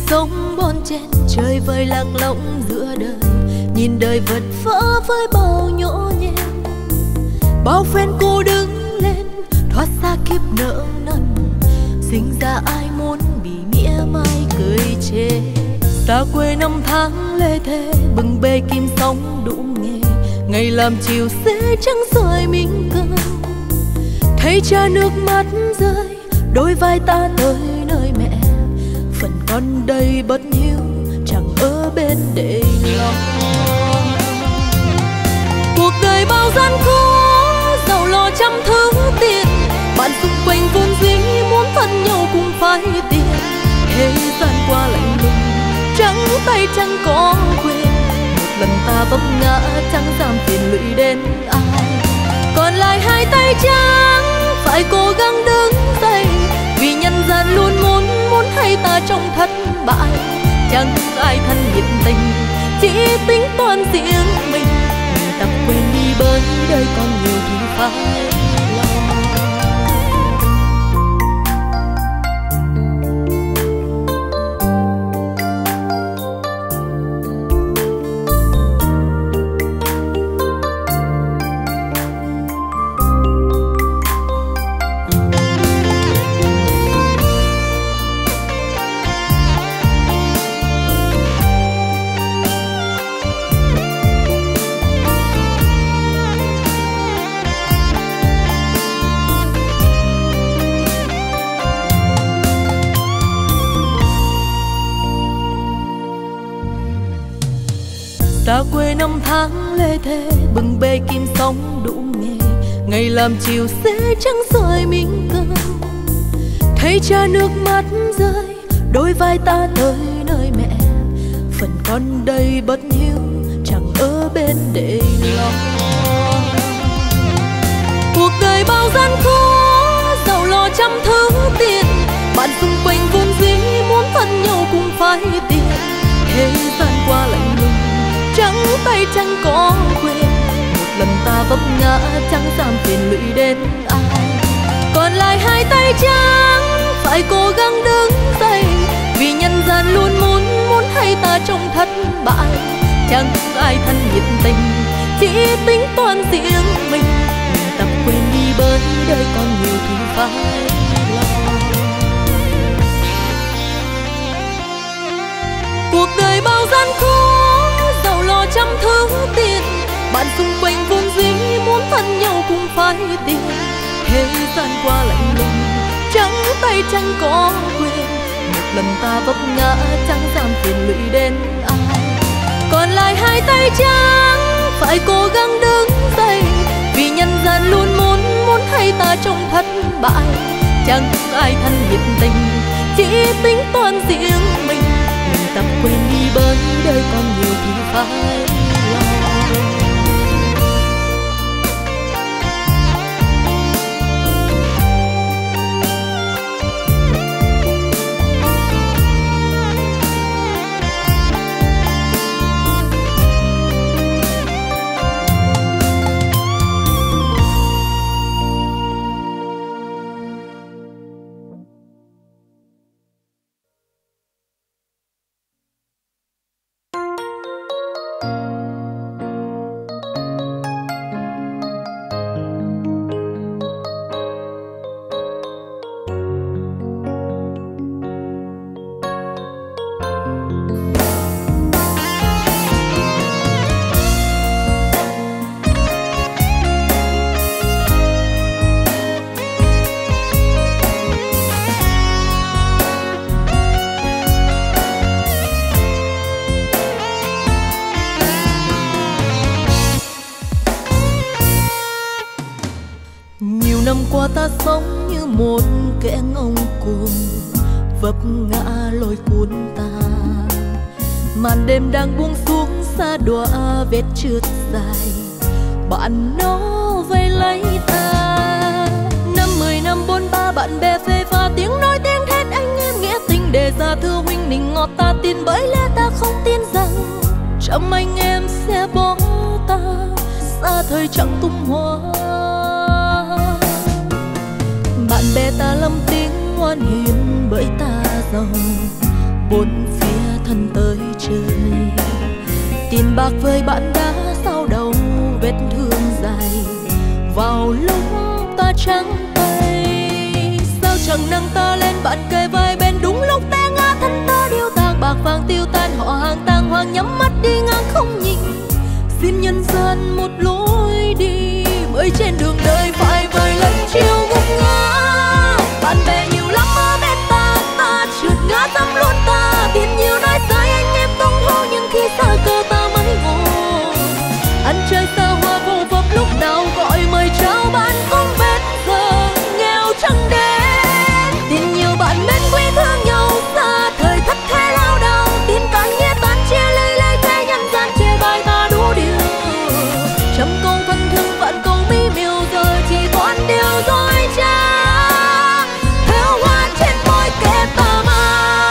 sống bon chen chơi vơi lạc lõng giữa đời, nhìn đời vật vã với bao nhõ nhem, bao phen cô đứng lên thoát xa kiếp nợ nần, sinh ra ai muốn bị mỉa mai cười chê. Xa quê năm tháng lê thê bừng bê kim sóng đụng nghề, ngày làm chiều sẽ trắng soi mình cơ, thấy cha nước mắt rơi đôi vai ta tới nơi mẹ, phần con đây bất hiếu chẳng ở bên để lo. Cuộc đời bao gian khó giàu lo trăm thứ tiền, bạn xung quanh vốn dĩ muốn thân nhau cũng phải tiền, thế gian qua lạnh lùng trắng tay chẳng có quyền, một lần ta vấp ngã chẳng dám phiền lụy đến ai, còn lại hai tay trắng phải cố gắng đứng dậy, vì nhân gian luôn muốn hay ta trong thất bại, chẳng ai thân nhiệt tình chỉ tính toán riêng mình, tập quên đi bởi đời còn nhiều thì phải lo. Xa quê năm tháng lê thê bừng bê kim sóng đụng nghề, ngày làm chiều sẽ trắng soi mình cơ, thấy cha nước mắt rơi đôi vai ta tới nơi mẹ, phần con đây bất hiếu chẳng ở bên để lo. Cuộc đời bao gian khó giàu lo trăm thứ tiền, bạn xung quanh vốn dĩ muốn thân nhau cũng phải tiền, thế gian qua lạnh lùng trắng tay chẳng có quyền, một lần ta vấp ngã chẳng dám phiền lụy đến ai, còn lại hai tay trắng phải cố gắng đứng dậy, vì nhân gian luôn muốn hay ta trong thất bại, chẳng ai thân nhiệt tình chỉ tính toán riêng mình, tập quên đi bởi đời còn nhiều thì phải lo. Cuộc đời bao gian khó giàu lo trăm thứ tiền, bạn xung quanh vốn dĩ muốn thân nhau cũng phải tiền, thế gian qua lạnh lùng trắng tay chẳng có quyền, một lần ta vấp ngã chẳng dám phiền lụy đến ai, còn lại hai tay trắng phải cố gắng đứng dậy, vì nhân gian luôn muốn hay ta trong thất bại, chẳng ai thân nhiệt tình chỉ tính toán riêng mình, tập quên đi bởi đời còn nhiều thì phải lo. Qua ta sống như một kẻ ngông cuồng, vấp ngã lôi cuốn ta, màn đêm đang buông xuống xa đọa vết trượt dài, bạn nó vây lấy ta. 10 năm 43 bạn bè phê pha tiếng nói tiếng thét anh em nghĩa tình, để ra thưa huynh nịnh ngọt ta tin, bởi lẽ ta không tin rằng trăm anh em sẽ bỏ ta xa thời chẳng tung hoa. Bạn bè ta lầm tiếng ngoan hiền bởi ta giàu, bốn phía thân tới trời. Tiền bạc với bạn đã sao đâu, vết thương dài vào lúc ta trắng tay. Sao chẳng nâng ta lên bạn kề vai bên, đúng lúc té ngã thân ta điêu tàn. Bạc vàng tiêu tan, họ hàng tang hoang nhắm mắt đi ngang không nhìn. Xin nhân gian một lối đi, bởi trên đường đời phải vời lần chiều ngục ngã. Bạn bè nhiều lắm ở bên ta, ta trượt ngã dẫm luôn ta. Tiền nhiều nói sai anh em tung hô, nhưng khi xa cơ ta mới ngộ. Ăn chơi xa hoa vô vập, lúc nào gọi mời trao bạn không bên giờ nghèo chẳng đến. Tiền nhiều bạn bên quý thương nhau, xa thời thất thế lao đao. Tiền càng nghĩa tan chia lây lây thế, nhân gian chê bai ta đủ điều. Trăm câu thân thương vạn câu mỹ miều, giờ chỉ toàn điều dối trá. Theo hoa trên môi kẹp tà ma.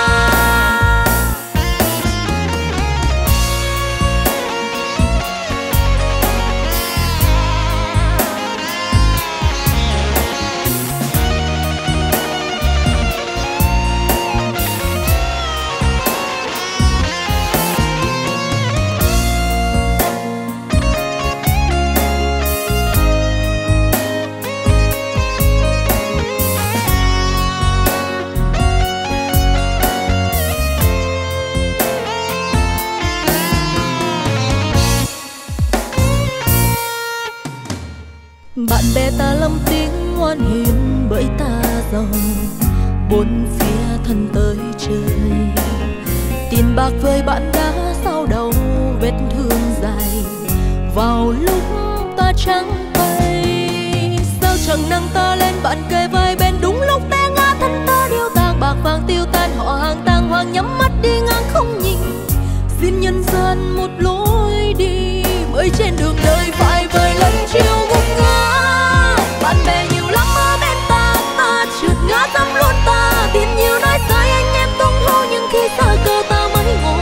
Bạn bè ta lâm tiếng ngoan hiền, bởi ta giàu bốn phía thân tới trời. Tiền bạc với bạn đã sao đâu, vết thương dài vào lúc ta trắng tay. Sao chẳng nâng ta lên bạn kề vai bên, đúng lúc té ngã thân ta điêu tàn. Bạc vàng tiêu tan, họ hàng tang hoang nhắm mắt đi ngang không nhìn. Xin nhân gian một lối đi, bởi trên đường đời phải vời lần chiều ngục ngã. Bạn bè nhiều lắm ở bên ta, ta trượt ngã dẫm luôn ta. Tiền nhiều nói sai anh em tung hô, nhưng khi xa cơ ta mới ngộ.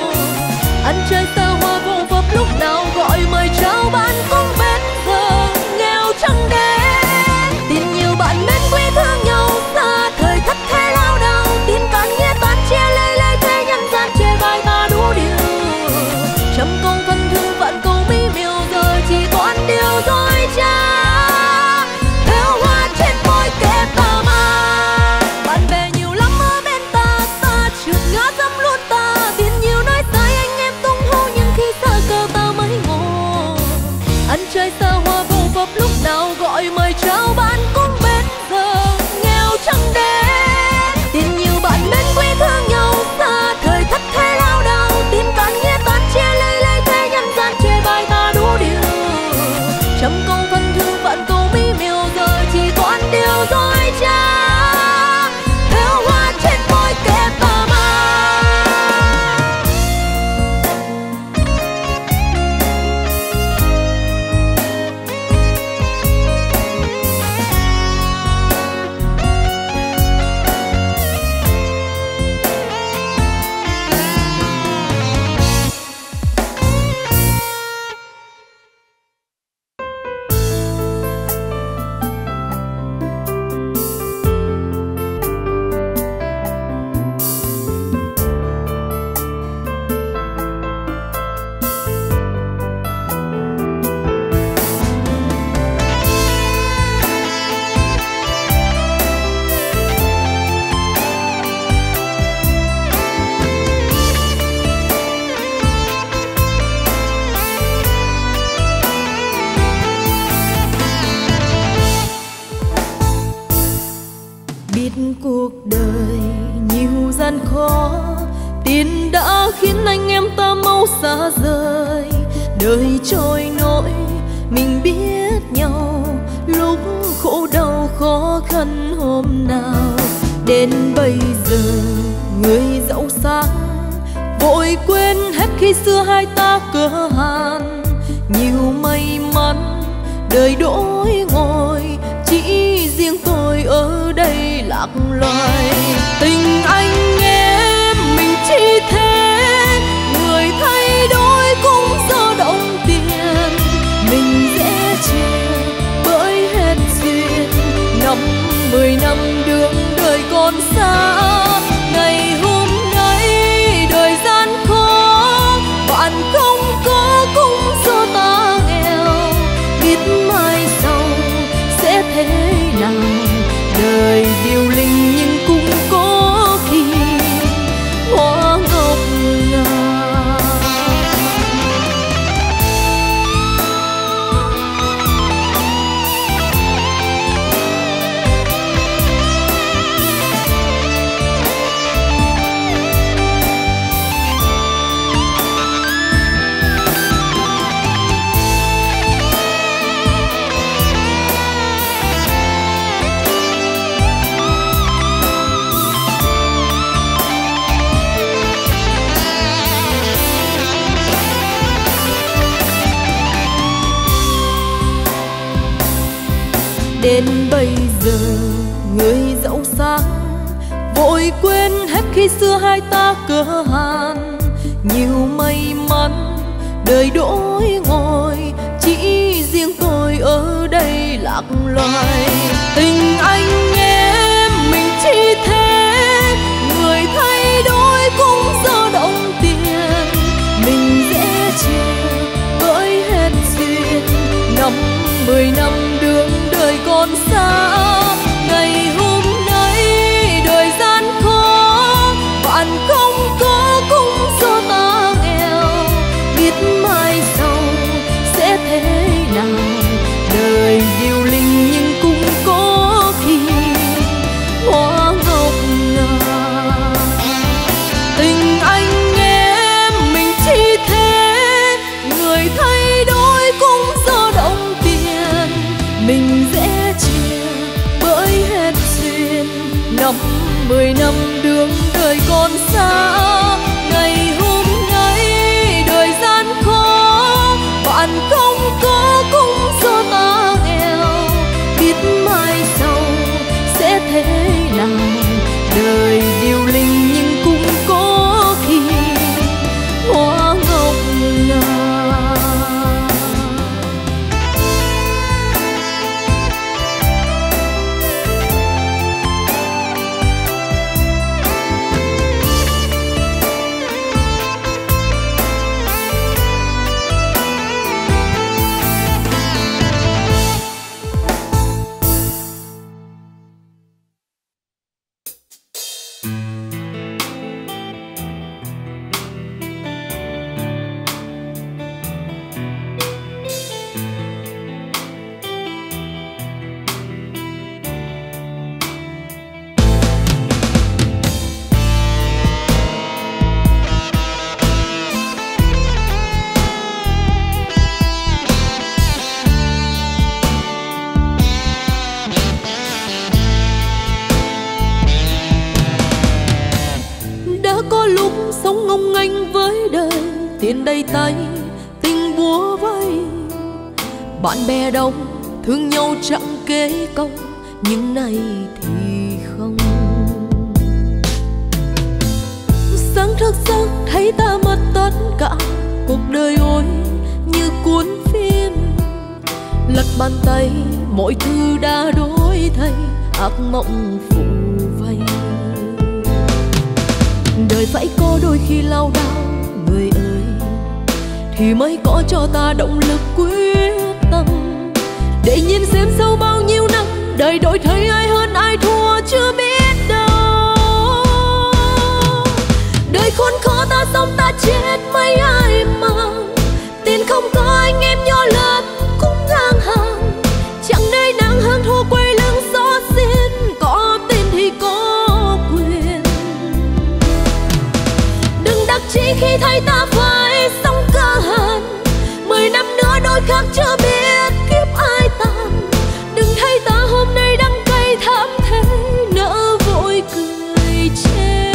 Ăn chơi xa hoa vô vập, lúc nào gọi mời trao bạn không bên giờ nghèo chẳng đến. Tiền nhiều bạn bên quý thương nhau, xa thời thất thế lao đao. Tiền càng nghĩa tan chia lây lây thế, nhân gian chê bai ta đủ điều. Trăm câu thân thương vạn câu mỹ miều, giờ chỉ toàn điều dối trá. Theo hoa trên môi kẹp tà ma. Bạn bè nhiều lắm ở bên ta, ta trượt ngã dẫm luôn ta. Tiền nhiều nói sai anh em tung hô, nhưng khi xa cơ ta mới ngộ. Ăn chơi xa hoa vô vập, lúc nào gọi mời trao bạn cũng bên giờ nghèo chẳng đến. Tiền nhiều bạn bên quý thương nhau, xa thời thất thế lao đao. Tiền càng nghĩa tan chia lây lây thế, nhân gian chê bai ta đủ điều. Trăm câu thân thương vạn câu mỹ miều, giờ chỉ toàn điều dối trá. Theo hoa trên môi kẹp tà ma. Cuộc đời nhiều gian khó, tiền đã khiến anh em ta mau xa rời. Đời trôi nổi mình biết nhau, lúc khổ đau khó khăn hôm nào. Đến bây giờ người giàu sang vội quên hết khi xưa hai ta cơ hàn. Nhiều may mắn đời đổi ngồi, chỉ riêng tôi ở đây lạc loài. Tình anh em mình chỉ thế, người thay đổi cũng do đồng tiền. Mình dễ chịu bởi hết duyên, 5-10 năm đường đời còn xa. Ngày hôm nay Đến bây giờ người dẫu sáng vội quên hết khi xưa hai ta cơ hàn. Nhiều may mắn đời đổi ngồi, chỉ riêng tôi ở đây lạc loài. Tình anh em mình chỉ thế, người thay đổi cũng do đồng tiền. Mình dễ chịu bởi hết duyên, 5-10 năm đường đời còn xa. Ngày hôm nay đời gian khó, bạn không có cũng do ta nghèo. Biết mai sau sẽ thế nào, đời điêu linh nhưng cũng có khi hoa ngọc ngà. Tình anh em mình chỉ thế, người thay đổi cũng do đồng tiền. Mình dễ chia bởi hết duyên, 5-10 năm đường đời còn xa. Ngày hôm nay đời gian khó, bạn không có cũng do ta nghèo. Biết mai sau sẽ thế nào, đời điêu linh nhưng cũng có khi hoa ngọc ngà. Tiền đầy tay tình búa vây, bạn bè đông thương nhau chẳng kế công, nhưng nay thì không. Sáng thức giấc thấy ta mất tất cả, cuộc đời ôi như cuốn phim. Lật bàn tay mọi thứ đã đổi thay, ác mộng phủ vây. Đời phải có đôi khi lao đao, người ơi, thì mới có cho ta động lực quyết tâm. Để nhìn xem sau bao nhiêu năm, đời đổi thay ai hơn ai thua chưa biết đâu. Đời khốn khó ta sống ta chết mấy ai mang, tiền không có anh em nhỏ lớn cũng ngang hàng. Chẳng nơi nắng hơn thua quay lưng gió xin, có tiền thì có quyền. Đừng đắc chí khi thấy ta phải sống cơ hàn, 10 năm nữa đôi khác chưa biết kiếp ai tàn. Đừng thấy ta hôm nay đắng cay thảm thế, nỡ vội cười chê.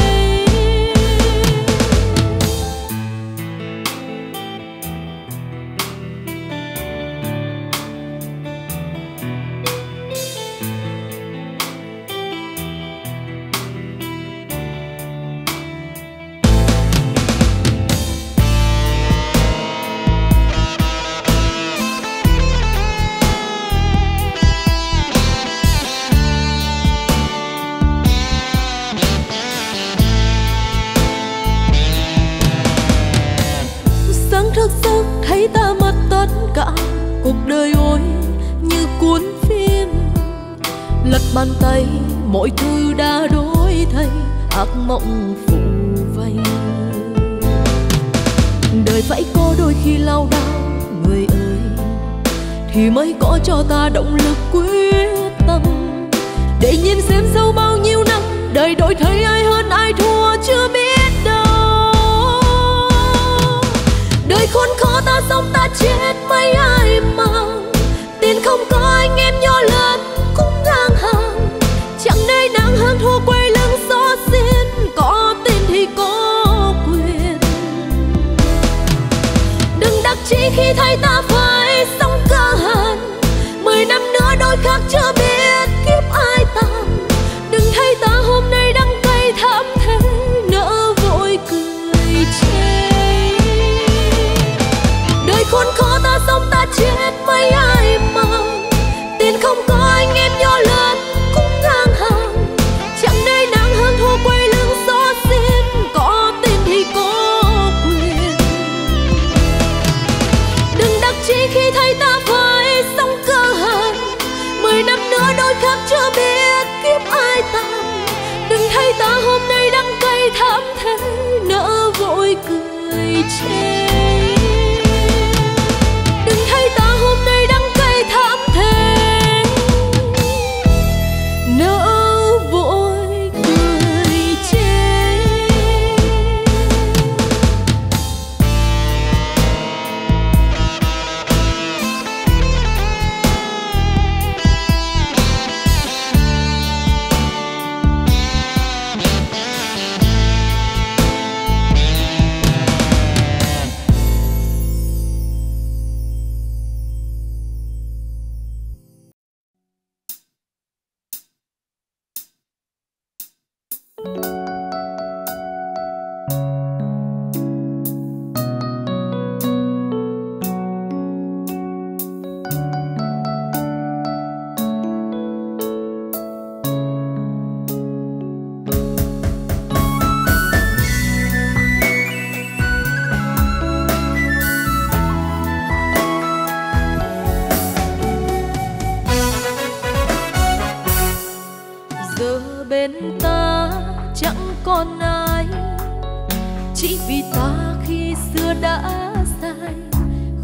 Thức giấc thấy ta mất tất cả, cuộc đời ôi như cuốn phim. Lật bàn tay mọi thứ đã đổi thay, ác mộng phủ vây. Đời phải có đôi khi lao đao, người ơi, thì mới có cho ta động lực quyết tâm. Để nhìn xem sau bao nhiêu năm, đời đổi thay ai hơn ai thua chưa biết đâu. Đời khốn khó ta sống ta chết mấy ai mang, tiền không có anh em nhỏ lớn cũng ngang hàng. Chẳng nơi nắng hơn thua quay lưng gió xin, có tiền thì có quyền. Đừng đắc chí khi thấy ta phải sống cơ hàn, 10 năm nữa đôi khác chưa biết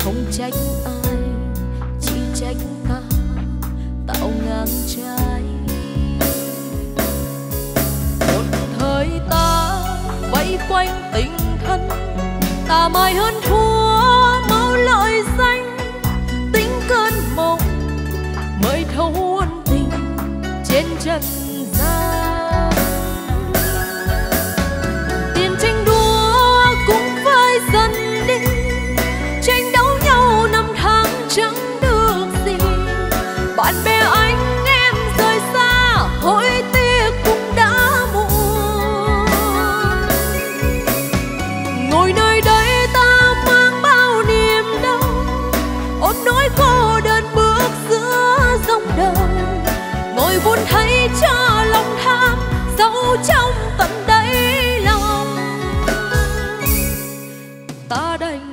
không trách ai, chỉ trách ta tạo ngang trái. Một thời ta vây quanh tình thân, ta mai hơn thua máu lợi danh. Tính cơn mộng mới thấu ân tình trên trần gian. Tiền tranh đua cũng với dần đi, tranh đấu nhau năm tháng chẳng được gì. Bạn bè anh em rời xa, hối tiếc cũng đã muộn. Ngồi nơi đây ta mang bao niềm đau, ôm nỗi cô đơn bước giữa dòng đời. Ngồi vun thấy cho lòng tham sâu trong tận đáy lòng. Ta đành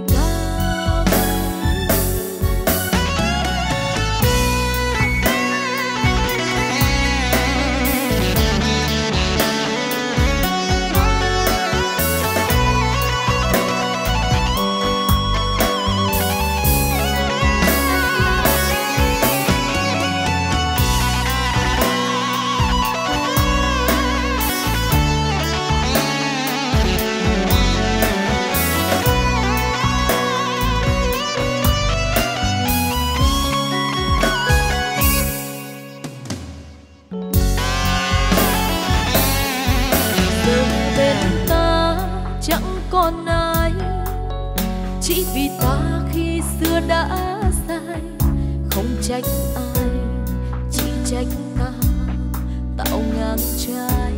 còn ai, chỉ vì ta khi xưa đã sai. Không trách ai, chỉ trách ta tạo ngang trái.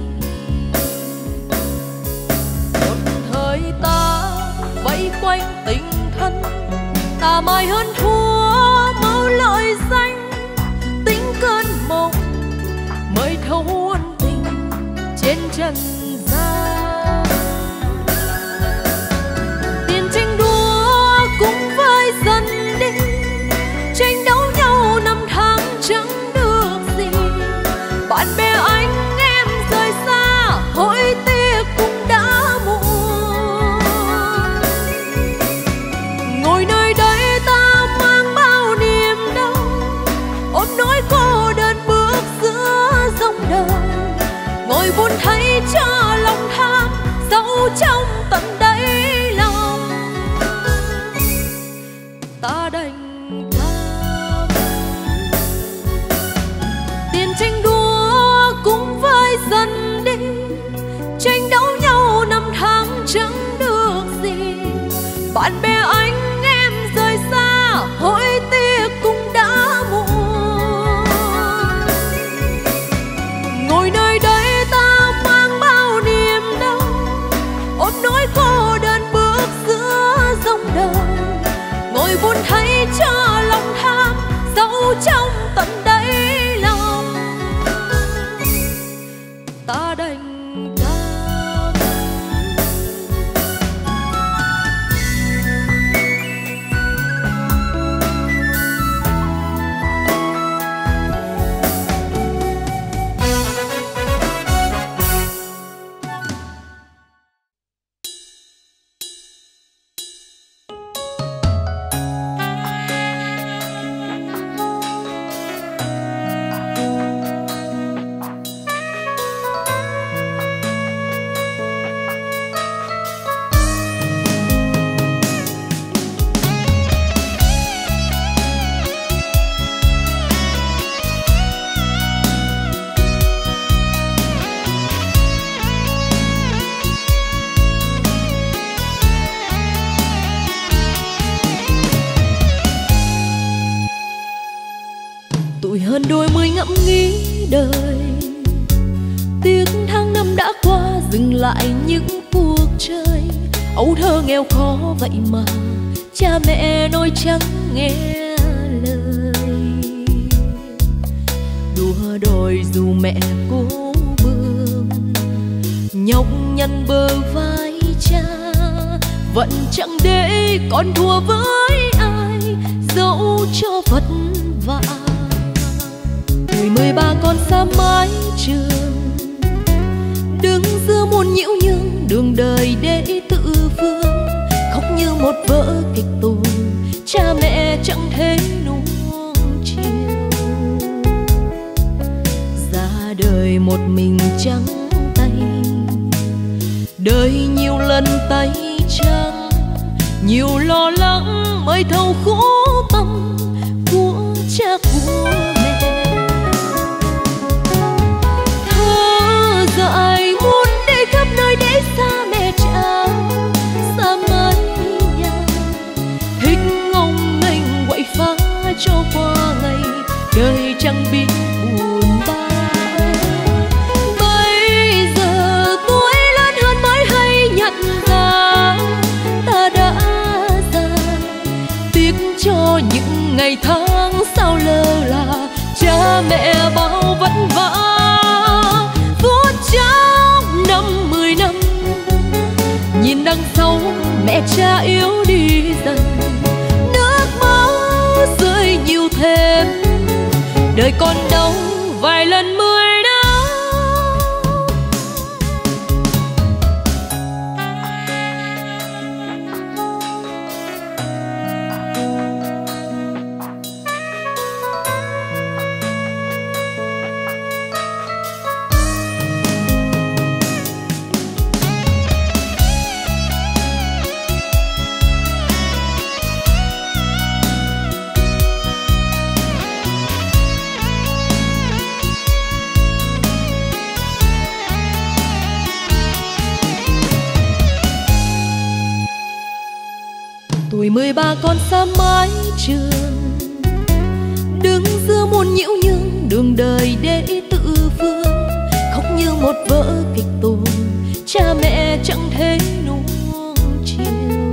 Một thời ta vây quanh tình thân, ta mai hơn thua máu lợi danh. Tính cơn mộng mới thấu ân tình trên trần gian. Dần đi, tranh đấu nhau năm tháng chẳng được gì. Bạn bè anh em rời xa, hối tiếc cũng đã muộn. Ngồi nơi đây ta mang bao niềm đau, ôm nỗi cô đơn bước giữa dòng đời. Ngồi vun thấy cho lòng tham sâu trong tận đáy lòng. Ta đành cam. Tiền tranh đua cũng với dần đi, tranh đấu nhau năm tháng chẳng được gì. Bạn bè anh em rời xa, hối tiếc cũng đã muộn. Ngồi nơi đây ta mang bao niềm đau, ôm nỗi cô đơn bước giữa dòng đời. Ngồi vun thấy cho lòng tham sâu trong tận đáy lòng. Ta đành cam. Tuổi hơn đôi mươi ngẫm nghĩ đời, tiếc tháng năm đã qua dừng lại những cuộc chơi. Ấu thơ nghèo khó vậy mà cha mẹ nói chẳng nghe lời. Đua đòi dù mẹ cố bươn, nhọc nhằn bờ vai cha, vẫn chẳng để con thua với ai, dẫu cho vất vả. Tuổi 13 con xa mái trường, đứng giữa muôn nhiễu nhương đường đời để tự vương. Khóc như một vở kịch tuồng đời nhiều lần tay trắng, nhiều lo lắng mới thấu khổ tâm của cha của mẹ. Thơ dại muốn đi khắp nơi để xa mẹ cha, xa mái nhà, thích ngông nghênh quậy phá cho qua ngày, đời chẳng biết buồn ba. Bây giờ tuổi lớn hơn mới hay nhận ra ta đã già, tiếc cho những ngày tháng sao lơ là cha mẹ bao vất vả. Phút chốc 50 năm nhìn đằng sau mẹ cha yếu đi dần, nước mắt rơi nhiều thêm, đời còn đâu vài lần 10 năm. Tuổi 13 con xa mái trường, đứng giữa muôn nhiễu nhương đường đời để tự phương, khóc như một vở kịch tuồng, cha mẹ chẳng thể nuông chiều.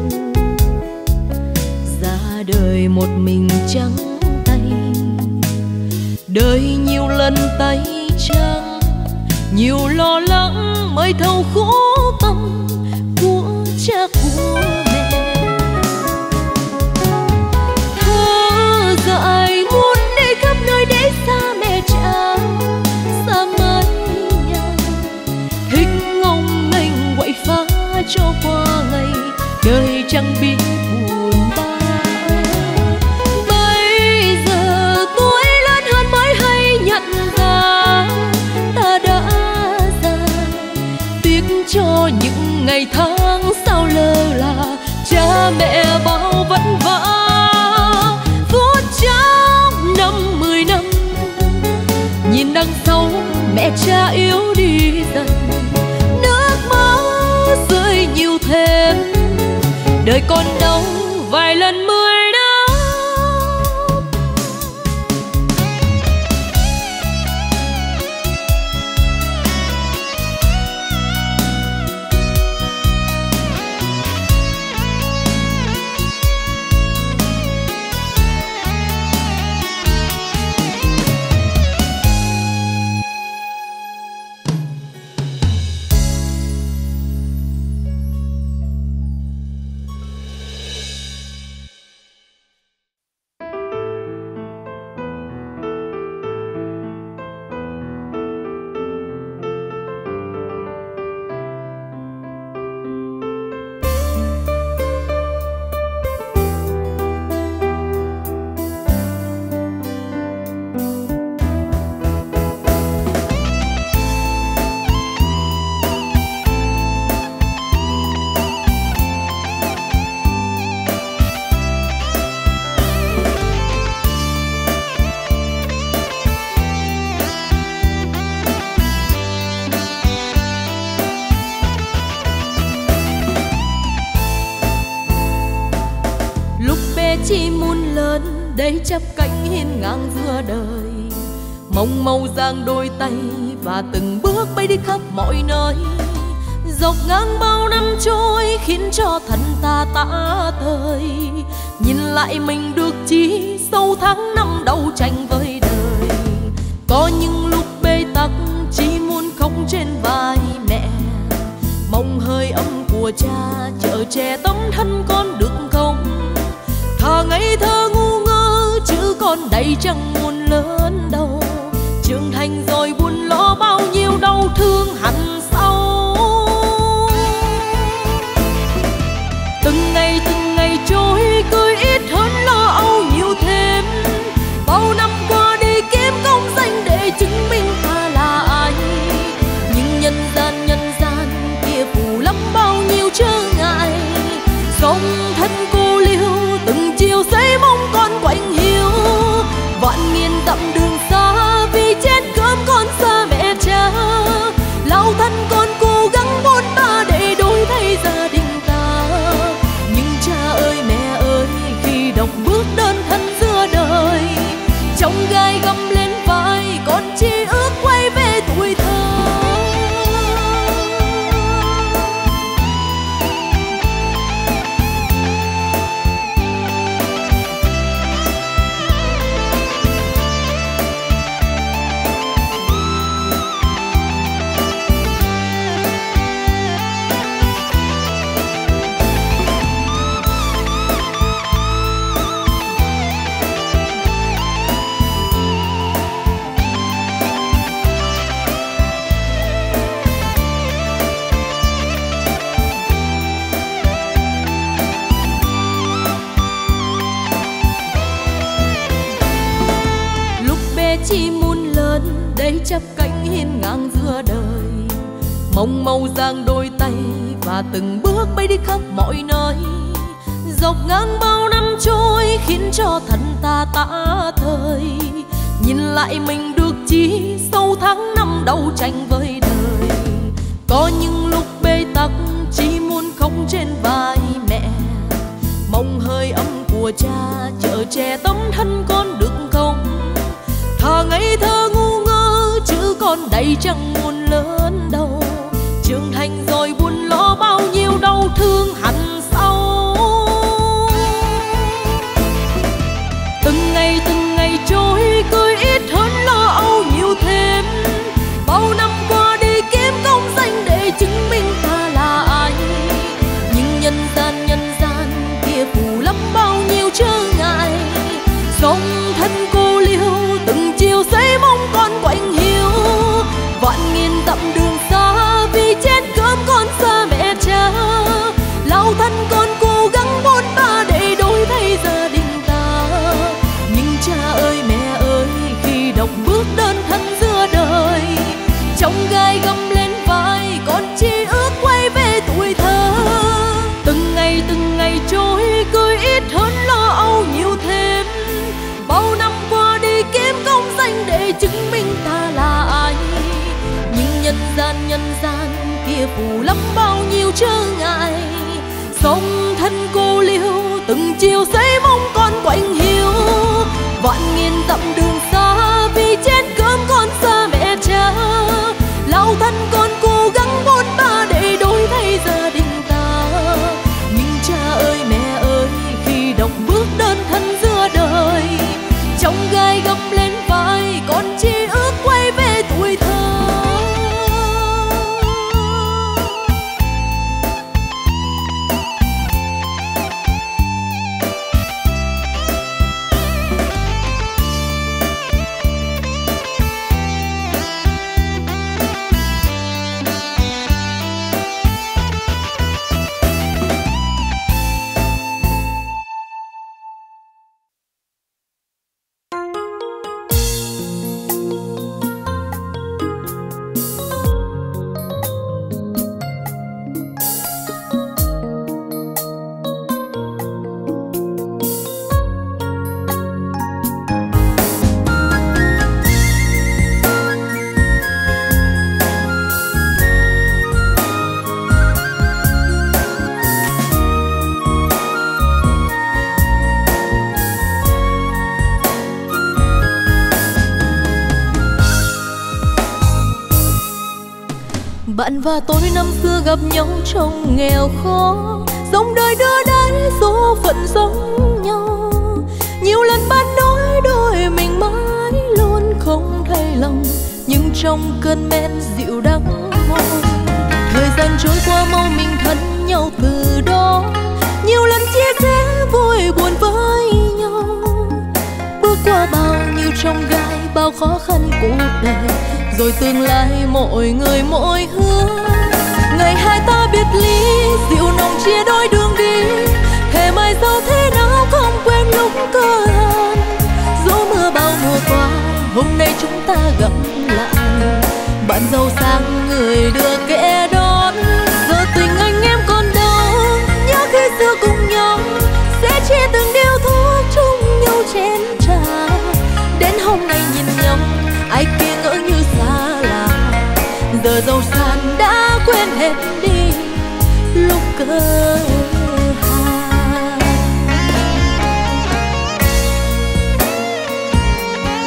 Ra đời một mình trắng tay, đời nhiều lần tay trắng, nhiều lo lắng mới thấu khổ tâm của cha của mẹ. Dại muốn đi khắp nơi để xa mẹ cha, xa mái nhà, thích ngông nghênh quậy phá cho qua ngày, đời chẳng biết buồn ba. Bây giờ tuổi lớn hơn mới hay nhận ra ta đã già, tiếc cho những ngày tháng sao lơ là cha mẹ bao vất vả. 50 năm nhìn đằng sau mẹ cha yếu đi dần, nước mắt rơi nhiều thêm, đời còn đâu vài lần 10 năm. Chỉ muốn lớn để chắp cánh hiên ngang giữa đời, mong màu giang đôi tay và từng bước bay đi khắp mọi nơi. Dọc ngang bao năm trôi khiến cho thân ta tả tơi, nhìn lại mình được chi sau tháng năm đấu tranh với đời. Có những lúc bế tắc chỉ muốn khóc trên vai mẹ, mong hơi ấm của cha chở che tấm thân con được không. Thà ngây thơ ngu ngơ chứ con đây chẳng muốn lớn đâu, trưởng thành rồi buồn lo bao nhiêu đau thương hằn sâu. Từng ngày trôi cười ít hơn lo âu nhiều thêm, bao năm qua đi kiếm công danh để chứng minh ta là ai. Nhưng nhân gian kia phù Trong gai găm lên vai con chỉ ước quay về tuổi thơ. Chỉ muốn lớn để chắp cánh hiên ngang giữa đời, mong màu giang đôi tay và từng bước bay đi khắp mọi nơi. Dọc ngang bao năm trôi khiến cho thân ta tả thời, nhìn lại mình được chi sau tháng năm đấu tranh với đời. Có những lúc bế tắc chỉ muốn không trên vai mẹ, mong hơi ấm của cha chở che tấm thân con được không. Thà ngây thơ ngu ngơ chứ con đây chẳng muốn lớn đâu, trưởng thành rồi buồn lo bao nhiêu đau thương hằn sâu. Từng ngày trôi cười ít hơn lo âu nhiều thêm, bao năm qua đi kiếm công danh để chứng minh ta là ai. Nhưng nhân gian kia phủ lắm bao nhiêu chướng ngại, song thân cô liêu từng chiều xây mong con quạnh hiu. Vạn nghìn dặm đường xa vì chết cơm con xa mẹ cha, lao thân con cố gắng bôn ba để đổi thay gia đình ta. Nhưng cha ơi mẹ ơi khi đọc bước đơn thân giữa đời, trong gai găm lên vai con chỉ ước quay về tuổi thơ. Từng ngày trôi cười ít hơn lo âu nhiều thêm, bao năm qua đi kiếm công danh để chứng minh ta là ai. Nhưng nhân gian kia phủ lắm bao nhiêu chướng ngại, song thân cô liêu từng chiều xây mong con quạnh hiu. Vạn nghìn dặm đường xa vì chết cơm con xa mẹ cha, lao thân con cố gắng bôn ba để đổi thay gia đình ta. Nhưng cha ơi mẹ ơi khi đọc bước đơn thân giữa đời, trong gai găm lên vai con chỉ ước quay về tuổi thơ. Bạn và tôi năm xưa gặp nhau trong nghèo khó, dòng đời đưa đáy số phận giống nhau. Nhiều lần bạn nói đôi mình mãi luôn không thay lòng, nhưng trong cơn men dịu đắng môi. Thời gian trôi qua mau mình thân nhau từ đó, nhiều lần chia sẻ vui buồn với nhau. Bước qua bao nhiêu trong gai bao khó khăn cuộc đời, rồi tương lai mỗi người mỗi hướng. Ngày hai ta biệt ly dịu nồng chia đôi đường đi, thề mai sau thế nào không quên lúc cơ hàn. Dẫu mưa bao mùa qua hôm nay chúng ta gặp lại, bạn giàu sang người đưa kẻ đón. Giờ tình anh em còn đâu, nhớ khi xưa cùng nhau sẽ chia từng điều thuốc chung nhau chén trà. Đến hôm nay nhìn nhau ai kia ngỡ như xa lạ, giờ giàu sang đã quên hết đi lúc cơ hàn.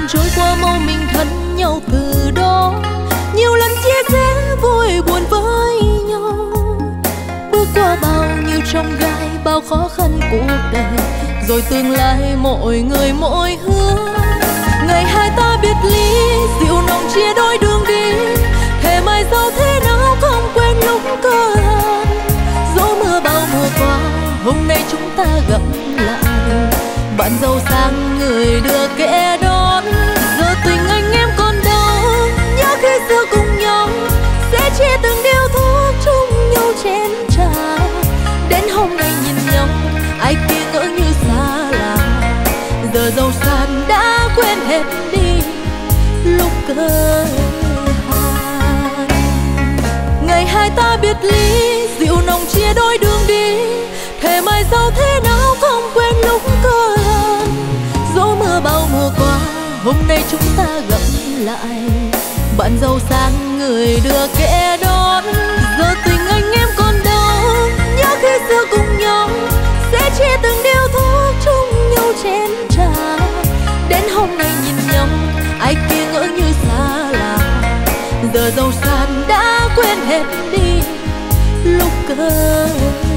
trôi qua mau mình thân nhau từ đó. Nhiều lần chia sẻ vui buồn với nhau, bước qua bao nhiêu trong gai, bao khó khăn cuộc đời, rồi tương lai mỗi người mỗi hướng. Ngày hai ta biệt ly, dịu nồng chia đôi đường đi, thề mai sau thế nào không quên lúc cơ hàn. Gió mưa bao mùa qua, hôm nay chúng ta gặp lại. Bạn giàu sang người đưa kẻ đón, giờ tình anh em còn đâu. Nhớ khi xưa cùng nhau, sẽ chia từng điều thuốc chung nhau chén trà. Đến hôm nay nhìn nhau, ai kia ngỡ như xa lạ. Giờ giàu sang đã quên hết đi lúc cơ hàn. Ngày hai ta biệt ly, dịu nồng chia đôi đường đi, thề mai sau thế nào không quên lúc cơ hàn. Gió mưa bao mùa qua, hôm nay chúng ta gặp lại. Bạn giàu sang người đưa kẻ đón, giờ tình anh em còn đâu. Nhớ khi xưa cùng nhau, sẽ chia từng điều thuốc chung nhau chén trà. Đến hôm nay nhìn nhau, ai kia ngỡ như xa lạ. Giờ giàu sang đã quên hết đi lúc cơ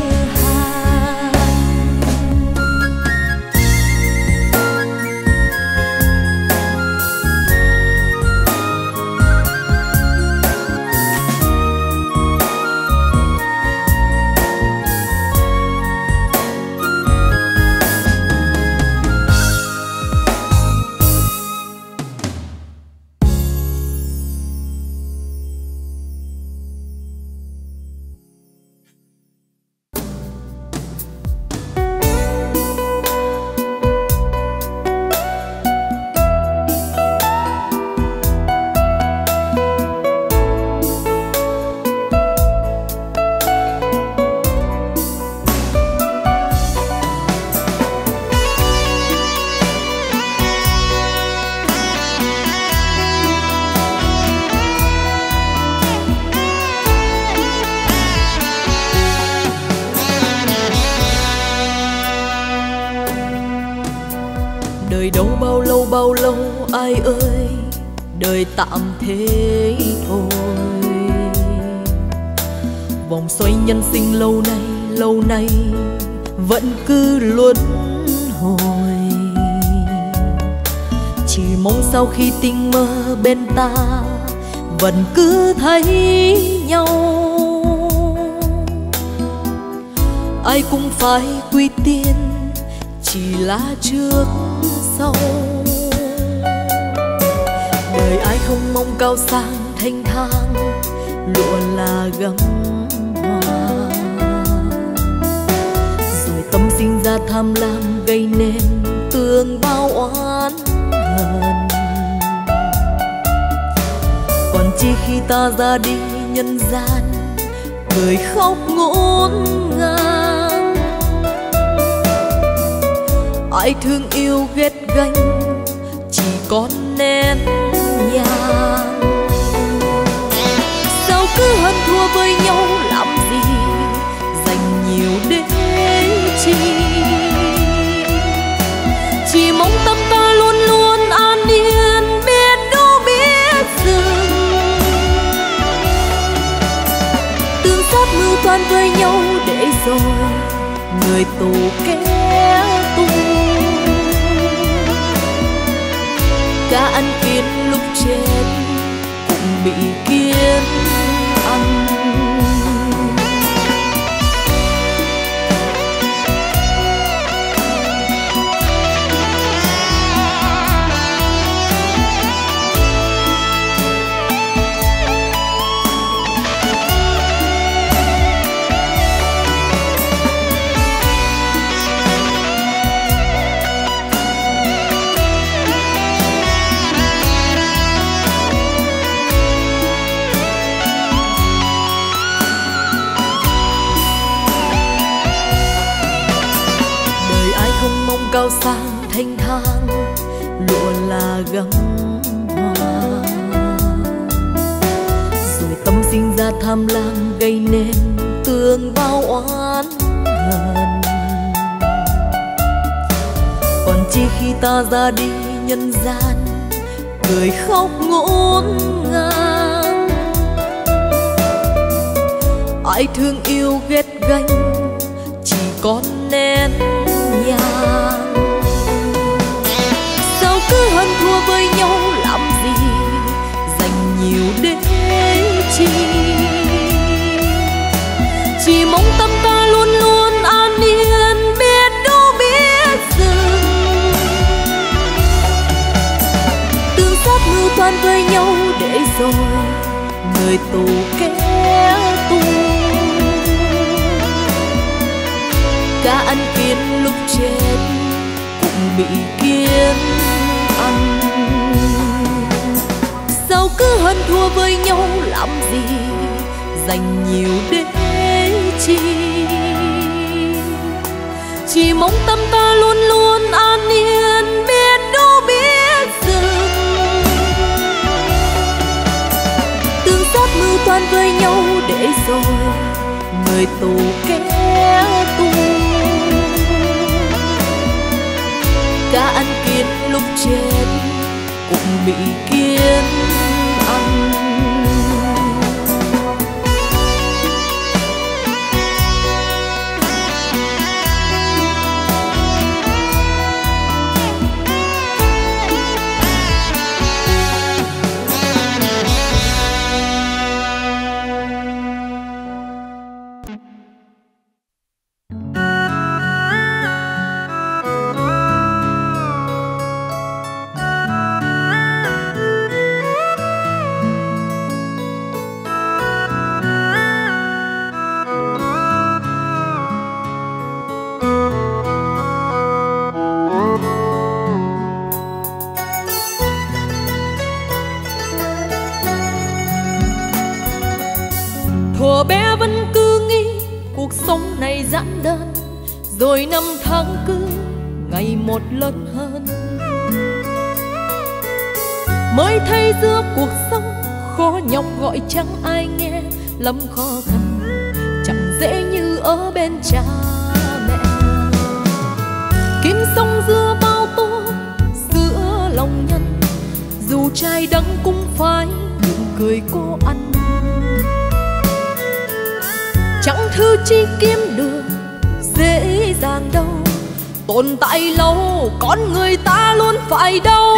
bao lâu ai ơi, đời tạm thế thôi. Vòng xoay nhân sinh lâu nay vẫn cứ luân hồi. Chỉ mong sau khi tình mơ bên ta vẫn cứ thấy nhau. Ai cũng phải quy tiên, chỉ là trước sau. Đời ai không mong cao sang thanh thang, lụa là gấm hoa. Rồi tâm sinh ra tham lam gây nên tương bao oán hận. Còn chi khi ta ra đi nhân gian, cười khóc ngổn ngang. Ai thương yêu ghét ganh, chỉ còn nén nhang. Sao cứ hơn thua với nhau làm gì, dành nhiều để chi. Chỉ mong tâm ta luôn luôn an yên, biết đâu biết dừng. Tương sát mưu toan với nhau để rồi người tù kẻ tù. Cá ăn kiến lúc chết cũng bị kiến ăn. Cao sang thanh thang, lụa là gấm hoa. Rồi tâm sinh ra tham lam gây nên tương bao oán hận. Còn chi khi ta ra đi nhân gian, cười khóc ngổn ngang. Ai thương yêu ghét ganh chỉ còn nén nhang. Sao cứ hơn thua với nhau làm gì, dành nhiều để chi. Chỉ mong tâm ta luôn luôn an yên, biết đâu biết dừng. Tương sát mưu toan với nhau để rồi người tù kẻ tù. Cá ăn kiến lúc chết cũng bị kiến ăn. Sao cứ hơn thua với nhau làm gì, dành nhiều để chi. Chỉ mong tâm ta luôn luôn an yên, biết đâu biết dừng. Tương sát mưu toan với nhau để rồi người tù kẻ tù. Cá ăn kiến lúc chết cũng bị kiến ăn. Thuở bé vẫn cứ nghĩ cuộc sống này giản đơn, rồi năm tháng cứ ngày một lớn hơn. Mới thấy giữa cuộc sống khó nhọc gọi chẳng ai nghe, lắm khó khăn chẳng dễ như ở bên cha mẹ. Kiếm sống giữa bao tố giữa lòng nhân, dù trai đắng cũng phải nụ cười cô ăn. Chẳng thứ chi kiếm được dễ dàng đâu, tồn tại lâu con người ta luôn phải đau.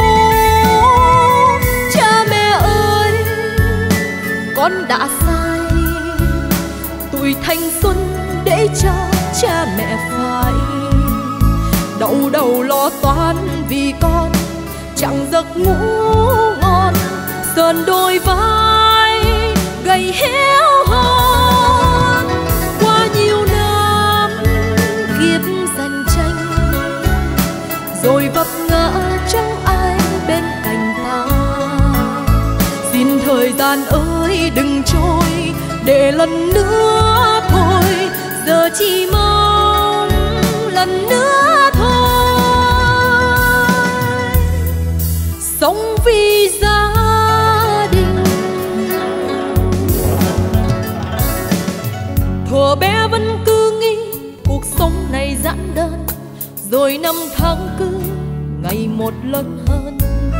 Cha mẹ ơi, con đã sai, tuổi thanh xuân để cho cha mẹ phải đau đầu lo toan vì con chẳng giấc ngủ ngon. Sờn đôi vai gầy héo hon qua nhiều năm kiếp giành tranh, rồi vấp ngã chẳng ai bên cạnh ta. Xin thời gian ơi đừng trôi để lần nữa thôi, giờ chỉ mong lần nữa thôi. Sống vì gia đình. Thuở bé vẫn cứ nghĩ cuộc sống này giản đơn, rồi năm tháng cứ ngày một lớn hơn.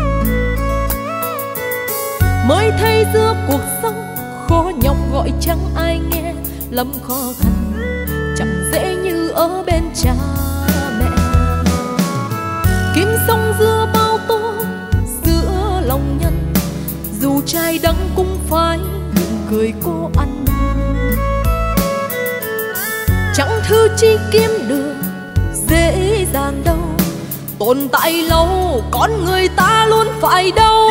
Mới thấy giữa cuộc sống khó nhọc gọi chẳng ai nghe, lắm khó khăn chẳng dễ như ở bên cha mẹ. Kiếm sống giữa bao tố giữa lòng nhân, dù trai đắng cũng phải nụ cười cô ăn. Chẳng thứ chi kiếm được dễ dàng đâu, tồn tại lâu con người ta luôn phải đau.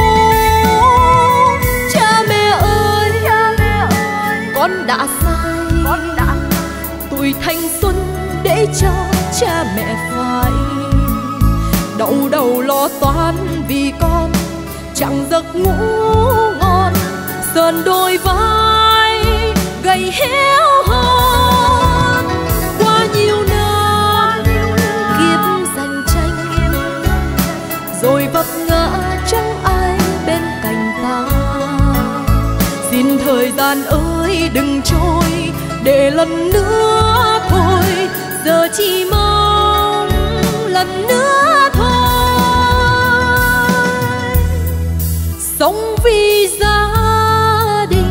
Cha mẹ ơi, con đã sai, tuổi thanh xuân để cho cha mẹ phải đau đầu lo toan vì con chẳng giấc ngủ ngon. Sờn đôi vai gầy héo hon qua nhiều năm kiếp giành tranh, rồi vấp ngã chẳng ai bên cạnh ta. Xin thời gian ơi đừng trôi để lần nữa thôi, giờ chỉ mong lần nữa thôi. sống vì gia đình.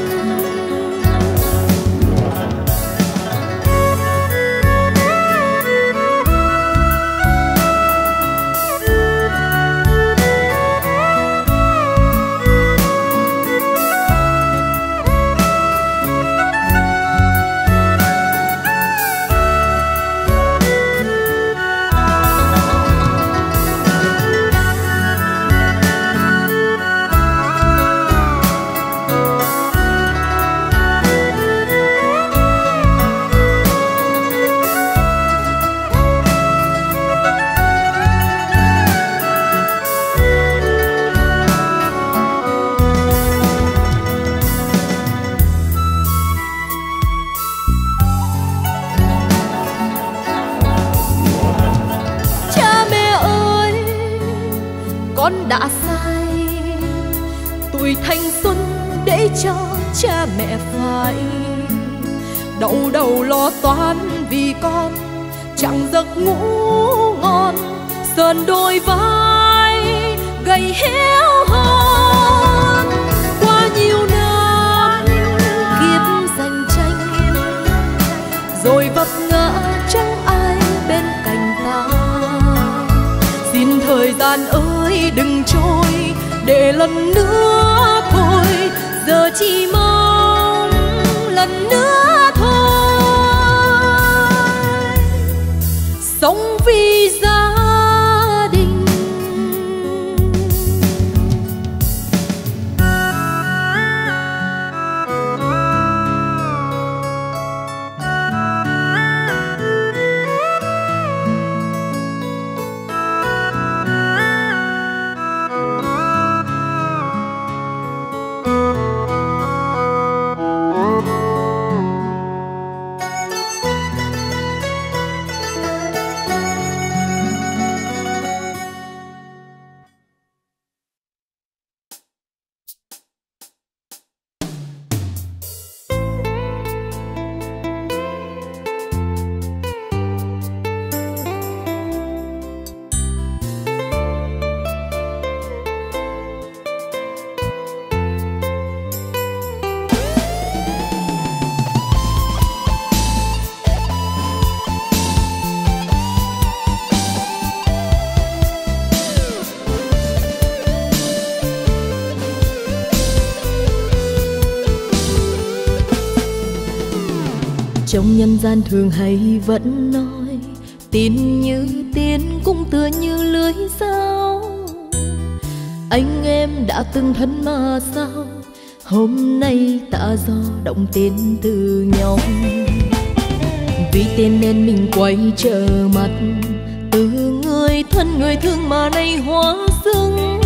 Con đã sai tuổi thanh xuân để cho cha mẹ phải đau đầu lo toan vì con chẳng giấc ngủ ngon, sờn đôi vai gầy héo hon. Qua nhiều năm kiếp giành tranh rồi vấp ngã chẳng ai bên cạnh ta. Xin thời gian ơi đừng trôi để lần nữa thôi, giờ chỉ mong lần nữa thôi. Sống vì gia đình. Trong nhân gian thường hay vẫn nói tin như tiên cũng tựa như lưới dao. Anh em đã từng thân mà sao hôm nay ta do động tên từ nhau. Vì tên nên mình quay trở mặt, từ người thân người thương mà nay hóa dưng.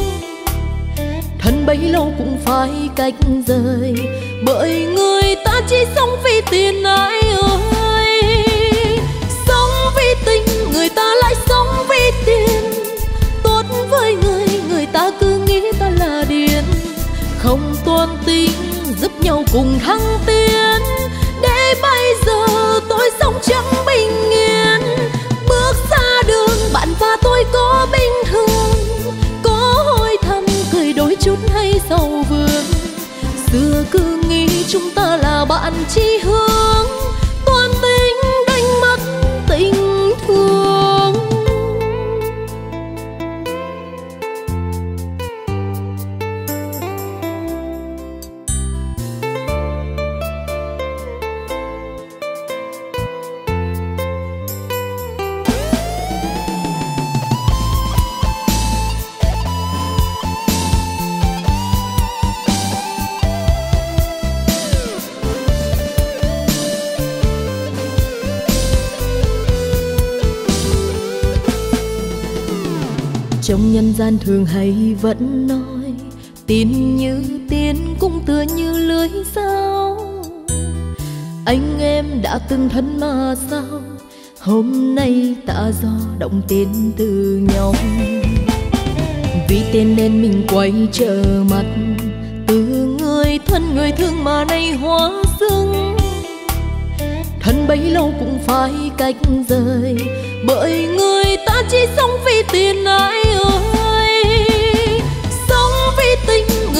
Thân bấy lâu cũng phải cách rời, bởi người ta chỉ sống vì tiền ai ơi. Sống vì tình người ta lại sống vì tiền, tốt với người người ta cứ nghĩ ta là điên. Không toan tính giúp nhau cùng thăng tiến, để bây giờ tôi sống chẳng bình yên. Bước xa đường bạn và tôi có bình thường, có hỏi thăm cười đôi chút hay sầu vương. Xưa cứ nghĩ chúng ta là bạn chí hướng, toan tính đánh mất tình thương. Trong nhân gian thường hay vẫn nói tin như tiên cũng tựa như lưới dao. Anh em đã từng thân mà sao hôm nay ta do động tên từ nhau. Vì tên nên mình quay trở mặt, từ người thân người thương mà nay hóa dưng. Thân bấy lâu cũng phải cách rời, bởi người ta chỉ sống vì tiền ai ơi. Sống vì tình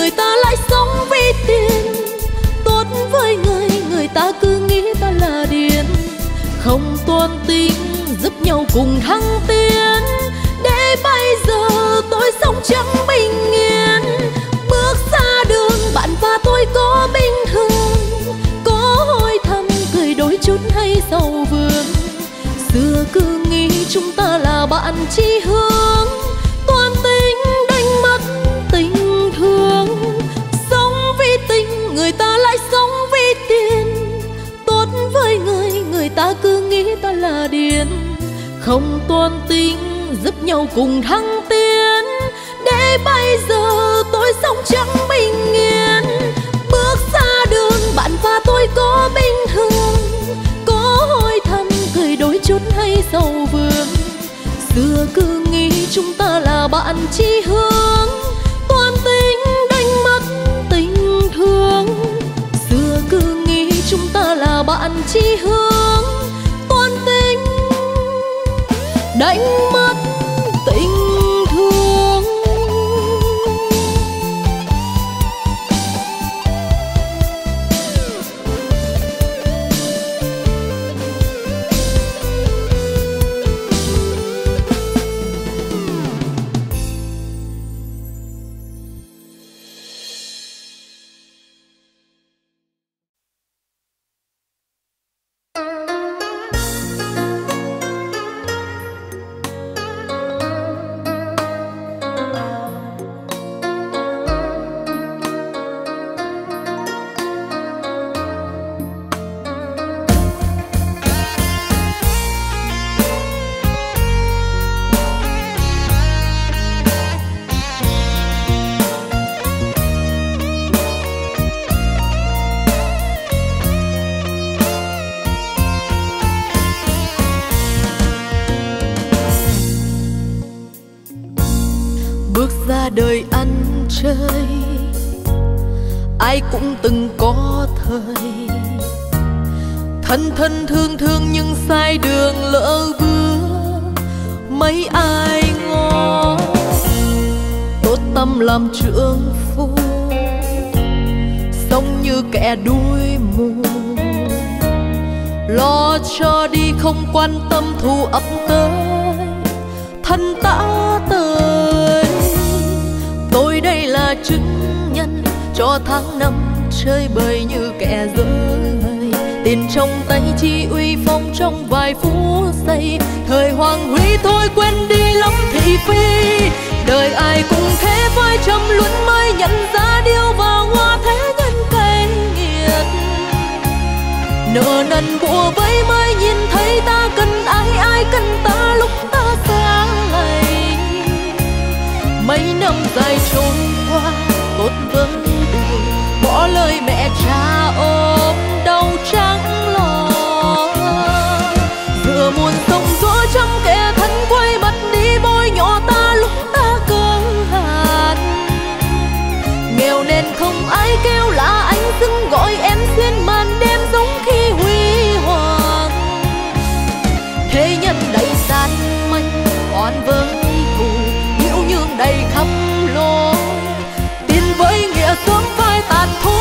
nhau cùng thăng tiến. Để bây giờ tôi sống chẳng bình yên. Bước ra đường bạn và tôi có bình thường, có hỏi thăm cười đôi chút hay sầu vương. Xưa cứ nghĩ chúng ta là bạn chí hướng, toàn tình đánh mất tình thương. Sống vì tình người ta lại sống vì tiền, tốt với người ta cứ nghĩ ta là điên. Không toàn tình giúp nhau cùng thăng tiến. Để bây giờ tôi sống chẳng bình yên. Bước ra đường bạn và tôi có bình thường, có hỏi thăm cười đôi chút hay sầu vương. Xưa cứ nghĩ chúng ta là bạn chí hướng, toàn tình đánh mất tình thương. Xưa cứ nghĩ chúng ta là bạn chí hướng, toàn tình đánh mất tình thương. Đời ăn chơi ai cũng từng có thời, thân thân thương thương nhưng sai đường lỡ bước, mấy ai ngó. Tốt tâm làm trượng phu, sống như kẻ đuôi mù, lo cho đi không quan tâm thù ập tới, thân tã tới. Tôi đây là chứng nhân cho tháng năm chơi bời như kẻ dở hơi. Tiền trong tay chi uy phong trong vài phút giây, thời hoàng huy thôi quên đi lắm thị phi. Đời ai cũng thế vai trầm luân mới nhận ra điêu và hoa thế nhân cay nghiệt. Nợ nần bùa vây mới nhìn thấy ta cần ai, ai cần ta lúc ta xa lầy. Mấy năm dài trôi qua tốt với đời, bỏ lời mẹ cha ôm đau trắng lo. Giữa muôn sông gió trăm kẻ thân quay mặt đi bôi nhỏ ta lúc ta cơ hàn. Nghèo nên không ai kêu là anh dưng gọi em xuyên màn đêm giống khi huy hoàng. Thế nhân đầy gian manh oan với thù, nhiễu nhương đầy khắp lối, tiền với nghĩa sớm phai tàn thôi.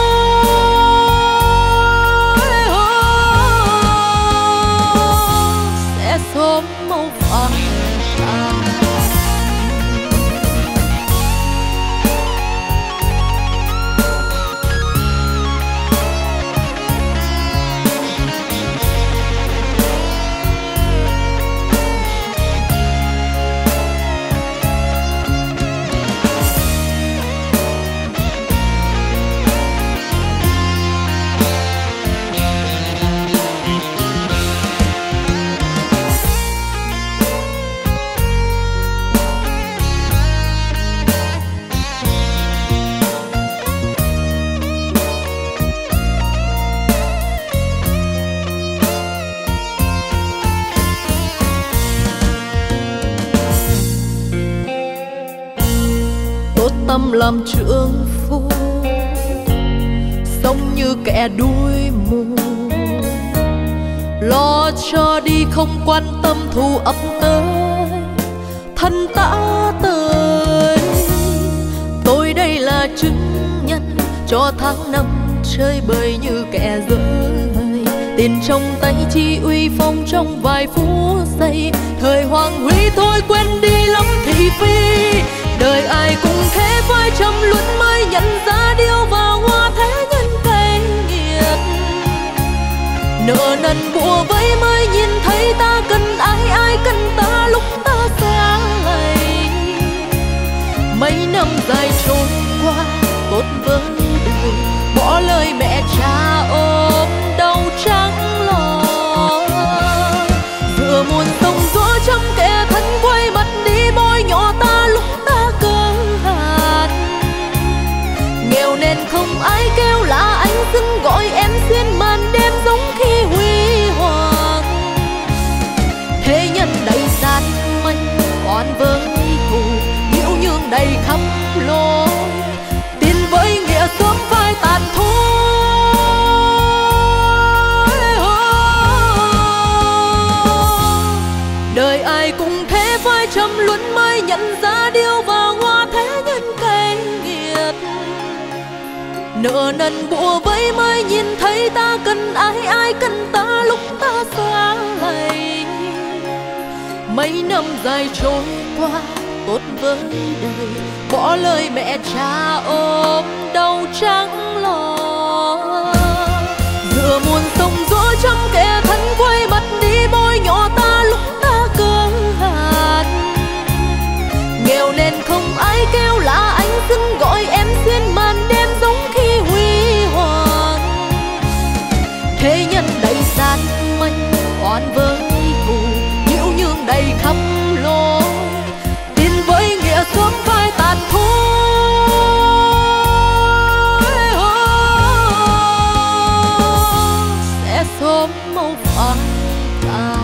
Sẽ sớm mau phai tàn. Tâm làm trượng phu, sống như kẻ đuôi mù, lo cho đi không quan tâm thù ập tới, thân tã tới. Tôi đây là chứng nhân cho tháng năm chơi bời như kẻ dở hơi. Tiền trong tay chi uy phong trong vài phút giây. Thời hoàng huy thôi quên đi lắm thị phi. Đời ai cũng thế vai trăm luân mới nhận ra điêu vào hoa thế nhân cay nghiệt. Nợ nần bùa vây mới nhìn thấy ta cần ai, ai cần ta lúc ta xa lầy. Mấy năm dài trôi qua tốt với đời, bỏ lời mẹ cha ôm đau trắng lo. Giữa muôn sông gió trăm kẻ thân quay mặt đi bôi nhọ ta lúc ta cơ hàn. Nghèo nên không ai kêu là anh xưng gọi em xuyên màn đêm giống khi huy hoàng. Thế nhân đầy gian manh oan với thù, nhiễu nhương đầy khắp lối. Tiền với nghĩa sớm phai tàn thôi. Đời ai cũng thế vai trăm luân mới nhận ra điêu vào hoa thế nhân cay nghiệt. Nợ nần bùa vây mới nhìn thấy ta cần ai, ai cần ta lúc ta xa lầy. Mấy năm dài trôi qua tốt với đời, bỏ lời mẹ cha ôm đau trắng lo. Giữa muôn sông gió trăm kẻ thân quay mặt đi bôi nhọ ta lúc ta cơ hàn. Nghèo nên không ai kêu là anh xưng gọi em xuyên màn đêm giống khi huy hoàng. Thế nhân đầy gian manh oan với thù, nhiễu nhương đầy khắp lối. Tin với nghĩa sớm phai tàn thôi. Sẽ sớm mau phai tàn.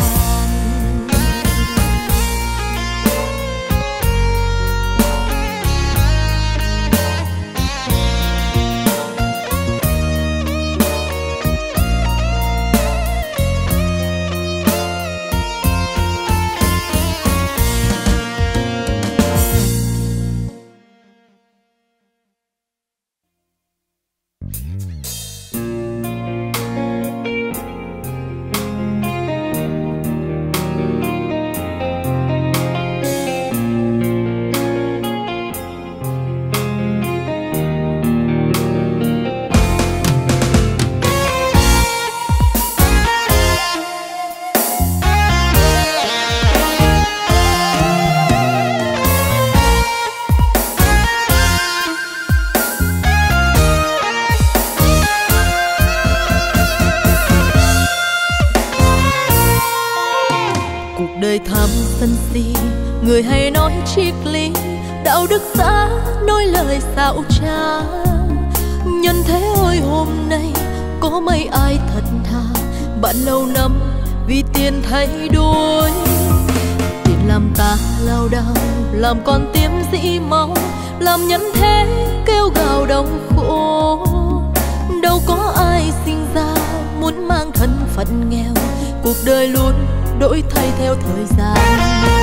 Đời tham sân si, người hay nói triết lý, đạo đức xã nói lời xạo trá. Nhân thế ôi hôm nay có mấy ai thật thà, bạn lâu năm vì tiền thay đổi. Tiền làm ta lao đao, làm con tim dĩ máu, làm nhân thế kêu gào đau khổ. Đâu có ai sinh ra muốn mang thân phận nghèo, cuộc đời luôn đổi thay theo thời gian.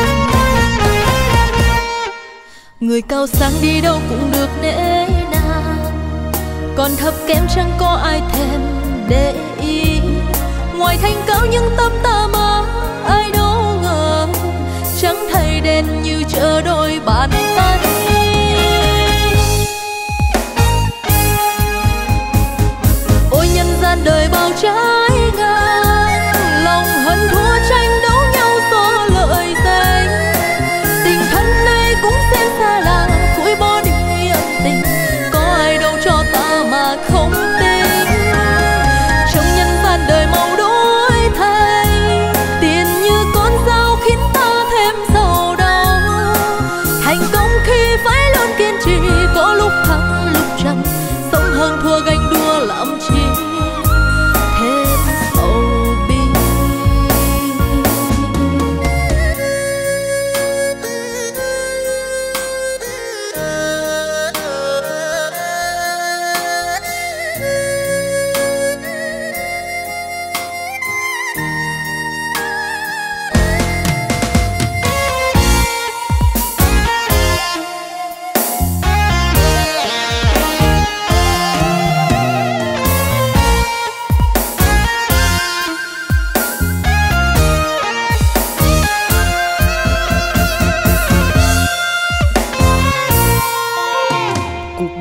Người cao sang đi đâu cũng được nể nang, còn thấp kém chẳng có ai thèm để ý. Ngoài thanh cao nhưng tâm ta mơ, ai đâu ngờ chẳng thay đen như chờ đôi bàn tay. Ôi nhân gian đời bao trái ngang, lòng hận thua tranh đấu nhau so lợi danh. Tình thân này cũng xem xa là phủi bỏ đi ân tình, có ai đâu cho ta mà không tin. Trong nhân gian đời màu đổi thay,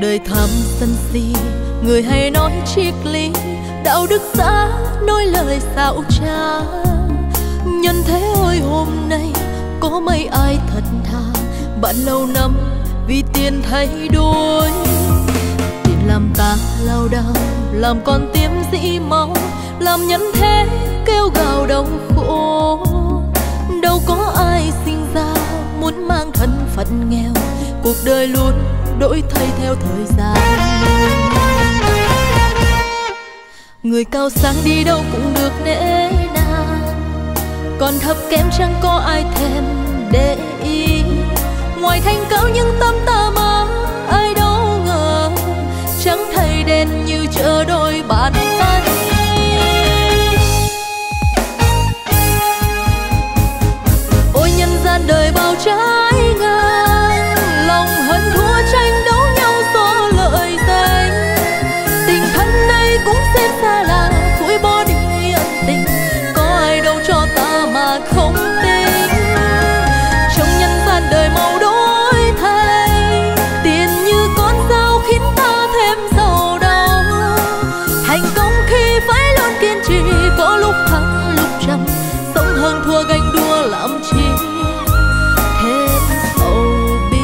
đời tham sân si, người hay nói triết lý, đạo đức giả nói lời xạo trá. Nhân thế ơi hôm nay có mấy ai thật thà, bạn lâu năm vì tiền thay đổi. Tiền làm ta lao đao, làm con tim dĩ máu, làm nhân thế kêu gào đau khổ. Đâu có ai sinh ra muốn mang thân phận nghèo, cuộc đời luôn đổi thay theo thời gian. Người cao sang đi đâu cũng được nể nang, còn thấp kém chẳng có ai thèm để ý. Ngoài thành cao nhưng tâm ta mơ, ai đâu ngờ chẳng thấy đèn như chờ đôi bàn tay. Ôi nhân gian đời bao trái ngang, lòng hận thua tranh đấu nhau so lợi danh. Tình thân này cũng xem xa là phủi bỏ đi ân tình, có ai đâu cho ta mà không tin. Trong nhân gian đời màu đổi thay, tiền như con dao khiến ta thêm giàu đau. Thành công khi phải luôn kiên trì, có lúc thắng lúc trầm, sống hơn thua ganh đua làm chi thêm sầu bi.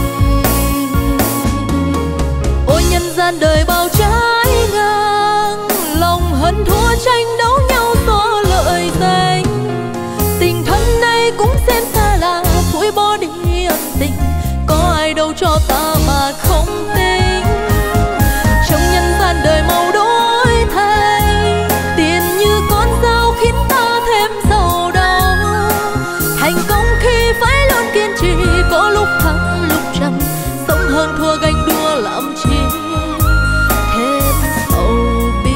Ôi nhân gian đời bao trái ngang, lòng hận thua tranh đấu nhau so lợi danh. Tình thân này cũng xem xa là phủi bỏ đi ân tình, có ai đâu cho ta mà không tin. Trong nhân gian đời màu đổi thay, tiền như con dao khiến ta thêm giàu đau. Thành công khi phải luôn kiên trì, có lúc thắng lúc trầm, sống hơn thua ganh đua làm chi thêm sầu bi.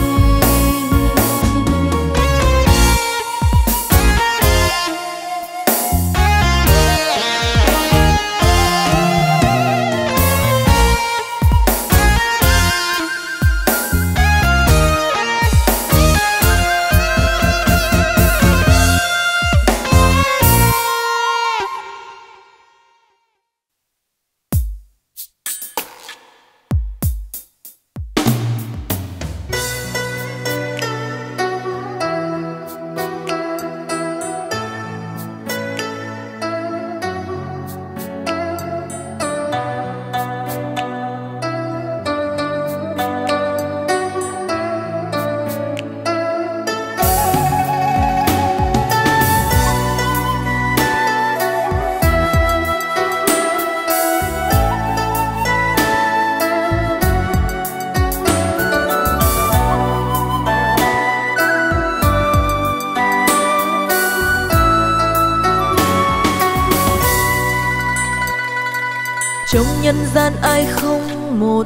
Trong nhân gian ai không một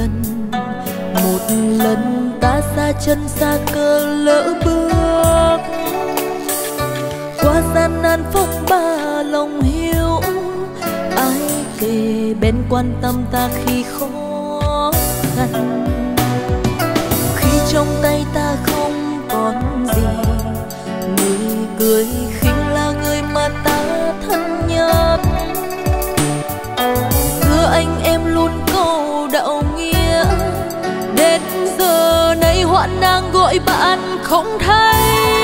lần ta xa chân xa cơ lỡ bước. Qua gian nan phúc ba lòng hiếu, ai kề bên quan tâm ta khi khó khăn. Khi trong tay ta không còn gì, người cười khinh là người mà ta thân nhất. Anh em luôn câu đạo nghĩa, đến giờ này hoạn đang gọi bạn không thấy.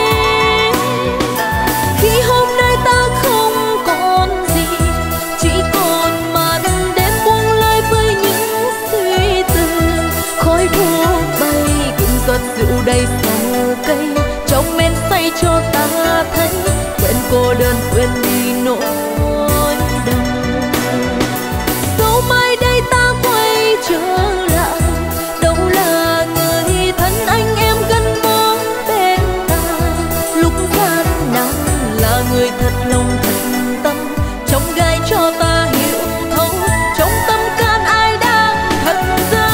Khi hôm nay ta không còn gì, chỉ còn màn đêm buông lơi với những suy tư. Khói thuốc bay cùng giọt rượu đầy sầu cây, trong men say cho ta thấy quên cô đơn, quên đi nỗi đau. Mai đây ta quay trở lại, đâu là người thân anh em gắn bó bên ta. Lúc gian nan là người thật lòng thật tâm, trong gai cho ta hiểu thấu, trong tâm can ai đang thật ra.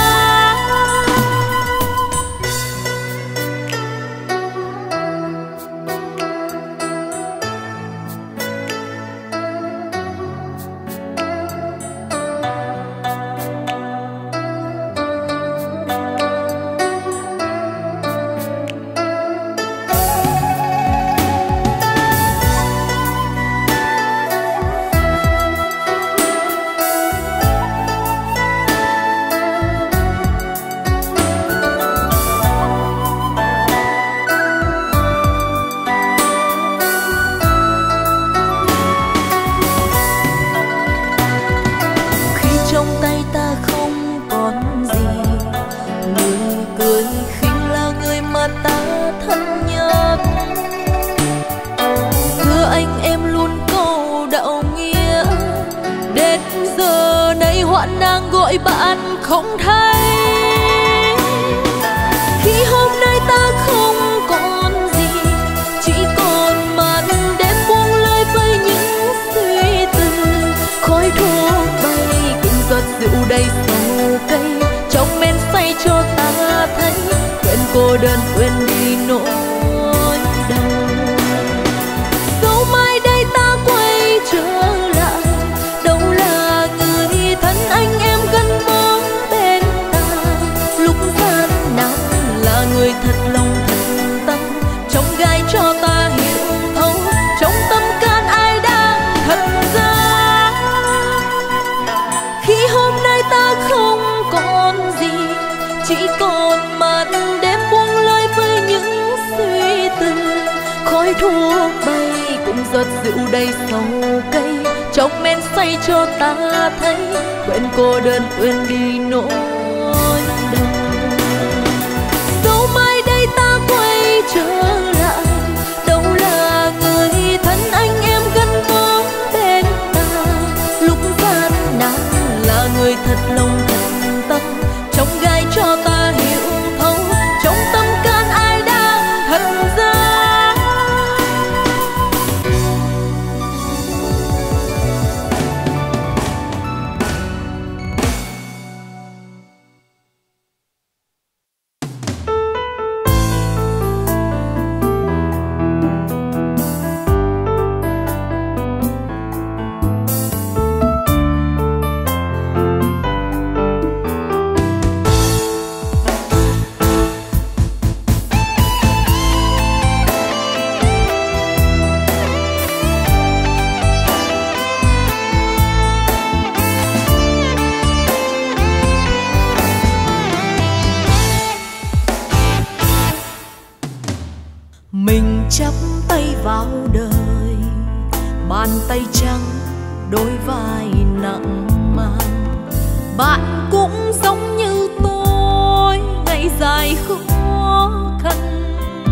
gọi bạn không thấy. Khi hôm nay ta không còn gì, chỉ còn màn đêm buông lơi với những suy tư. Khói thuốc bay cùng giọt rượu đầy sầu cây, trong men say cho ta thấy quên cô đơn, quên đi nỗi đau. Dẫu mai đây ta quay trở lại, đâu là người thân anh em gắn bó bên ta. Lúc gian nan là người thật lòng thật tâm, trong gai cho ta hiểu thấu, trong tâm can ai đang thật giá. Khi hôm nay ta không còn gì, chỉ còn màn đêm buông lơi với những suy tư. Khói thuốc bay cùng giọt rượu đầy sầu cây, trong men say cho ta thấy quên cô đơn, quên đi nỗi đau. Dẫu mai đây ta quay trở lại, đâu là người thân anh em gắn bó bên ta. Lúc gian nan là người thật lòng thật tâm, trong gai cho ta hiểu thấu, trong tâm can ai đang thật giá. Mình chắp tay vào đời, bàn tay trắng đôi vai nặng mang. Bạn cũng giống như tôi, ngày dài khó khăn.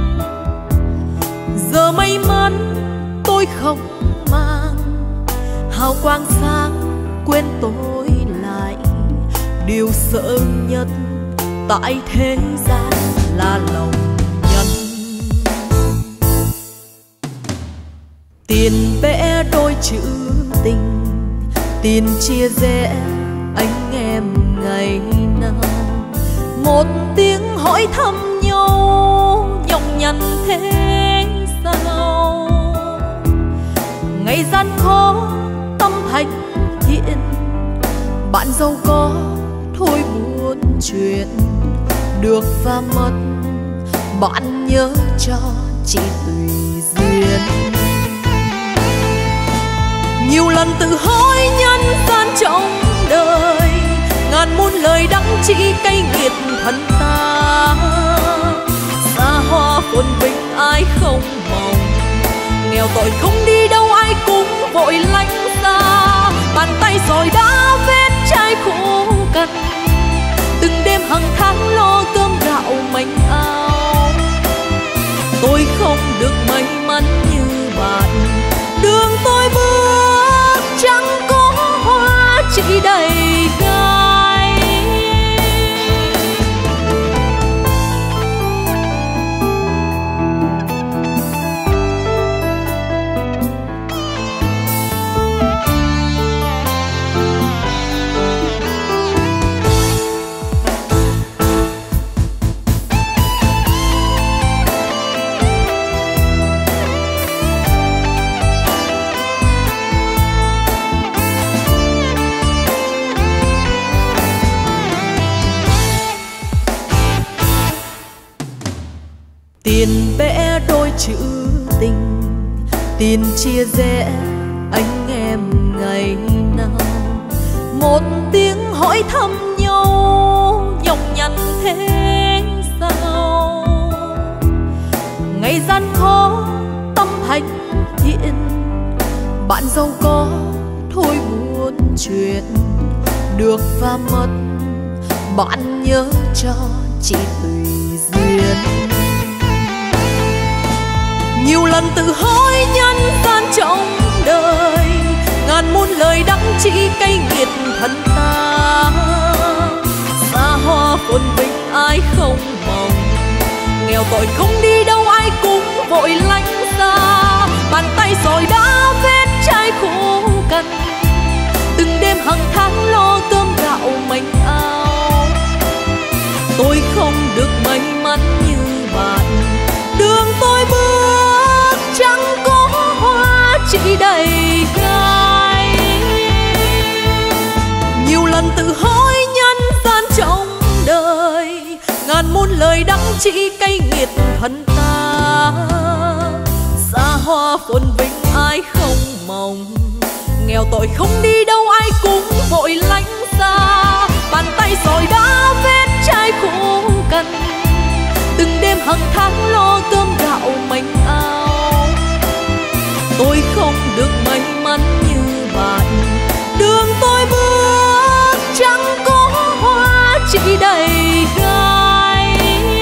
Giờ may mắn tôi không mang hào quang sáng quên tôi lại. Điều sợ nhất tại thế gian là lòng nhân. Tiền vẽ đôi chữ tình, tiền chia rẽ anh em ngày nào. Một tiếng hỏi thăm nhau nhọc nhằn thế sao. Ngày gian khó tâm thành thiện, bạn giàu có thôi buồn chuyện. Được và mất bạn nhớ cho chỉ tùy duyên. Nhiều lần tự hỏi nhân gian trong đời, ngàn muôn lời đắng chỉ cay nghiệt thân ta. Xa hoa phồn vinh ai không mong, nghèo tội không đi đâu ai cũng vội lánh xa. Bàn tay sỏi đã vết chai khô cằn, từng đêm hàng tháng lo cơm gạo manh áo. Tôi không được may mắn như bạn, đường tôi bước chẳng có hoa chỉ đầy gai. Tiền vẽ đôi chữ tình, tiền chia rẽ anh em ngày nào. Một tiếng hỏi thăm nhau nhọc nhằn thế sao. Ngày gian khó tâm hành thiện, bạn giàu có thôi buồn chuyện. Được và mất bạn nhớ cho chỉ tùy duyên. Nhiều lần tự hỏi nhân gian trong đời, ngàn muôn lời đắng chỉ cay nghiệt thân ta. chỉ đầy gai. Nhiều lần tự hỏi nhân gian trong đời, ngàn muôn lời đắng chỉ cay nghiệt thân ta. Xa hoa phồn vinh ai không mong, nghèo tội không đi đâu ai cũng vội lánh xa. Bàn tay sỏi đá vết chai khô cằn, từng đêm hàng tháng lo cơm gạo manh áo. Tôi không được may mắn như bạn, đường tôi bước chẳng có hoa chỉ đầy gai.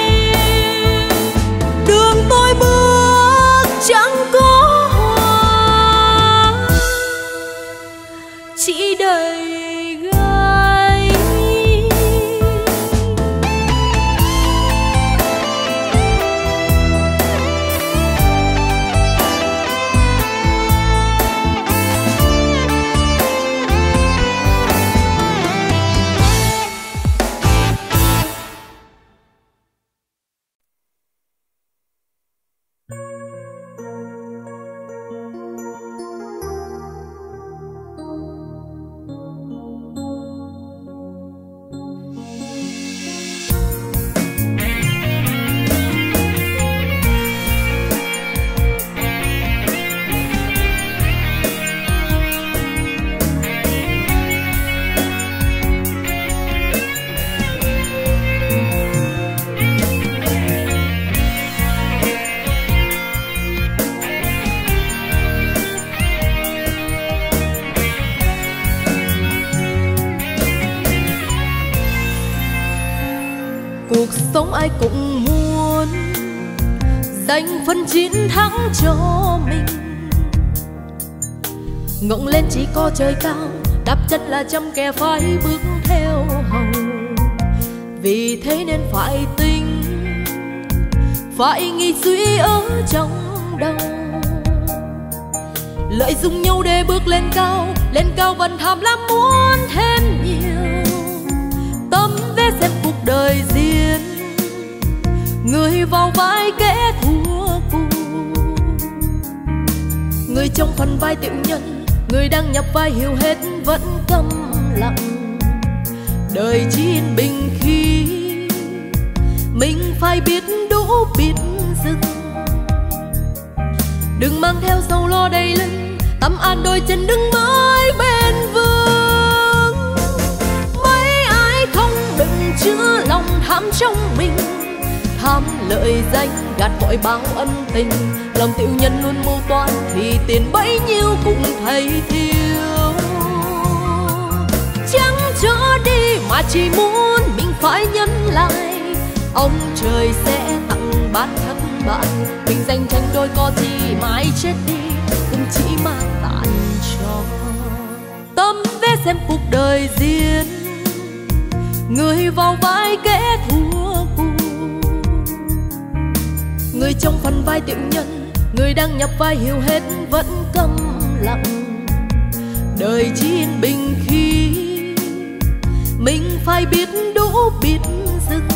Đường tôi bước chẳng có hoa chỉ đầy gai. Cuộc sống ai cũng muốn dành phần chiến thắng cho mình, ngẩng lên chỉ có trời cao, đạp chân là trăm kẻ phải bước theo hầu. Vì thế nên phải tính, phải nghĩ suy ở trong đầu, lợi dụng nhau để bước lên cao vẫn tham lam muốn thêm nhiều. Tấm vé xem cuộc đời diễn, người vào vai kẻ thua cuộc, người trong phần vai tiểu nhân, người đang nhập vai hiểu hết vẫn câm lặng. Đời chỉ yên bình khi mình phải biết đủ biết dừng. Đừng mang theo sầu lo đầy lưng, tâm an đôi chân đứng mãi bên vương. Mấy ai không đừng chứa lòng tham trong mình, tham lợi danh gạt mọi bao ân tình. Lòng tiểu nhân luôn mưu toan thì tiền bấy nhiêu cũng thấy thiếu. Chẳng cho đi mà chỉ muốn mình phải nhân lại, ông trời sẽ tặng ban thất bại. Mình danh tranh đôi có gì mãi chết đi cũng chỉ mang tàn cho. Tấm vé xem cuộc đời diễn, người vào vai kẻ thua cuộc, người trong phần vai tiểu nhân, người đang nhập vai hiểu hết vẫn câm lặng. Đời chỉ yên bình khi mình phải biết đủ biết dừng.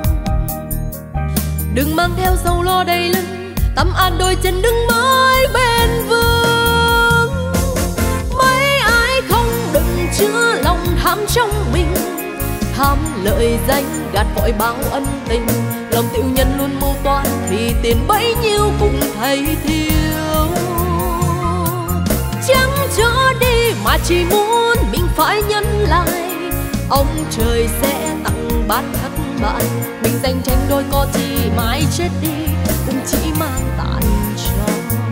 Đừng mang theo sầu lo đầy lưng, tâm an đôi chân đứng mãi bên vương. Mấy ai không đừng chứa lòng tham trong mình, tham lợi danh gạt vội bao ân tình. Lòng tiểu nhân luôn mưu toan thì tiền bấy nhiêu cũng thấy thiếu. Chẳng cho đi mà chỉ muốn mình phải nhân lại, ông trời sẽ tặng ban thất bại. Mình danh tranh đôi có gì mãi chết đi cũng chỉ mang tàn cho.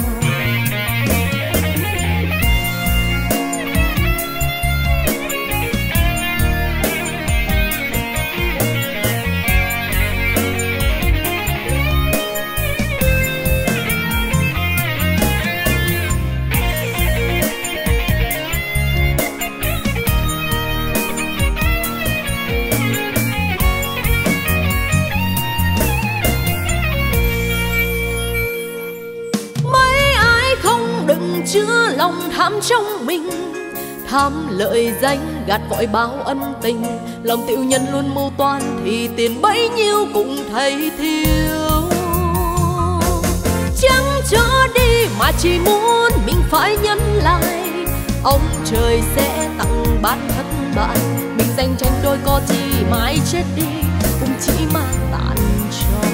Chứa lòng tham trong mình, tham lợi danh gạt vội bao ân tình. Lòng tiểu nhân luôn mưu toan thì tiền bấy nhiêu cũng thấy thiếu. Chẳng cho đi mà chỉ muốn mình phải nhấn lại. Ông trời sẽ tặng bạn thất bại, mình giành tranh đôi có chỉ mãi chết đi cũng chỉ mang tàn cho.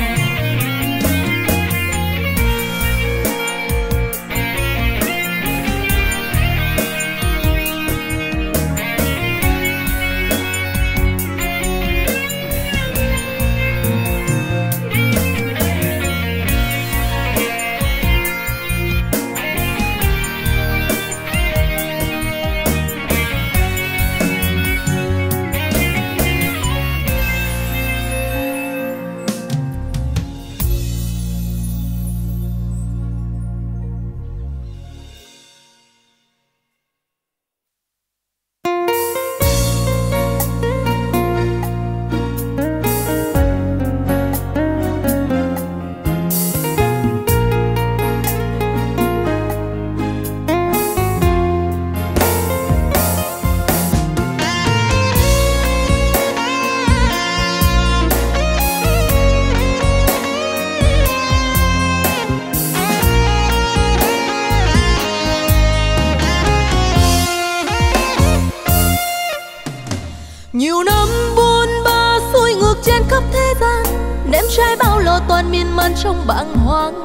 Nhiều năm buồn ba xuôi ngược trên khắp thế gian, ném trái bao lo toan miên man trong bàng hoàng.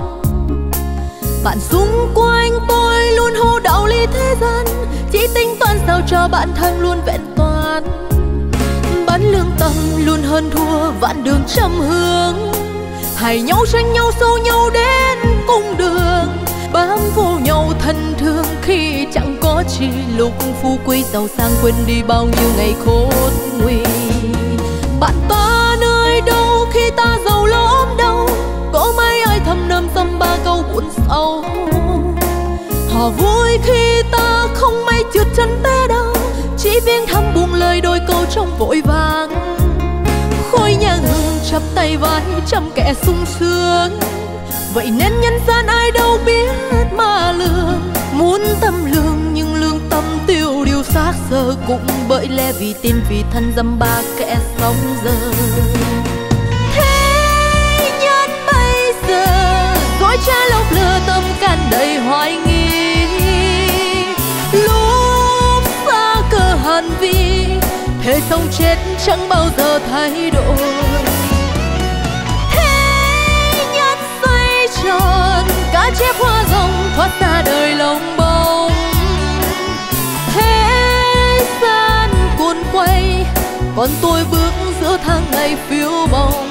Bạn xung quanh tôi luôn hô đạo lý thế gian, chỉ tính toán sao cho bản thân luôn vẹn toàn. Bán lương tâm luôn hơn thua vạn đường trăm hướng, hãy nhau tranh nhau xô nhau đến cung đường, bám vô nhau thân thương khi chẳng có chi lúc phú quý giàu sang quên đi bao nhiêu ngày khốn nguy. Bạn ta nơi đâu khi ta giàu lo ốm đau, có mấy ai thầm nâm dăm ba câu buồn sâu. Họ vui khi ta không may trượt chân té đau, chỉ biếng thăm buông lời đôi câu trong vội vàng. Khói nhang hương chắp tay vai trăm kẻ sung sướng, vậy nên nhân gian ai đâu biết mà lường. Muốn tâm lương nhưng lương tâm tiêu điều xác sơ, cũng bởi lẽ vì tin vì thân dăm ba kẻ sống giờ. Thế nhân bây giờ dối trá lốc lừa tâm can đầy hoài nghi, lúc xa cơ hàn vi thế sống chết chẳng bao giờ thay đổi. Cá chép hoa rồng thoát ra đời lồng bông, thế gian cuốn quay còn tôi bước giữa tháng ngày phiêu bồng.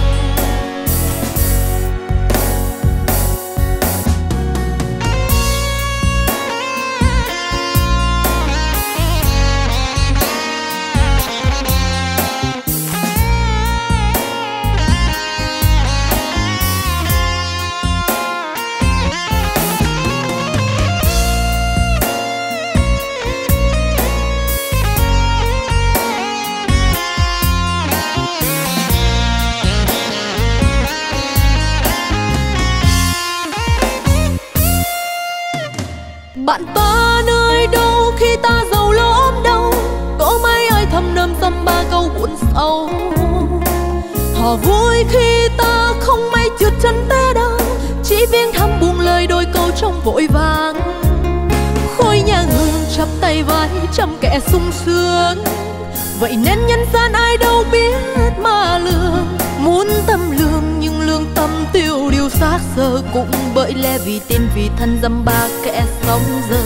Bạn ta nơi đâu khi ta giàu lo ốm đau, có mấy ai thầm nâm dăm ba câu buồn sâu. Họ vui khi ta không may trượt chân té đau, chỉ biếng thăm buông lời đôi câu trong vội vàng. Khói nhang hương chắp tay vai trăm kẻ sung sướng, vậy nên nhân gian ai đâu biết mà lường. Muốn tâm lương nhưng lương tâm tiêu điều xác sơ, cũng bởi lẽ vì tin vì thân dăm ba kẻ sống giờ.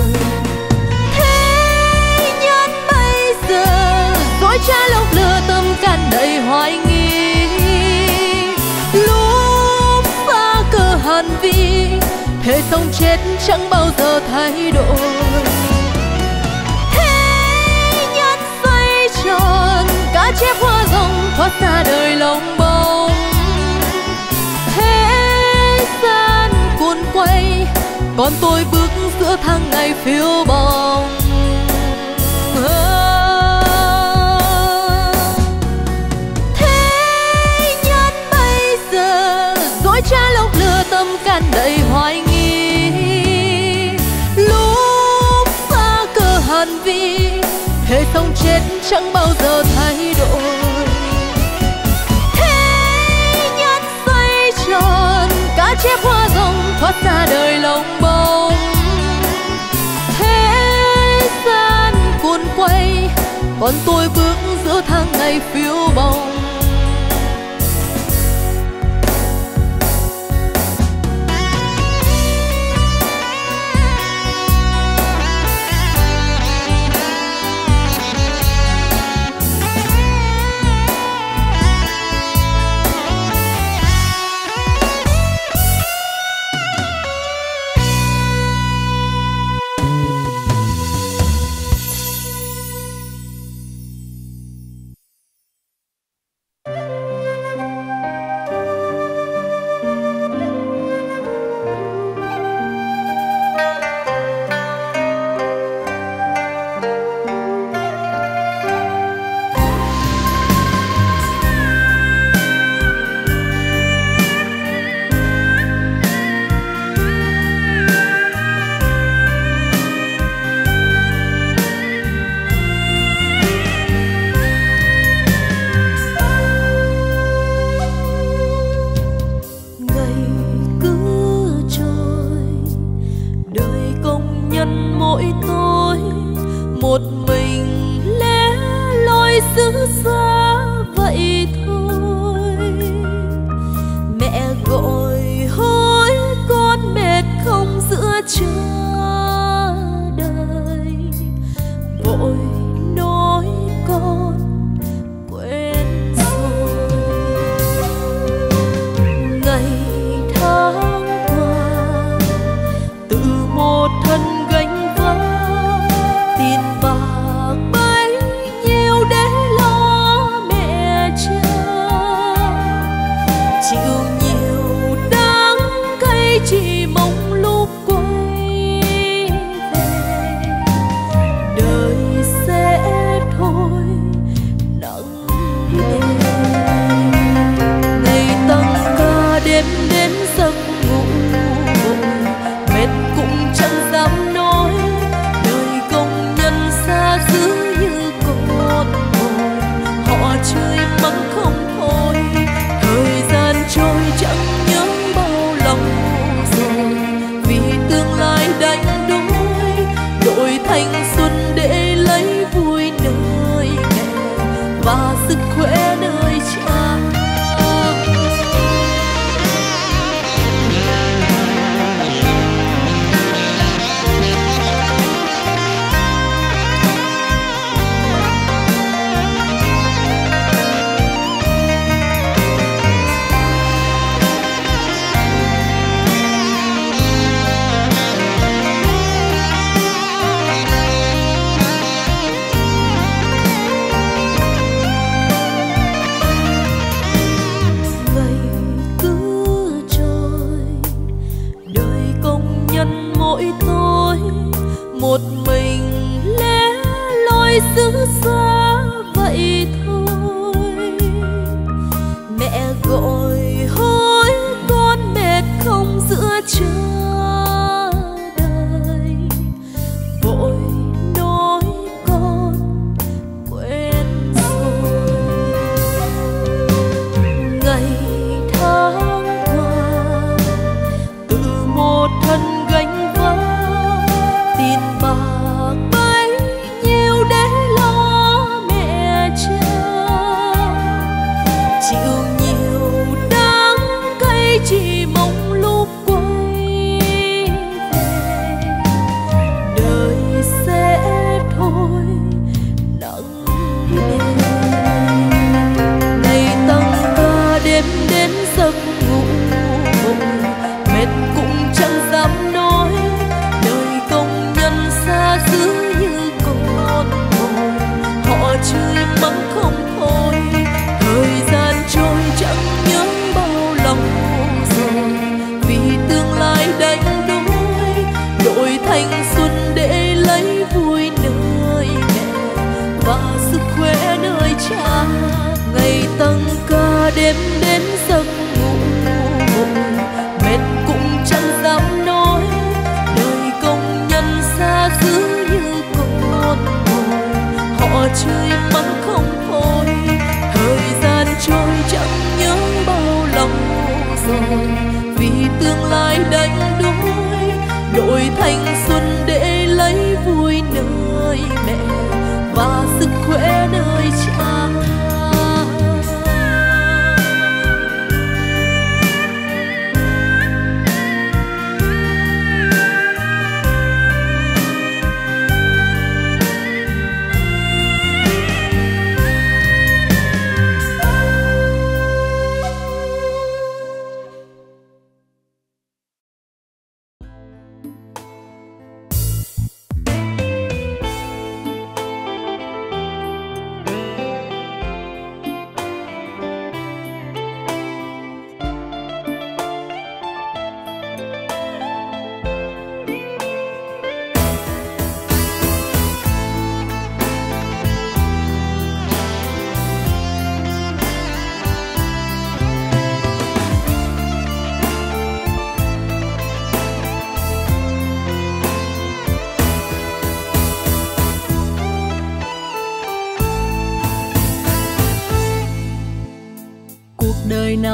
Thế nhân bây giờ dối trá lốc lừa tâm can đầy hoài nghi, lúc xa cơ hàn vi thế sống chết chẳng bao giờ thay đổi. Thế nhân xoay tròn cá chép hoa rồng thoát ra đời lồng bông, thế gian cuốn quay còn tôi bước giữa tháng ngày phiêu bồng. Thế nhân bây giờ dối trá lốc lừa tâm can đầy hoài nghi, lúc xa cơ hàn vi thế sống chết chẳng bao giờ thay đổi. Thế nhân xoay tròn cá chép hoa rồng thoát ra đời lông bông. Thế gian cuốn quay, còn tôi bước giữa tháng ngày phiêu bồng. Đêm đến giấc ngủ mệt cũng chẳng dám nói, đời công nhân xa xứ như con mồi, họ chơi mắng không thôi. Thời gian trôi chẳng nhớ bao lòng rồi, vì tương lai đánh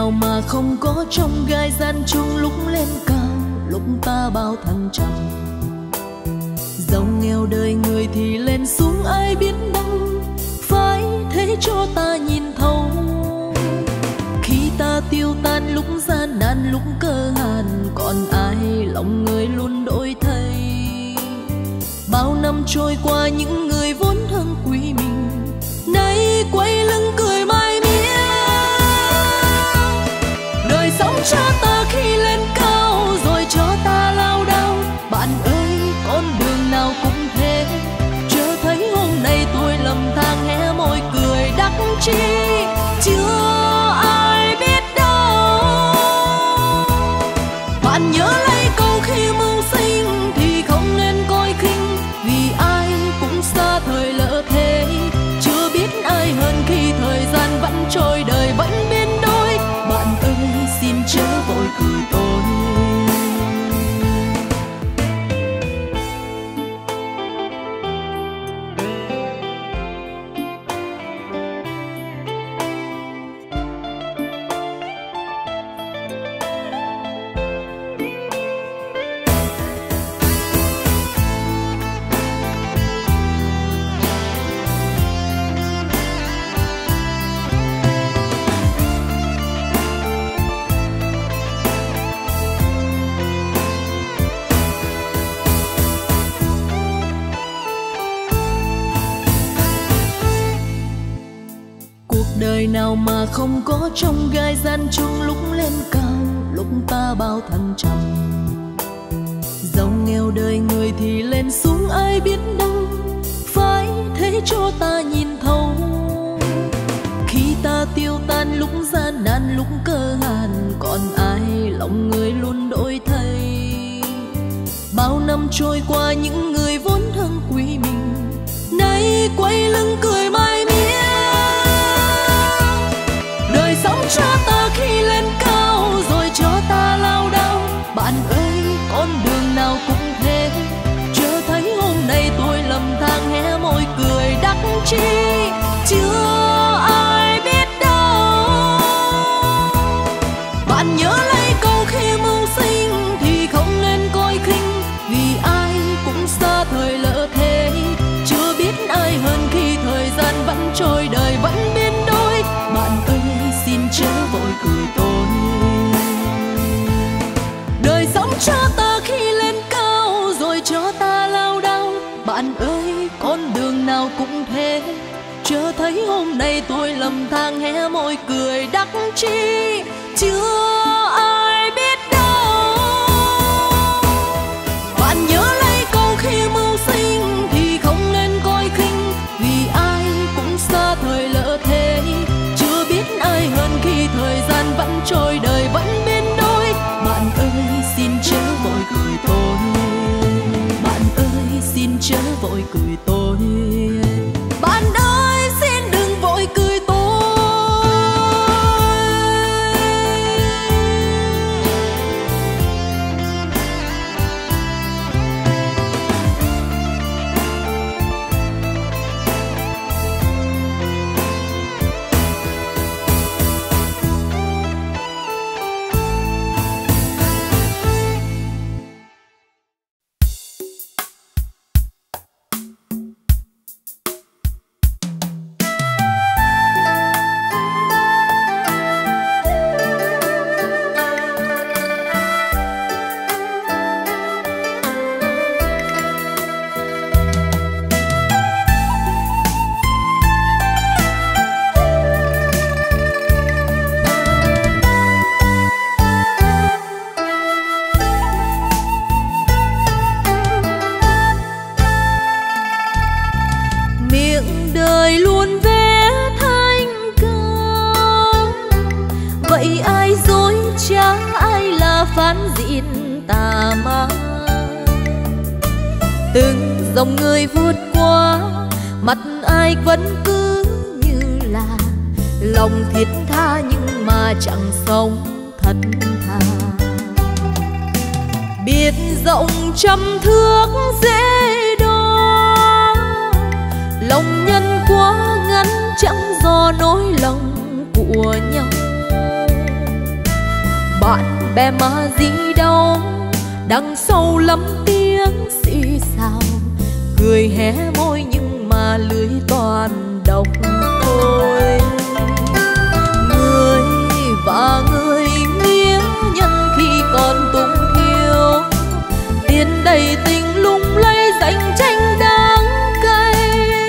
nào mà không có trong gai gian chung lúc lên cao, lúc ta bao thăng trầm. Giàu nghèo đời người thì lên xuống ai biết đâu, phải thế cho ta nhìn thấu. Khi ta tiêu tan lúc gian nan lúc cơ hàn, còn ai lòng người luôn đổi thay. Bao năm trôi qua những người vốn thương quý mình, nay quay lưng cười mai mía. Đời sống cho ta khi lên cao, rồi cho ta lao đao. Bạn ơi, con đường nào cũng thế, chớ thấy hôm nay tôi lầm than hé môi cười đắc chí. Chưa ai biết đâu. Bạn nhớ lấy câu khi mưu sinh thì không nên coi khinh, vì ai cũng xa thời lỡ thế. Chưa biết ai hơn khi thời gian vẫn trôi, đời vẫn biến đổi. Bạn ơi, xin chớ vội cười tôi. Đời nào mà không có trong gai gian chung lúc lên cao, lúc ta bao thăng trầm. Giàu nghèo đời người thì lên xuống ai biết đâu, phải thế cho ta nhìn thấu. Khi ta tiêu tan lúc gian nan lúc cơ hàn, còn ai lòng người luôn đổi thay. Bao năm trôi qua những người vốn thương quý mình, nay quay lưng cười mai mía. Đời sống cho ta khi lên cao, rồi cho ta lao đao. Bạn ơi, con đường nào cũng thế, chớ thấy hôm nay tôi lầm than hé môi cười đắc chí. Chưa ai biết đâu. Bạn nhớ lấy câu khi mưu sinh thì không nên coi khinh, vì ai cũng xa thời lỡ thế. Chưa biết ai hơn khi thời gian vẫn trôi, đời vẫn biến đổi. Bạn ơi, xin chớ vội cười tôi. Đời sống cho ta khi lên cao, rồi cho ta lao đao. Bạn ơi, con đường nào cũng thế, chớ thấy hôm nay tôi lầm than hé môi cười đắc chí. Chưa ai biết đâu. Bạn nhớ lấy câu khi mưu sinh thì không nên coi khinh, vì ai cũng xa thời lỡ thế. Chưa biết ai hơn khi thời gian vẫn trôi, đời vẫn biến đổi. Bạn ơi, xin chớ vội cười tôi. Bạn ơi, xin chớ vội cười tôi. Bạn ơi, xin đừng vội cười tôi. ai dối trá, ai là phán diện tà ma. Từng dòng người vượt qua, mặt ai vẫn cứ như là lòng thiết tha nhưng mà chẳng sống thật thà. Biết rộng trăm thước dễ đo, lòng nhân quá ngắn chẳng do nỗi lòng của nhau. bè mà gì đâu, đằng sau lắm tiếng xì xào, cười hé môi nhưng mà lưỡi toàn độc thôi. Người và người nghĩa nhân khi còn tung thiếu, tiền đầy tình lung lay danh tranh đáng cay.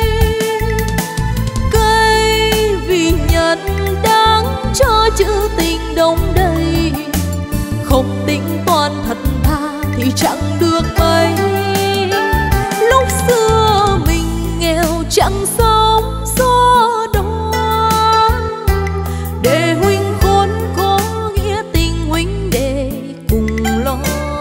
Cay vì nhận đáng cho chữ tình đông đầy, không tính toán thật tha thì chẳng được mấy. Lúc xưa mình nghèo chẳng sống gió đón, để huynh khốn có nghĩa tình huynh để cùng lo.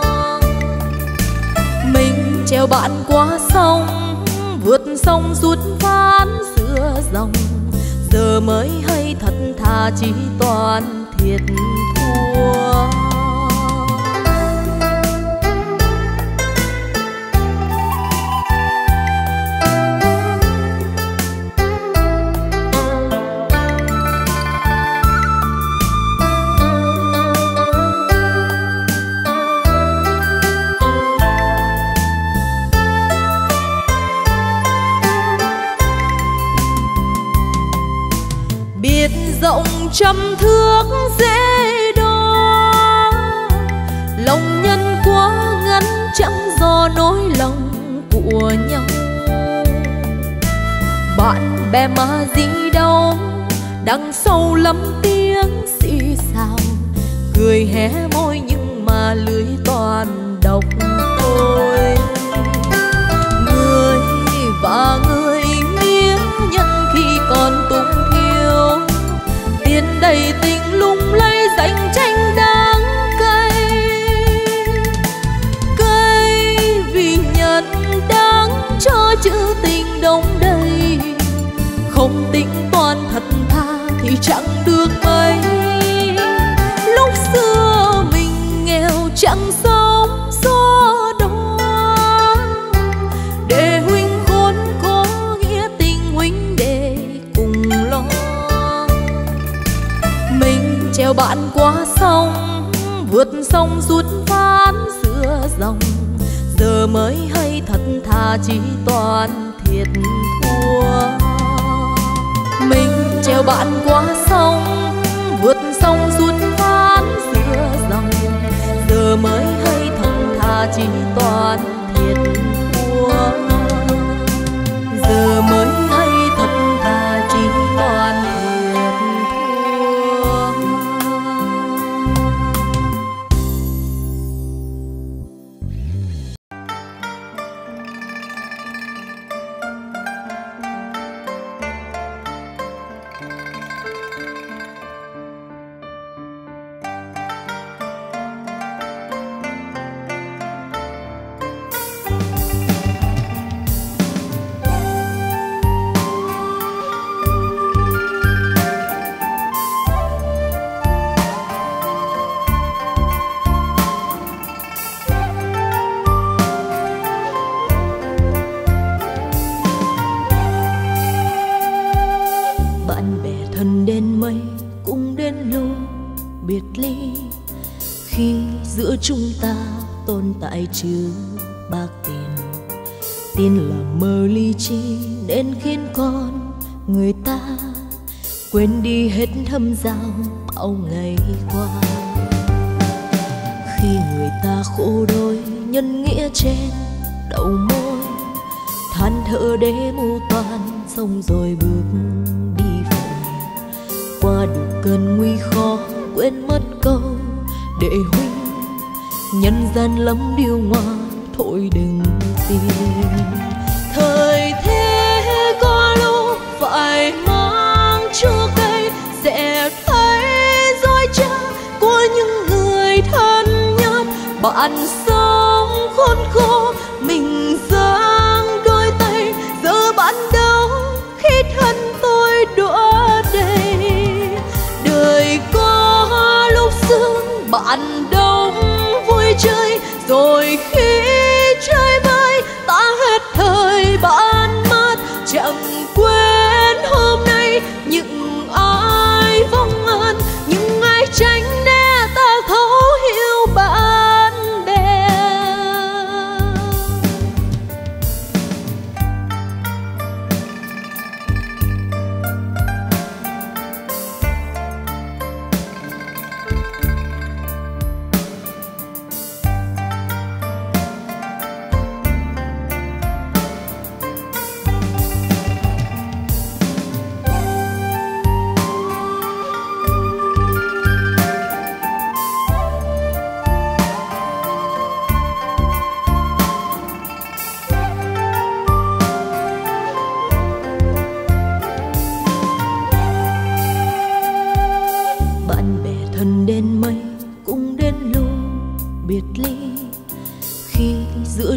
Mình treo bạn qua sông, vượt sông rút ván giữa dòng, giờ mới hay thật thà chỉ toàn thiệt thua. Rộng trăm thước dễ đo, lòng nhân quá ngắn chẳng do nỗi lòng của nhau. Bạn bè mà gì đâu, đằng sau lắm tiếng xì xào, cười hé môi nhưng mà lưỡi toàn độc thôi. Người và người nghĩa nhân khi còn tung thiếu, tiền đầy tình lung lay danh tranh đáng cay. Cay vì nhận đáng cho chữ tình đông đầy, không tính toán thật tha thì chẳng được mấy. Lúc xưa mình nghèo chẳng sống gió đón, để huynh khốn có nghĩa tình huynh để cùng lo. Mình treo bạn qua sông, vượt sông rút ván giữa dòng, giờ mới hay thật thà chỉ toàn thiệt thua. Mình treo bạn qua sông, vượt sông rút ván giữa dòng, giờ mới hay thật thà chỉ toàn thiệt thua. Giờ mới hay thật thà chỉ toàn thiệt thua. Chúng ta tồn tại chưa bạc tiền, tin là mơ ly chi nên khiến con người ta quên đi hết thâm giao bao ngày qua. Khi người ta khổ đôi nhân nghĩa trên đầu môi, than thở để mưu toan xong rồi bước đi về. Qua đủ cơn nguy khó quên mất câu để huynh nhân gian lắm điều ngoan thôi đừng tin. Thời thế có lúc phải mang chua cay, sẽ thấy dối trá của những người thân nhất. Bạn sống khốn khổ mình giang đôi tay, giờ bạn đâu khi thân tôi đổ đầy. Đời có lúc sương bạn đông vui chơi, rồi khi chơi vơi ta hết thời bạn mất. Chẳng quên hôm nay những ai vong ân, những ai tránh né ta thấu hiểu.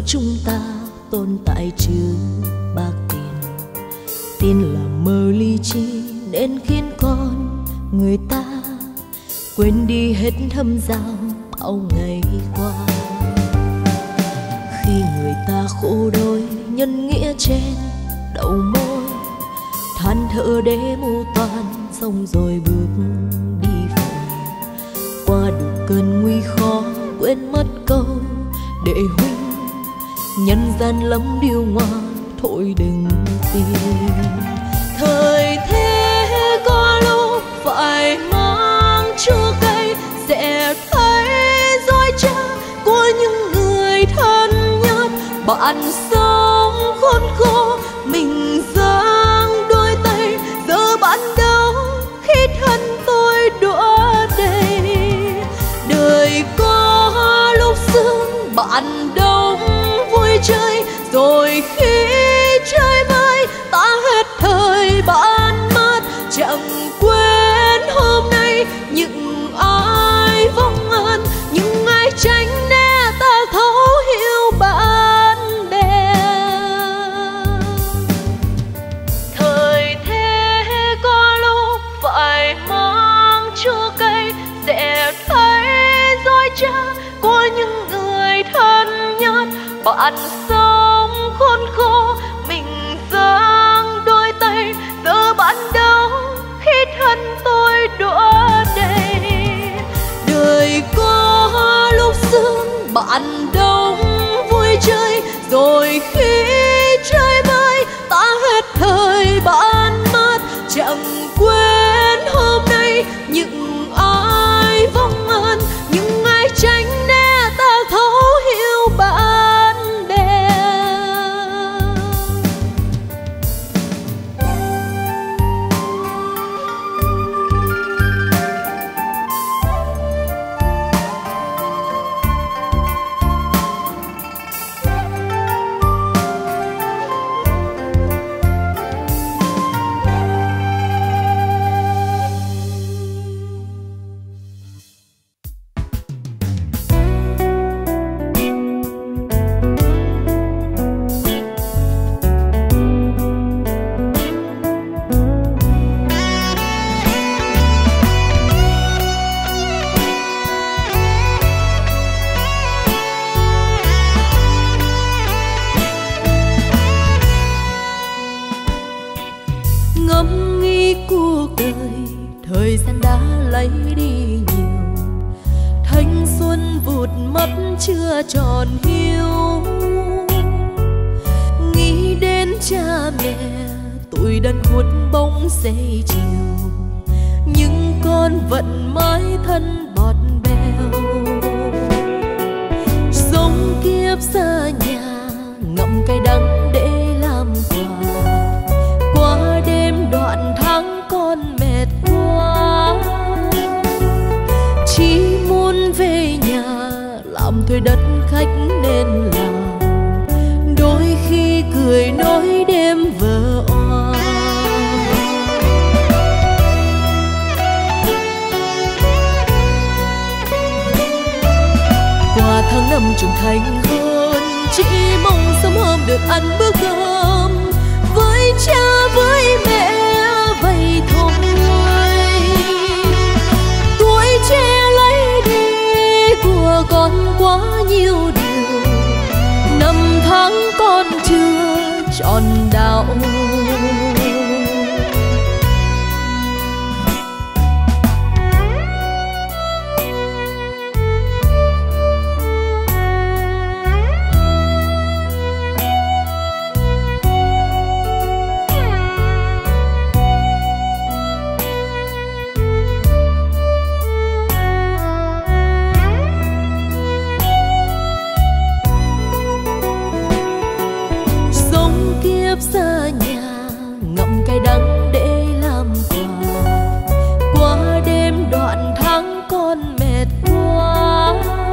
chúng ta tồn tại chứ bạc tiền. Tiền là mờ ly chi nên khiến con người ta quên đi hết thâm giao bao ngày qua. Khi người ta khổ đôi nhân nghĩa trên đầu môi, than thở để mưu toan xong rồi bước đi vội. Qua đủ cơn nguy khó quên mất câu để huynh nhân gian lắm điều ngoan thôi đừng tin. Thời thế có lúc phải mang chua cay, sẽ thấy dối trá của những người thân nhất. Bạn sống khốn khổ mình giang đôi tay, giờ bạn đâu khi thân tôi đọa đầy. Đời có lúc sương bạn đông vui chơi, rồi khi chơi vơi ta hết thời bạn mất. Chẳng quên hôm nay những ai vong ân, những ai tránh né ta thấu hiểu bạn bè. Thời thế có lúc phải mang chua cay, sẽ thấy dối trá của những người thân nhất. Bạn sống khốn khổ mình giang đôi tay, giờ bạn đâu khi thân tôi đọa đầy. Đời có lúc sương bạn đông vui chơi, rồi khi chơi vơi ta hết thời bạn mất. Chẳng quên hôm nay những ai vong ân, những ai tránh né ta thấu hiểu bạn bè. Ngẫm nghĩ cuộc đời, thời gian đã lấy đi nhiều, thanh xuân vụt mất chưa tròn hiếu. Nghĩ đến cha mẹ tuổi đần khuất bóng giây chiều, nhưng con vẫn mãi thân bọt bèo. Sống kiếp xa nhà ngậm cay đắng để làm quà, qua đêm đoạn tháng con mệt quá. Chỉ muốn về nhà làm thuê đất khách nên làm, đôi khi cười nói đêm vỡ òa. Qua tháng năm trưởng thành hơn, chỉ mong sớm hôm được ăn bữa cơm với cha với mẹ vậy thôi. Tuổi trẻ lấy đi của con quá nhiều điều, năm tháng con chưa tròn đạo. Xa nhà ngậm cay đắng để làm quà, qua đêm đoạn tháng con mệt quá.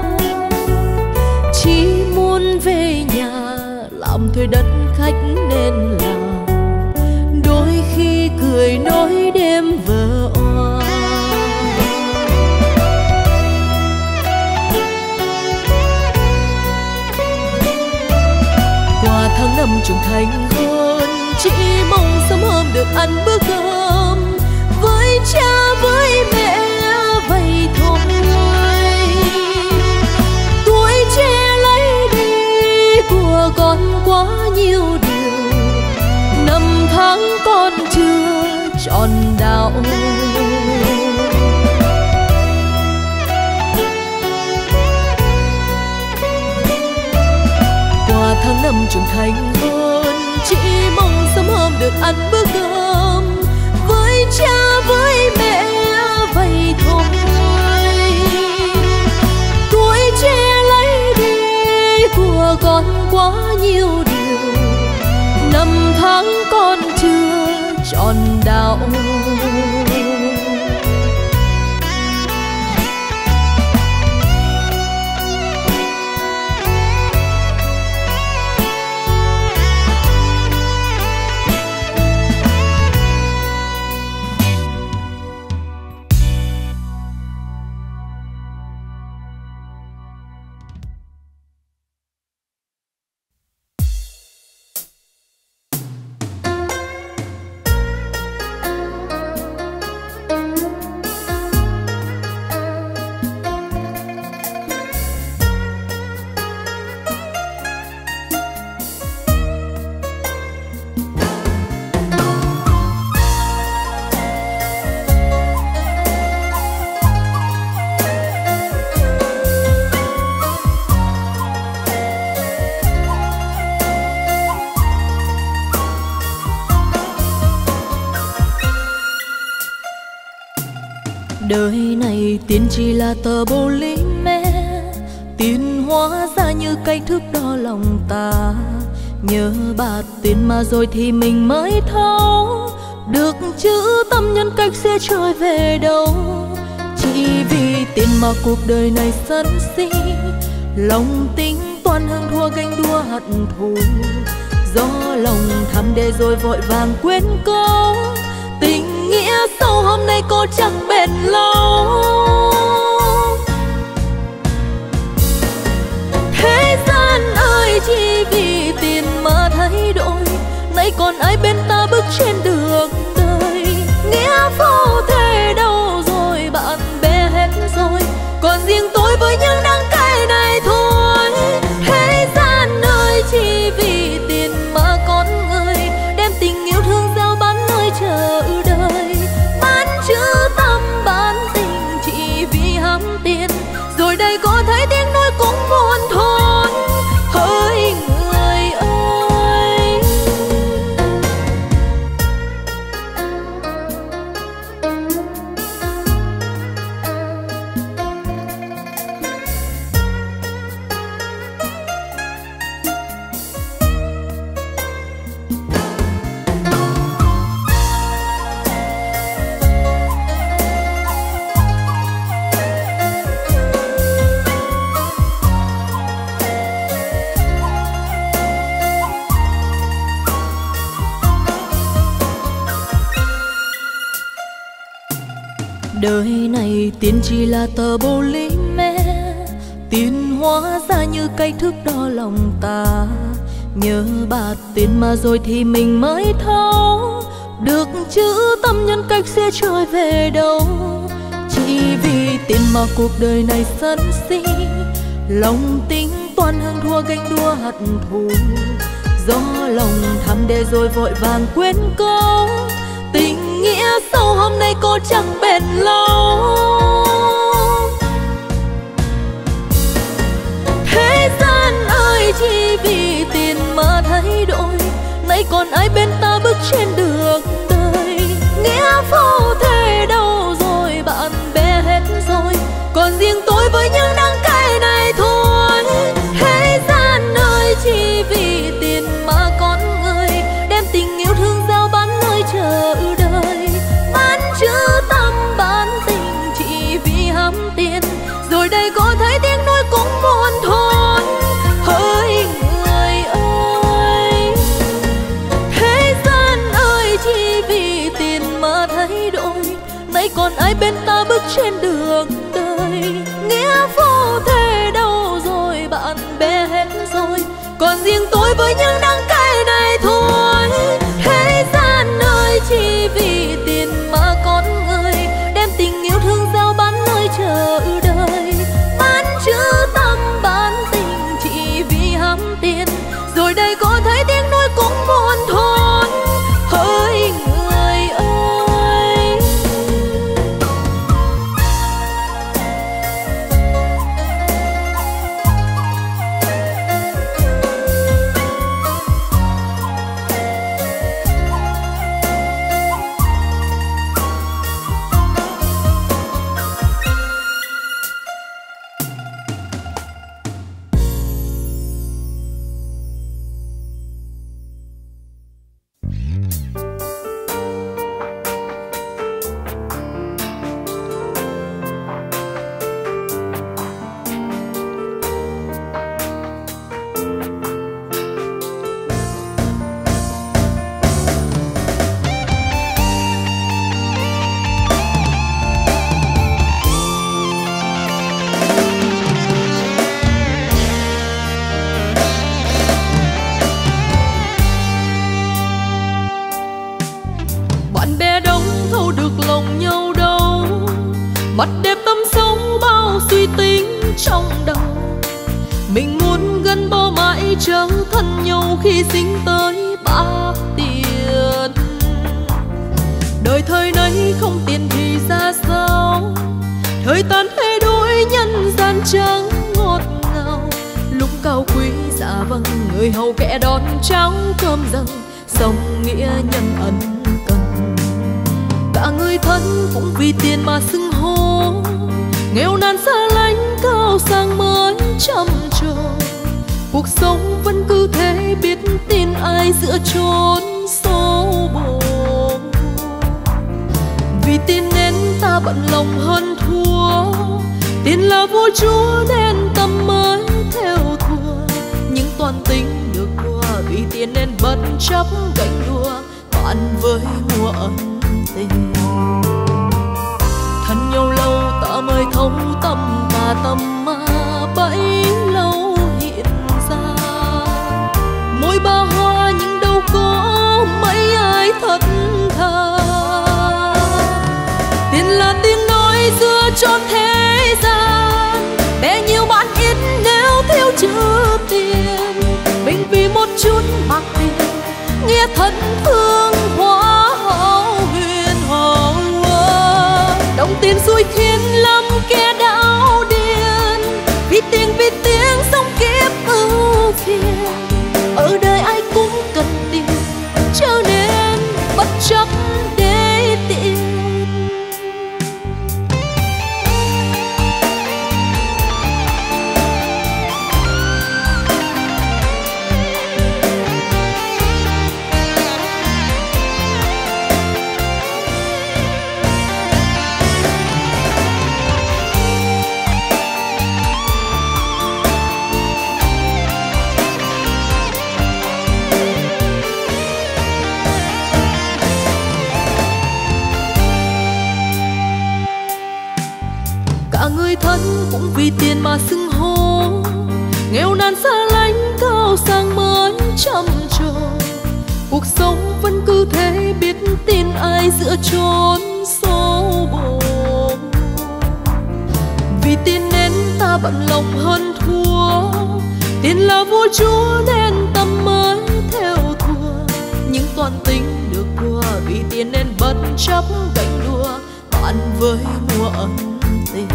Chỉ muốn về nhà làm thuê đất khách nên làm, đôi khi cười nói đêm vỡ òa. trưởng thành hơn, chỉ mong sớm hôm được ăn bữa cơm với cha với mẹ vậy thôi. Tuổi trẻ lấy đi của con quá nhiều điều, năm tháng con chưa tròn đạo. Qua tháng năm trưởng thành hơn, chỉ mong sớm hôm được ăn bữa cơm với cha với mẹ vậy thôi. Tuổi trẻ lấy đi của con quá nhiều điều, năm tháng con chưa tròn đạo. Đời này tiền chỉ là tờ bồ lý mê, tiền hóa ra như cách thước đo lòng ta. Nhớ bạc tiền mà rồi thì mình mới thấu được chữ tâm nhân cách sẽ trôi về đâu. Chỉ vì tiền mà cuộc đời này sân si, lòng tính toan hơn thua ganh đua hận thù. Do lòng tham để rồi vội vàng quên câu, tình nghĩa sâu hôm nay cô chẳng bền lâu. Thế gian ơi, chỉ vì tiền mà thay đổi, nay còn ai bên ta bước trên đường đời. Nghĩa vô thể đâu rồi, bạn bè hết rồi, còn riêng tôi với những đắng cay này thôi. Thế gian ơi, chỉ vì tiền mà con người đem tình yêu thương giao bán nơi chờ đời. Bán chữ tâm bán tình chỉ vì ham tiền, rồi đây có thấy tiếng nói cũng buồn thôi. Hỡi người ơi, đời này tiền chỉ là tờ bồ lý mê, tiền hóa ra như cách thước đo lòng ta. Nhớ bạc tiền mà rồi thì mình mới thấu được chữ tâm nhân cách sẽ trôi về đâu. Chỉ vì tiền mà cuộc đời này sân si, lòng tính toan hơn thua ganh đua hận thù. Do lòng tham để rồi vội vàng quên câu, tình nghĩa sâu hôm nay cô chẳng bền lâu. Thế gian ơi, chỉ vì tiền mà thay đổi, nay còn ai bên ta bước trên đường đời. Nghĩa vô thể đâu rồi, bạn bè hết rồi, còn riêng tôi với những đắng cay này thôi. Thế gian ơi, chỉ vì tiền mà con người đem tình yêu thương giao bán nơi chờ đời. Bán chữ tâm bán tình chỉ vì ham tiền, rồi đây có thấy tiếng nói cũng buồn thôi. Hỡi người ơi, thế gian ơi, chỉ Mắt đẹp tâm sống bao suy tính trong đầu. Mình muốn gắn bó mãi trở thân nhau khi sinh tới bạc tiền. Đời thời nay không tiền thì ra sao, thời tan thay đổi nhân gian chẳng ngọt ngào. Lúc cao quý dạ vâng, người hầu kẻ đón cháo cơm dâng, dòng nghĩa nhân ân cần. Cả người thân cũng vì tiền mà xưng hô, nghèo nàn xa lánh cao sang mới trầm trồ. Cuộc sống vẫn cứ thế, biết tin ai giữa chốn xô bồ. Vì tiền nên ta bận lòng hơn thua, tiền là vua chúa nên tâm mới theo thua. Nhưng toàn tính được qua, vì tiền nên bất chấp ganh đua, bạn với mùa ân tình. Thân nhau lâu ta mới thấu tâm, mà tâm ma bấy lâu hiện ra. Môi ba hoa nhưng đâu có mấy ai thật thà. Tiền là tiếng nói giữa chốn thế gian, để nhiều bạn ít nếu thiếu chữ tiền. Mình vì một chút bạc tiền, nghĩa thân thương hóa hậu huyền hoàng. Đồng tiền xui khiến lắm kẻ đảo điên, vì tiếng sống kiếp ưu phiền. Ở đời ai cũng cần tiền, cho nên bất chấp để tiền. Người thân cũng vì tiền mà xưng hô, nghèo nàn xa lánh cao sang mới trầm trồ. Cuộc sống vẫn cứ thế, biết tin ai giữa chốn xô bồ. Vì tiền nên ta bận lòng hơn thua, tiền là vua chúa nên tâm mới theo thua. Nhưng toàn tính được qua, vì tiền nên bất chấp ganh đua, bạn với mùa ân tình.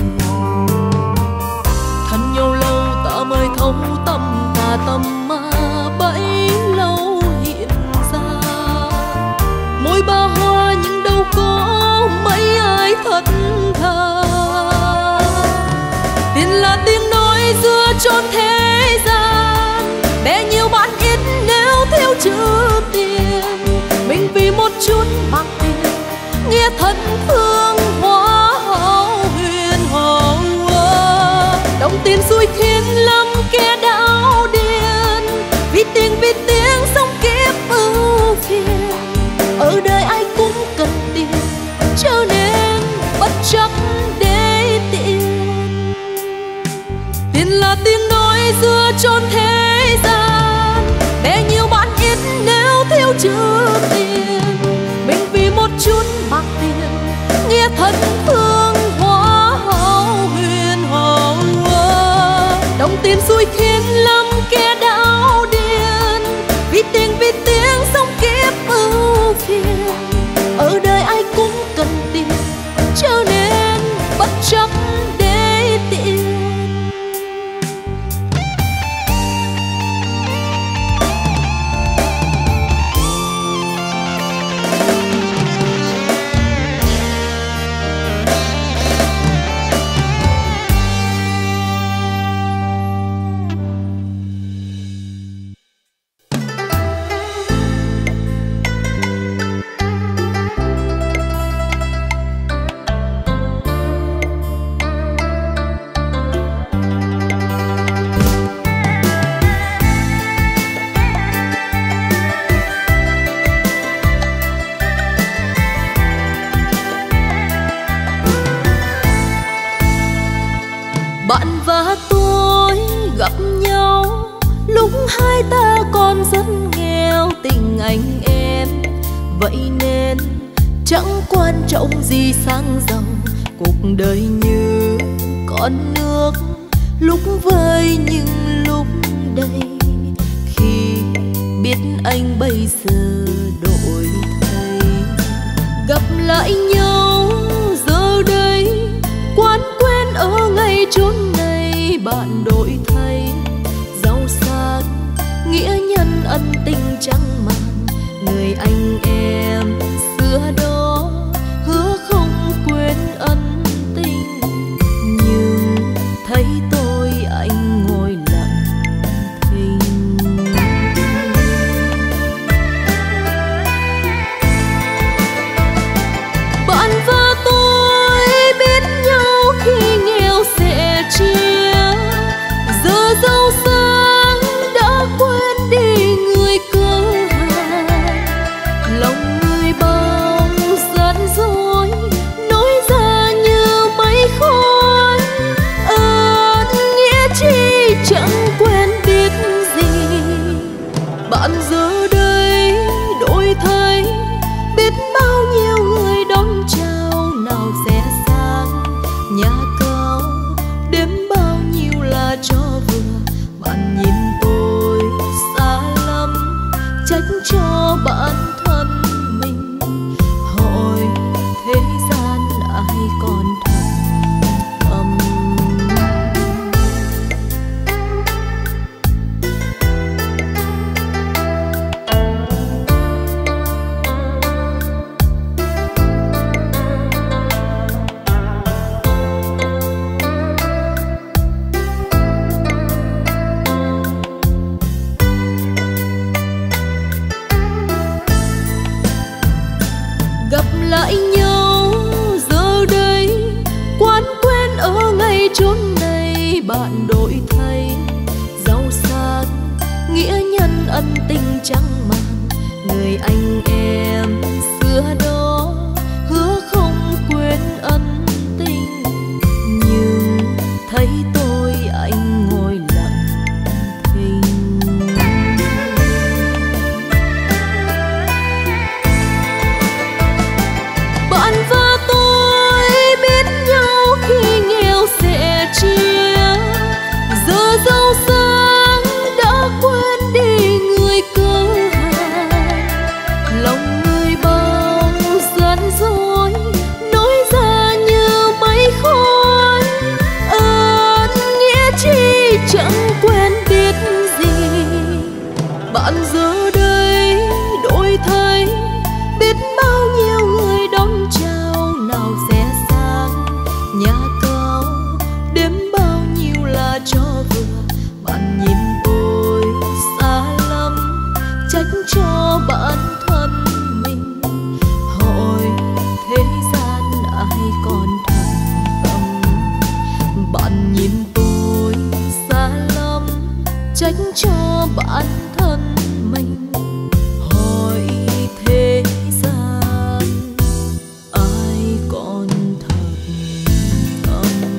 Thân nhau lâu ta mới thấu tâm, mà tâm ma bấy lâu hiện ra. Môi ba hoa nhưng đâu có mấy ai thật thà. Tiền là tiếng nói giữa chốn thế gian, để nhiều bạn ít nếu thiếu chữ tiền. Mình vì một chút bạc tiền, nghĩa thân thương hóa hậu huyền hoàng. Đồng tiền xui khiến lắm kẻ đảo điên, Vậy nên chẳng quan trọng gì sang giàu, cuộc đời như con nước lúc vơi nhưng lúc đây. Khi biết anh bây giờ đổi thay, gặp lại nhau giờ đây quán quen ở ngay chốn này. Bạn đổi thay giàu sang nghĩa nhân ân tình chẳng màng, người anh em xưa đó hứa không quên ân tình. Nhưng thấy tôi anh ngồi lặng thinh. Bạn và tôi biết nhau khi nghèo sẻ chia, giờ giàu sang đã quên đi người cơ hàn. Lòng người bao gian dối nối ra như mây khói, ơn nghĩa chi chẳng quen biết gì. Bạn giờ đây đổi thay, biết bao nhiêu người đón chào, nào sẽ sang nhà cao đếm bao nhiêu là cho vừa. Bạn nhìn tôi xa lắm, trách cho bản thân mình, hỏi thế gian ai còn thật thầm. Gặp lại nhau giờ đây quán quen ở ngay chốn này. Bạn đổi thay giàu sang nghĩa nhân ân tình chẳng màng, người anh em xưa đó hứa không quên ân tình. Nhưng thấy tôi anh ngồi lặng thinh. Bạn và tôi biết nhau khi nghèo sẻ chia, giờ giàu sang đã quên đi người cơ hàn. Lòng người bao gian dối nối ra như mây khói, ơn nghĩa chi chẳng quen biết gì. Bạn giờ đây đổi thay, biết bao nhiêu người đón chào, nào sẽ sang nhà cao đếm bao nhiêu là cho vừa. Bạn nhìn tôi xa lắm, trách cho bản thân mình, hỏi thế gian ai còn thật tâm. Bạn nhìn tôi xa lắm, trách cho bản thân mình, hỏi thế gian ai còn thật tâm.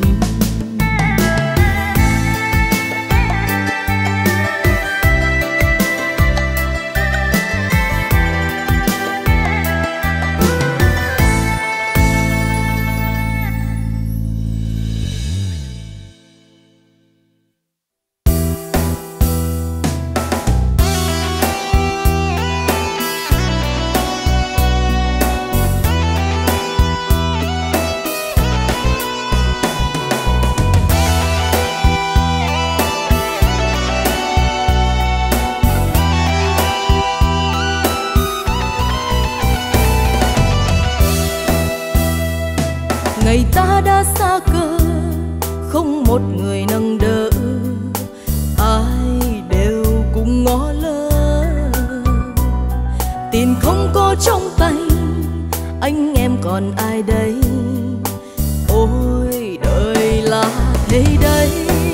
Ngày ta đã xa cơ, không một người nâng đỡ, ai đều cùng ngó lơ. Tiền không có trong tay, anh em còn ai đây? Ôi đời là thế đấy.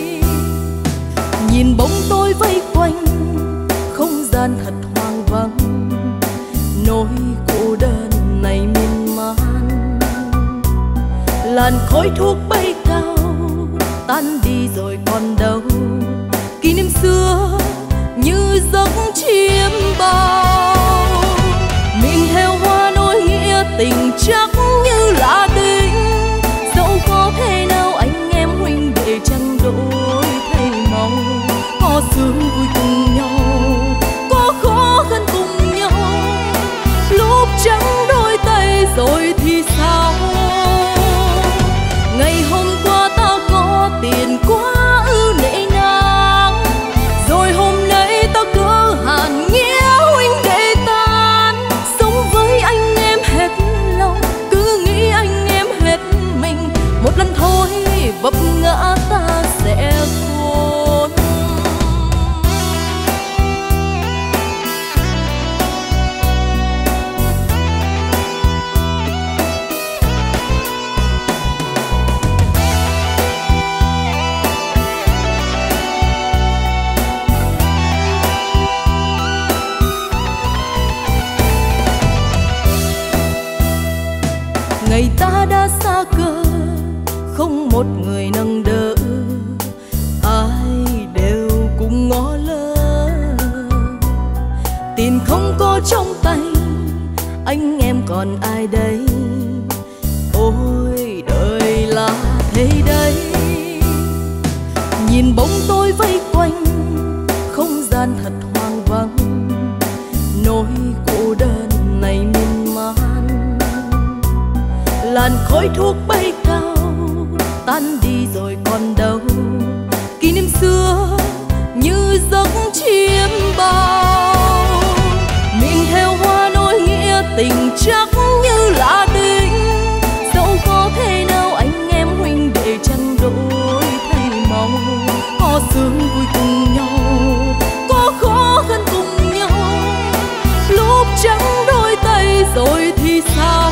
Nhìn bóng tôi vây quanh, không gian thật hoang vắng, nỗi cô đơn này miên man. Làn khói thuốc bay cao tan đi rồi còn đâu, kỷ niệm xưa như giấc chiêm bao. Mình theo ngày ta đã xa cơ, không một người nâng đỡ, ai đều cùng ngó lơ. Tiền không có trong tay, anh em còn ai đây? Ôi đời là thế đấy. Nhìn bóng tôi vây quanh, không gian thật hoang vắng, nỗi cô đơn này miên man. Làn khói thuốc bay cao, tan đi rồi còn đâu. Kỷ niệm xưa như giấc chiêm bao. Mình theo hoa nỗi nghĩa tình chắc như là đinh. Dẫu có thể nào anh em huynh đệ chẳng đổi thay màu. Có sướng vui cùng nhau, có khó khăn cùng nhau. Lúc trắng đôi tay rồi thì sao?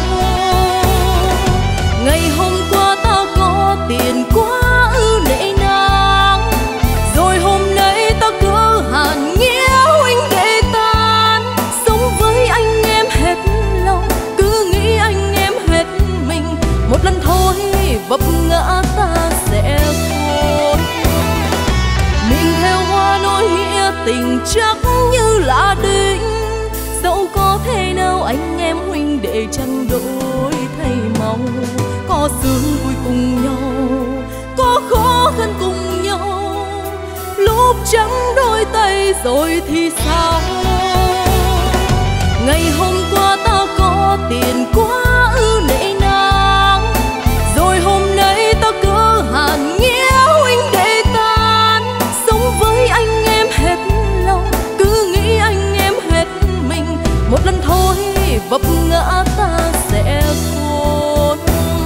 Ngày hôm qua ta có tiền quá ư nể nang, rồi hôm nay ta cớ hàn nghĩa huynh đệ tan. Sống với anh em hết lòng, cứ nghĩ anh em hết mình. Một lần thôi vấp ngã ta sẽ khôn. Mình theo hoa nỗi nghĩa tình chắc như là đinh. Dẫu có thể nào anh em huynh đệ chẳng đổi thay màu. Có sướng vui cùng nhau, có khó khăn cùng nhau. Lúc trắng đôi tay rồi thì sao? Ngày hôm qua ta có tiền quá ư nể nang, rồi hôm nay ta cớ hàn nghĩa huynh đệ tan. Sống với anh em hết lòng, cứ nghĩ anh em hết mình. Một lần thôi vấp ngã ta sẽ khôn.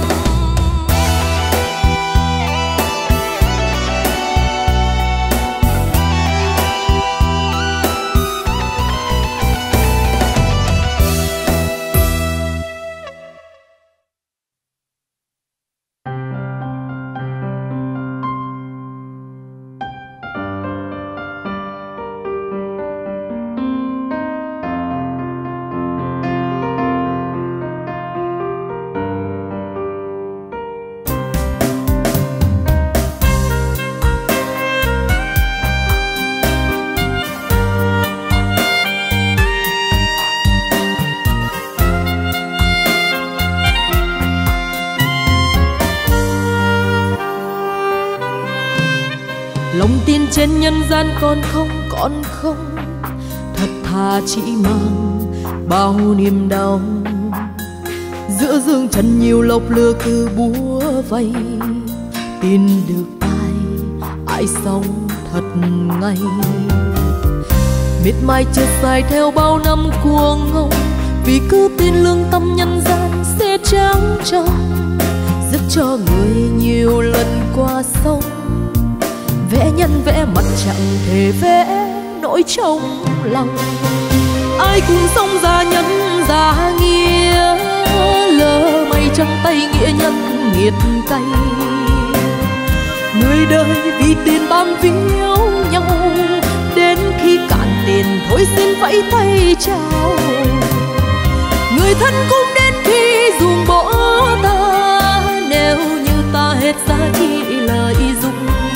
Lòng tin trên nhân gian còn không, thật thà chỉ mang bao niềm đau. Giữa dương trần nhiều lộc lừa cứ búa vây, tin được ai sống thật ngay. Miệt mài trượt dài theo bao năm cuồng ngông, vì cứ tin lương tâm nhân gian sẽ trắng trong. Giúp cho người nhiều lần qua sông, vẽ nhân vẽ mặt chẳng thể vẽ nỗi trong lòng. Ai cùng sống ra nhân ra nghĩa, lỡ mây trắng tay nghĩa nhân nghiệt cay. Người đời vì tiền bám víu nhau, đến khi cạn tiền thôi xin vẫy tay chào. Người thân cũng đến khi ruồng bỏ ta, nếu như ta hết giá trị lời dung.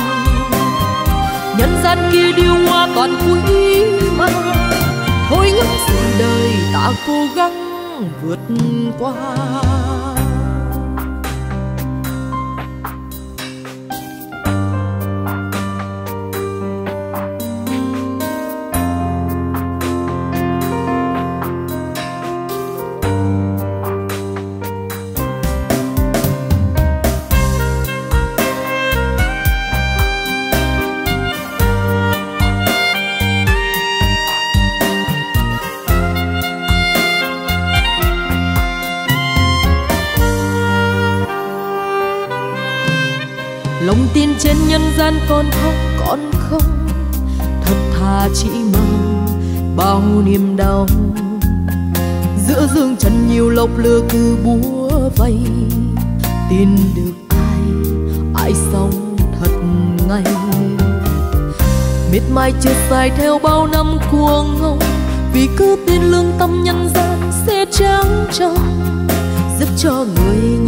Nhân gian kia điều hoa toàn quý mà, thôi ngắm sự đời ta cố gắng vượt qua. Lòng tin trên nhân gian còn không, thật thà chỉ mang bao niềm đau. Giữa dương trần nhiều lộc lừa cứ búa vây, tin được ai sống thật ngay. Miệt mài trượt dài theo bao năm cuồng ngông, vì cứ tin lương tâm nhân gian sẽ trắng trong. Giúp cho người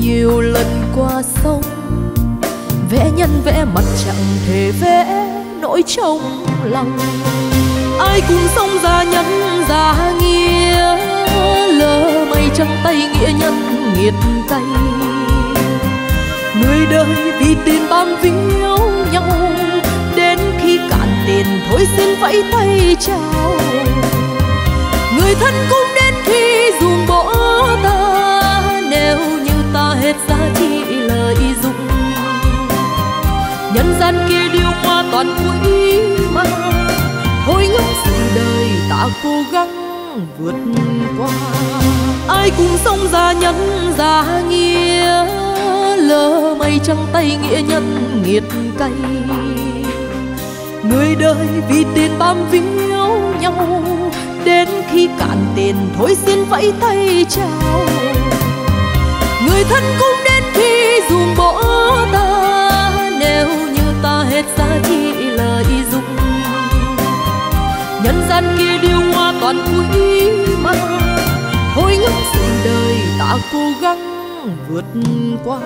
qua sông, vẽ nhân vẽ mặt chẳng thể vẽ nỗi trong lòng. Ai cùng sông ra nhân ra nghĩa, lỡ mây trắng tay nghĩa nhân nghiệt cay. Người đời vì tiền bám víu nhau, đến khi cạn tiền thôi xin vẫy tay chào. Người thân cũng đến khi ruồng bỏ ta, nếu như ta hết giá trị lợi dụng. Nhân gian kia điều hoa toàn quý mà, thôi ngắm sự đời ta cố gắng vượt qua. Ai cùng sông ra nhân ra nghĩa, lỡ mây trắng tay nghĩa nhân nghiệt cay. Người đời vì tiền bám víu nhau, đến khi cạn tiền thôi xin vẫy tay chào. Người thân cũng đến khi ruồng bỏ ta, nếu như ta hết giá trị lợi dụng. Nhân gian kia điều hoa toàn quý mà, thôi ngắm sự đời ta cố gắng vượt qua.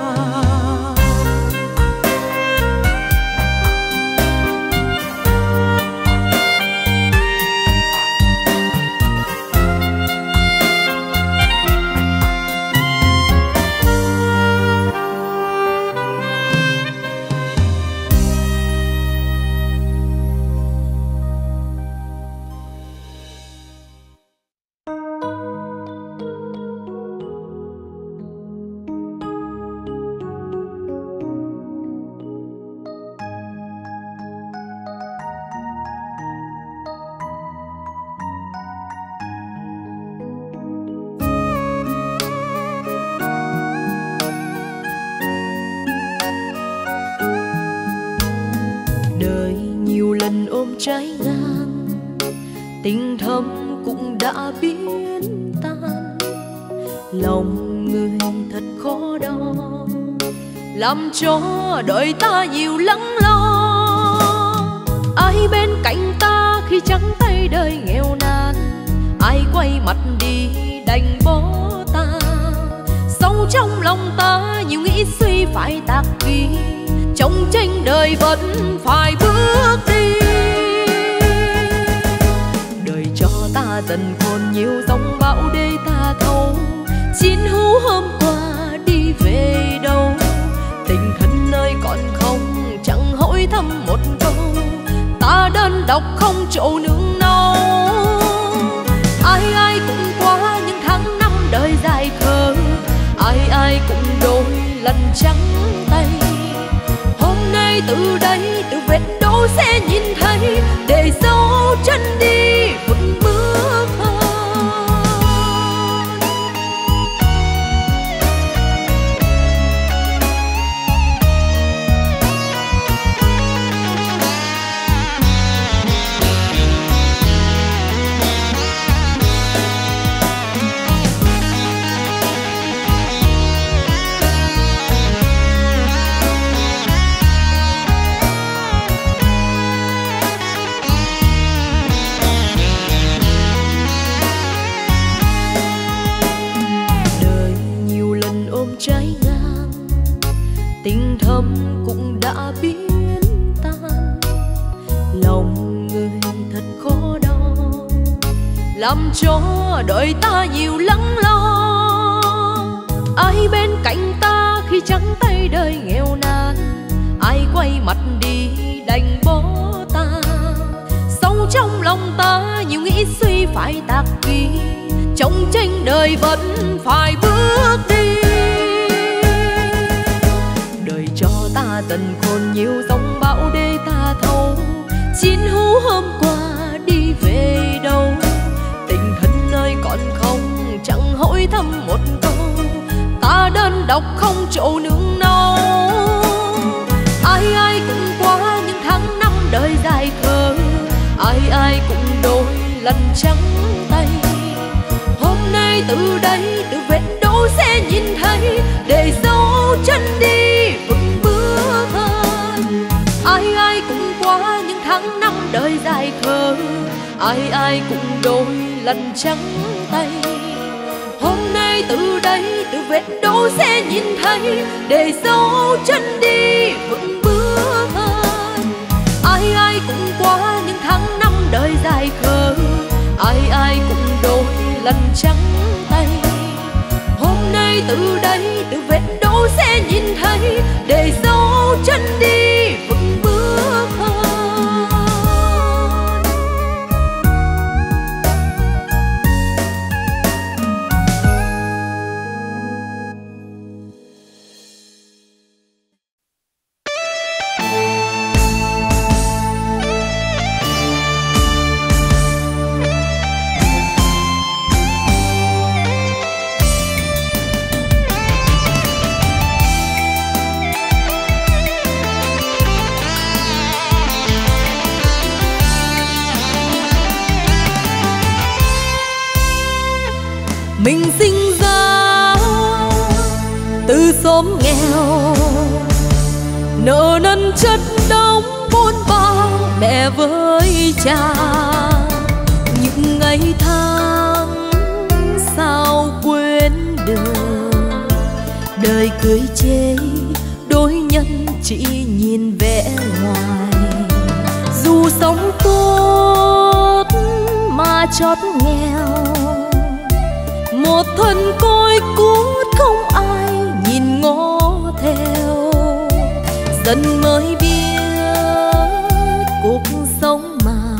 Trái ngang tình thâm cũng đã biến tan, lòng người thật khó đo, làm cho đời ta nhiều lắng lo. Ai bên cạnh ta khi trắng tay đời nghèo nàn, ai quay mặt đi đành bỏ ta. Sâu trong lòng ta nhiều nghĩ suy phải tạc ghi, trong tranh đời vẫn phải bước đi. Ta dần còn nhiều dòng bão để ta thấu, chín hữu hôm qua đi về đâu. Tình thân nơi còn không chẳng hỏi thăm một câu, ta đơn độc không chỗ nương náu. Ai ai cũng qua những tháng năm đời dài khờ, ai ai cũng đôi lần trắng tay. Hôm nay từ đây từ vết đỗ sẽ nhìn thấy, để dấu chân đi vững bước. Tình thâm cũng đã biến tan, lòng người thật khó đo, làm cho đời ta nhiều lắng lo. Ai bên cạnh ta khi trắng tay đời nghèo nàn, ai quay mặt đi đành bỏ ta. Sâu trong lòng ta nhiều nghĩ suy phải tạc ghi, trong tranh đời vẫn phải bước đi. Ta dần còn nhiều dòng bão để ta thấu, chín hữu hôm qua đi về đâu. Tình thân nơi còn không chẳng hỏi thăm một câu, ta đơn độc không chỗ nương náu. Ai ai cũng qua những tháng năm đời dài khờ, ai ai cũng đôi lần trắng tay. Hôm nay từ đây từ vết đỗ sẽ nhìn thấy, để dấu chân đi vững bước. Ai ai cũng qua những tháng năm đời dài khờ, ai ai cũng đôi lần trắng tay. Hôm nay từ đây từ vết đâu sẽ nhìn thấy, để dấu chân đi vững bước hơn. Ai ai cũng qua những tháng năm đời dài khờ, ai ai cũng đôi lần trắng tay. Hôm nay từ đây từ vết đâu sẽ nhìn thấy, để dấu chân đi vững bước hơn. Mình sinh ra từ xóm nghèo, nợ nần chất đống buôn ba mẹ với cha. Những ngày tháng sao quên được, đời cưới chê đôi nhân chỉ nhìn vẻ ngoài. Dù sống tốt mà chót nghèo, một thân côi cút không ai nhìn ngó theo. Dần mới biết cuộc sống mà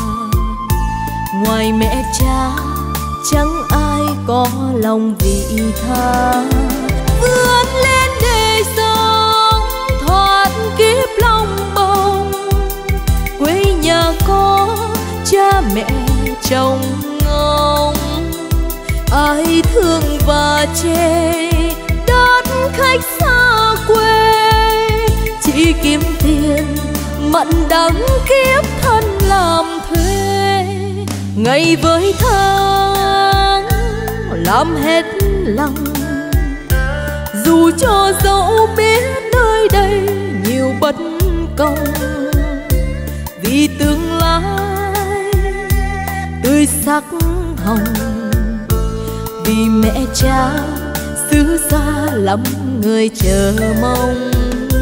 ngoài mẹ cha chẳng ai có lòng vị tha. Vươn lên để sống thoát kiếp lòng bồng, quê nhà có cha mẹ chồng ngông. Ai thương và chê đất khách xa quê, chỉ kiếm tiền mặn đắng kiếp thân làm thuê. Ngày với tháng làm hết lòng, dù cho dẫu biết nơi đây nhiều bất công. Vì tương lai tươi sắc hồng, vì mẹ cha xứ xa lắm người chờ mong.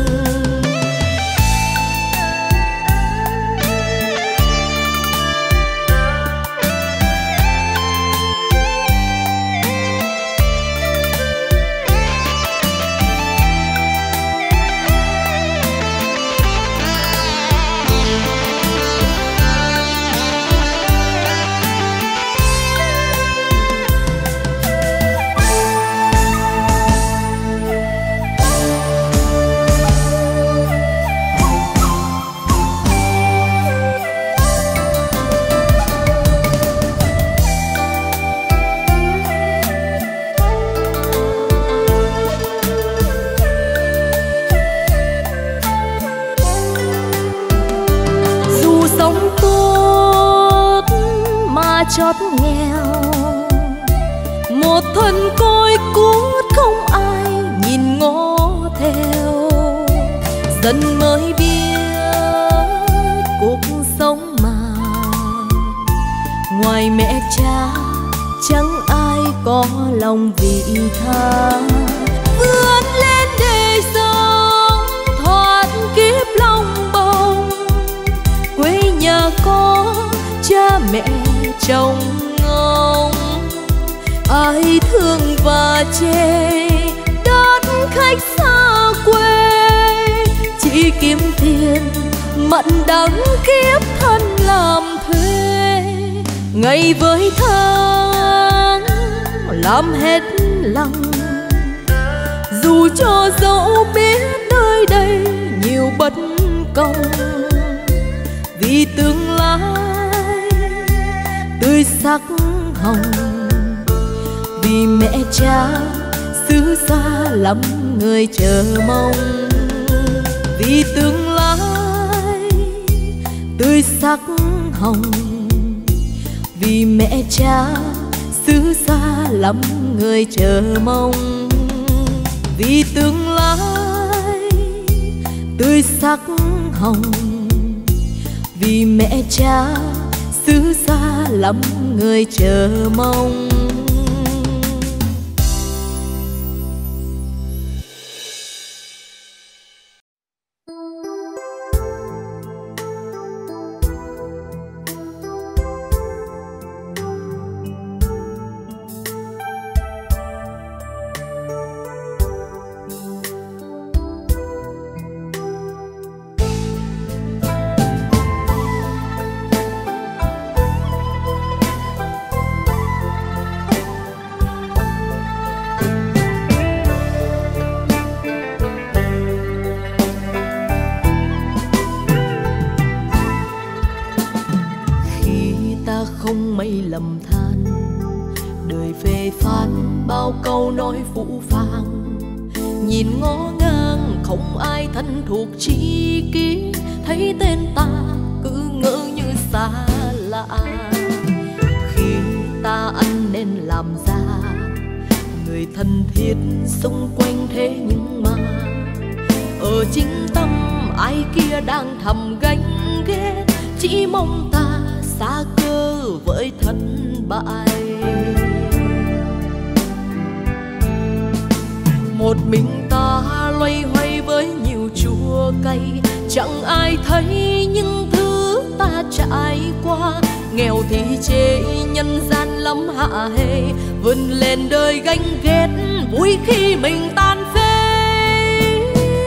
Chót nghèo, một thân côi cút không ai nhìn ngó theo. Dần mới biết cuộc sống mà ngoài mẹ cha chẳng ai có lòng vị tha. Vươn lên để sống thoát kiếp lòng bồng, quê nhà có cha mẹ chồng ngông. Ai thương và chê đất khách xa quê, chỉ kiếm tiền mặn đắng kiếp thân làm thuê. Ngày với tháng làm hết lòng, dù cho dẫu biết nơi đây nhiều bất công. Vì tương lai tươi sắc hồng, vì mẹ cha xứ xa lắm người chờ mong. Vì tương lai tươi sắc hồng, vì mẹ cha xứ xa lắm người chờ mong. Vì tương lai tươi sắc hồng, vì mẹ cha xứ xa lắm người chờ mong. Nghề phán bao câu nói phũ phàng, nhìn ngó ngang không ai thân thuộc chi ký, thấy tên ta cứ ngỡ như xa lạ. Khi ta ăn nên làm ra người thân thiết xung quanh, thế nhưng mà ở chính tâm ai kia đang thầm ganh ghét, chỉ mong ta xa cơ với thất bại. Một mình ta loay hoay với nhiều chua cay, chẳng ai thấy những thứ ta trải qua. Nghèo thì chê nhân gian lắm hạ hê, vươn lên đời ganh ghét vui khi mình tan phế.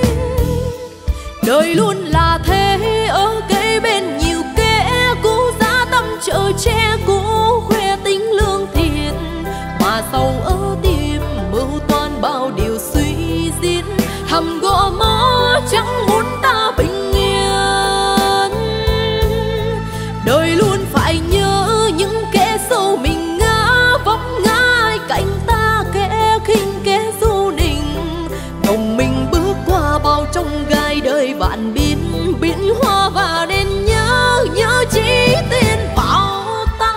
Đời luôn là thế, ở cây bên nhiều kẻ cũ giá tâm chở che cũ khoe tính lương thiện, mà sầu ở tim mưu toan bao điều suy diễn, thầm gõ mõ chẳng muốn ta bình yên. Đời luôn phải nhớ những kẻ sâu mình ngã vấp ngã ai cạnh ta, kẻ khinh kẻ du nịnh, gồng mình bước qua bao trong gai đời vạn biến biến hoa, và nên nhớ chỉ tên bảo ta.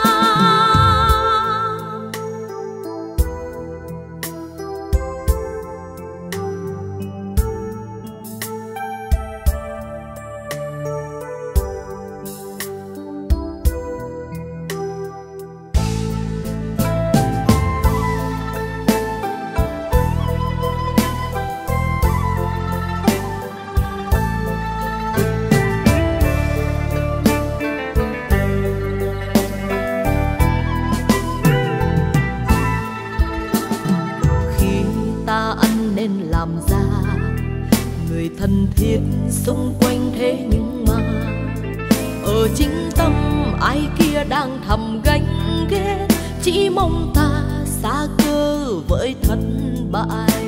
Thân thiết xung quanh, thế nhưng mà ở chính tâm ai kia đang thầm ganh ghét, chỉ mong ta xa cơ với thất bại.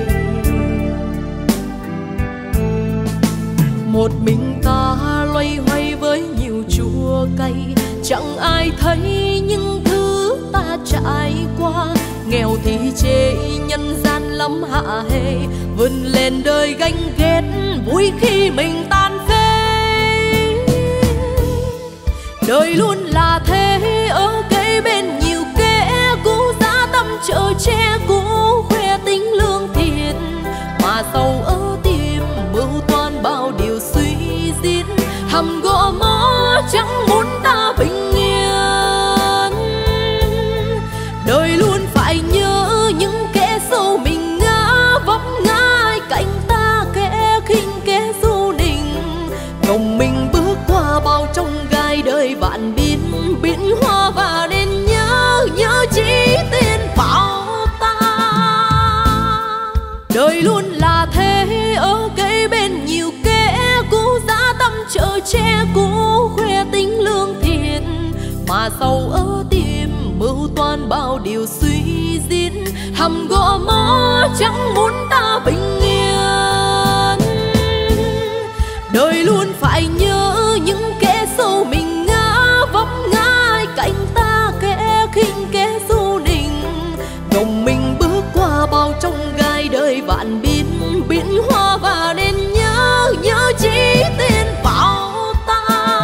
Một mình ta loay hoay với nhiều chua cay, chẳng ai thấy những thứ ta trải qua. Nghèo thì chê nhân gian lắm hạ hê, vươn lên đời ganh ghét vui khi mình tan phế. Đời luôn là thế, ở cây bên nhiều kẻ cũ giá tâm chở che cũ khoe tính lương thiện, mà sầu ở tim mưu toan bao điều suy diễn, thầm gõ mõ chẳng muốn ta bình yên. Đời luôn phải nhớ những kẻ sâu mình ngã vấp ngã ai cạnh ta, kẻ khinh kẻ du nịnh, gồng mình bước qua bao trong gai đời vạn biến biến hoa, và nên nhớ chỉ tên bảo ta. Đời luôn là thế, ở cây bên nhiều kẻ cũ giá tâm chở che cũ khoe tính lương thiện, mà sầu ở tim mưu toan bao điều suy diễn, thầm gõ mõ chẳng muốn ta bình yên. Đời luôn phải nhớ những kẻ sâu mình ngã vấp ngã ai cạnh ta, kẻ khinh kẻ du nịnh, gồng mình bước qua bao trong gai đời vạn biến biến hoa, và nên nhớ chỉ tên bảo ta.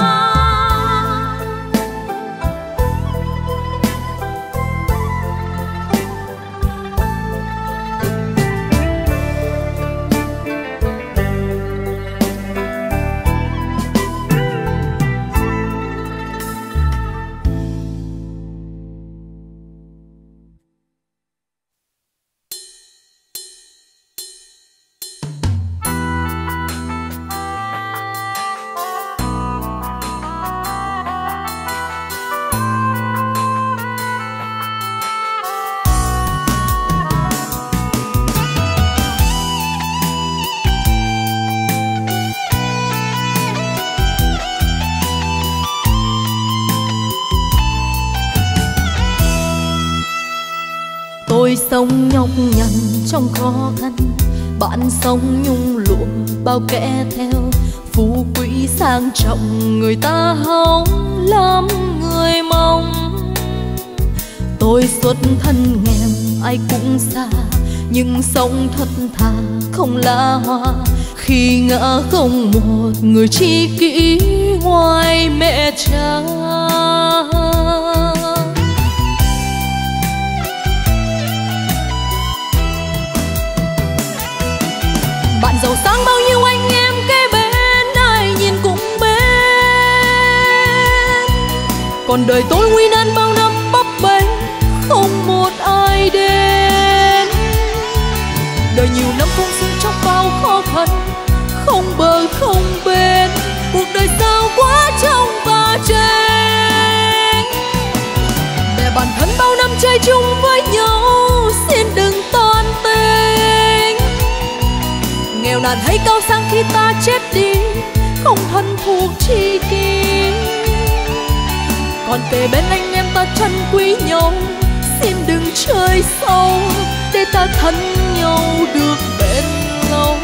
Tôi sống nhọc nhằn trong khó khăn, bạn sống nhung lụa bao kẻ theo. Phú quý sang trọng người ta hóng lắm người mong. Tôi xuất thân nghèo ai cũng xa, nhưng sống thật thà không lá hoa. Khi ngỡ không một người tri kỷ ngoài mẹ cha. Bạn giàu sang bao nhiêu anh em kế bên, ai nhìn cũng bên. Còn đời tôi nguy nan bao năm bấp bênh, không một ai đến. Đời nhiều năm phong sinh trong bao khó khăn, không bờ không bên. Cuộc đời sao quá trong và tranh. Để bản thân bao năm chơi chung với nhau, xin đừng toan tính. Nghèo nàn hay cao sang khi ta chết đi, không thân thuộc tri kỷ. Còn kề bên anh em ta trân quý nhau, xin đừng chơi sâu, để ta thân nhau được bền lâu.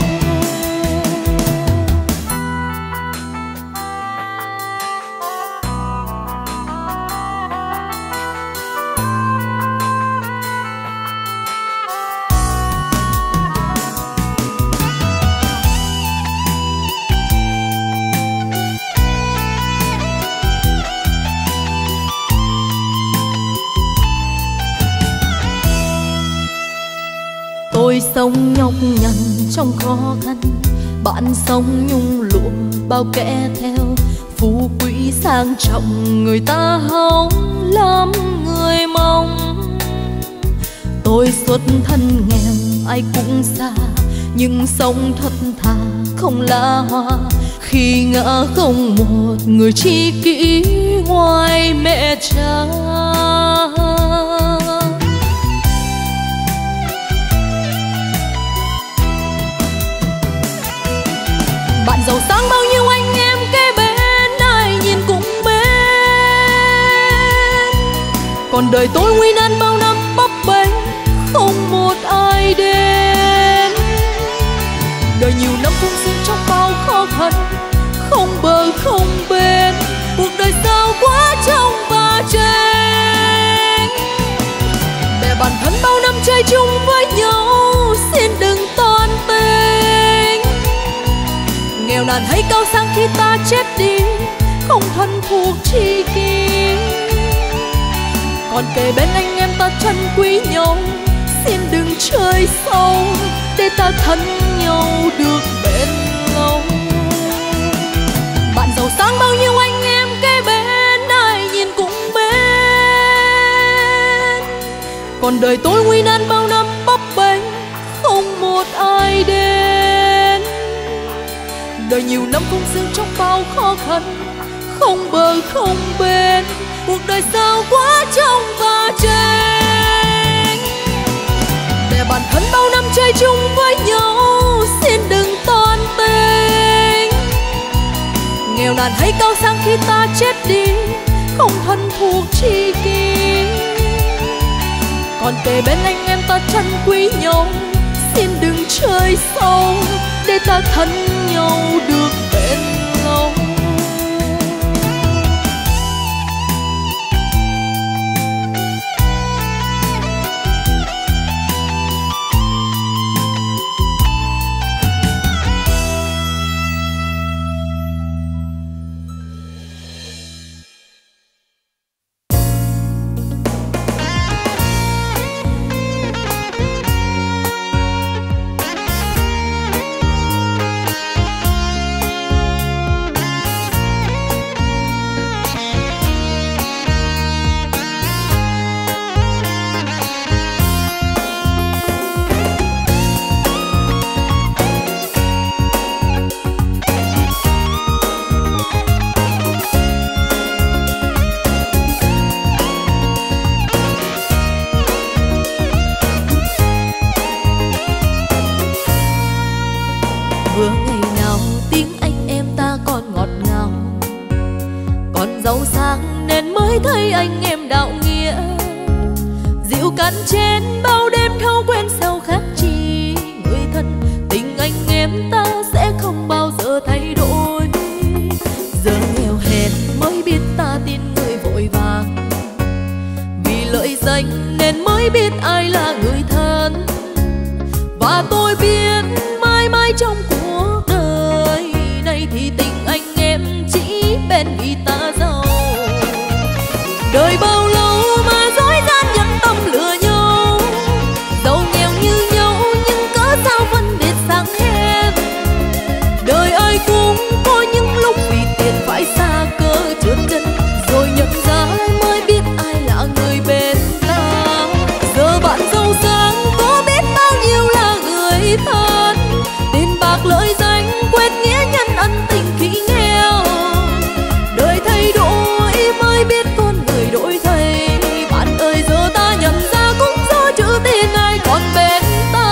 Tôi sống nhọc nhằn trong khó khăn, bạn sống nhung lụa bao kẻ theo. Phú quý sang trọng người ta hóng lắm người mong. Tôi xuất thân nghèo ai cũng xa, nhưng sống thật thà không lá hoa. Khi ngỡ không một người tri kỷ ngoài mẹ cha. Bạn giàu sang bao nhiêu anh em kế bên, ai nhìn cũng bên. Còn đời tôi nguy nan bao năm bấp bênh, không một ai đến. Đời nhiều năm phong sinh trong bao khó khăn, không bờ không bên. Cuộc đời sao quá trong và tranh. Để bản thân bao năm chơi chung với nhau, xin đừng toan tính. Nghèo nàn hay cao sang khi ta chết đi, không thân thuộc tri kỷ. Còn kề bên anh em ta trân quý nhau, xin đừng chơi sâu, để ta thân nhau được bền lâu. Bạn giàu sang bao nhiêu anh em kế bên, ai nhìn cũng bên. Còn đời tôi nguy nan bao năm bấp bênh, không một ai đến. Đời nhiều năm phong sinh trong bao khó khăn, không bờ không bên. Cuộc đời sao quá trong và tranh. Để bản thân bao năm chơi chung với nhau, xin đừng toan tính. Nghèo nàn hay cao sang khi ta chết đi, không thân thuộc tri kỷ. Còn kề bên anh em ta trân quý nhau, xin đừng chơi sâu, để ta thân nhau được bền lâu. Vừa ngày nào tiếng anh em ta còn ngọt ngào, còn giàu sang nên mới thấy anh em đạo nghĩa. Rượu cạn trên bao đêm thâu quên sao khác chi. Người thân tình anh em ta sẽ không bao giờ thay đổi. Giờ nghèo hèn mới biết ta tin người vội vàng, vì lợi danh mới biết ai là người thân. Và tôi biết mãi mãi trong cuộc đời này thì tình anh em chỉ bên vì ta giàu. Đời bao lâu mà dối gian nhân tâm lừa nhau, giàu nghèo như nhau nhưng cớ sao phân biệt sang hèn. Đời ai cũng có những lúc vì tiền phải xa cơ trượt chân, rồi nhận ra mới biết ai là người bên ta. Giờ bạn giàu sang có biết bao nhiêu là người thân, tiền bạc lợi danh quên nghĩa nhân ân tình khi nghèo. Đời thay đổi mới biết con người đổi thay. Bạn ơi giờ ta nhận ra cũng do chữ tiền ai còn bên ta.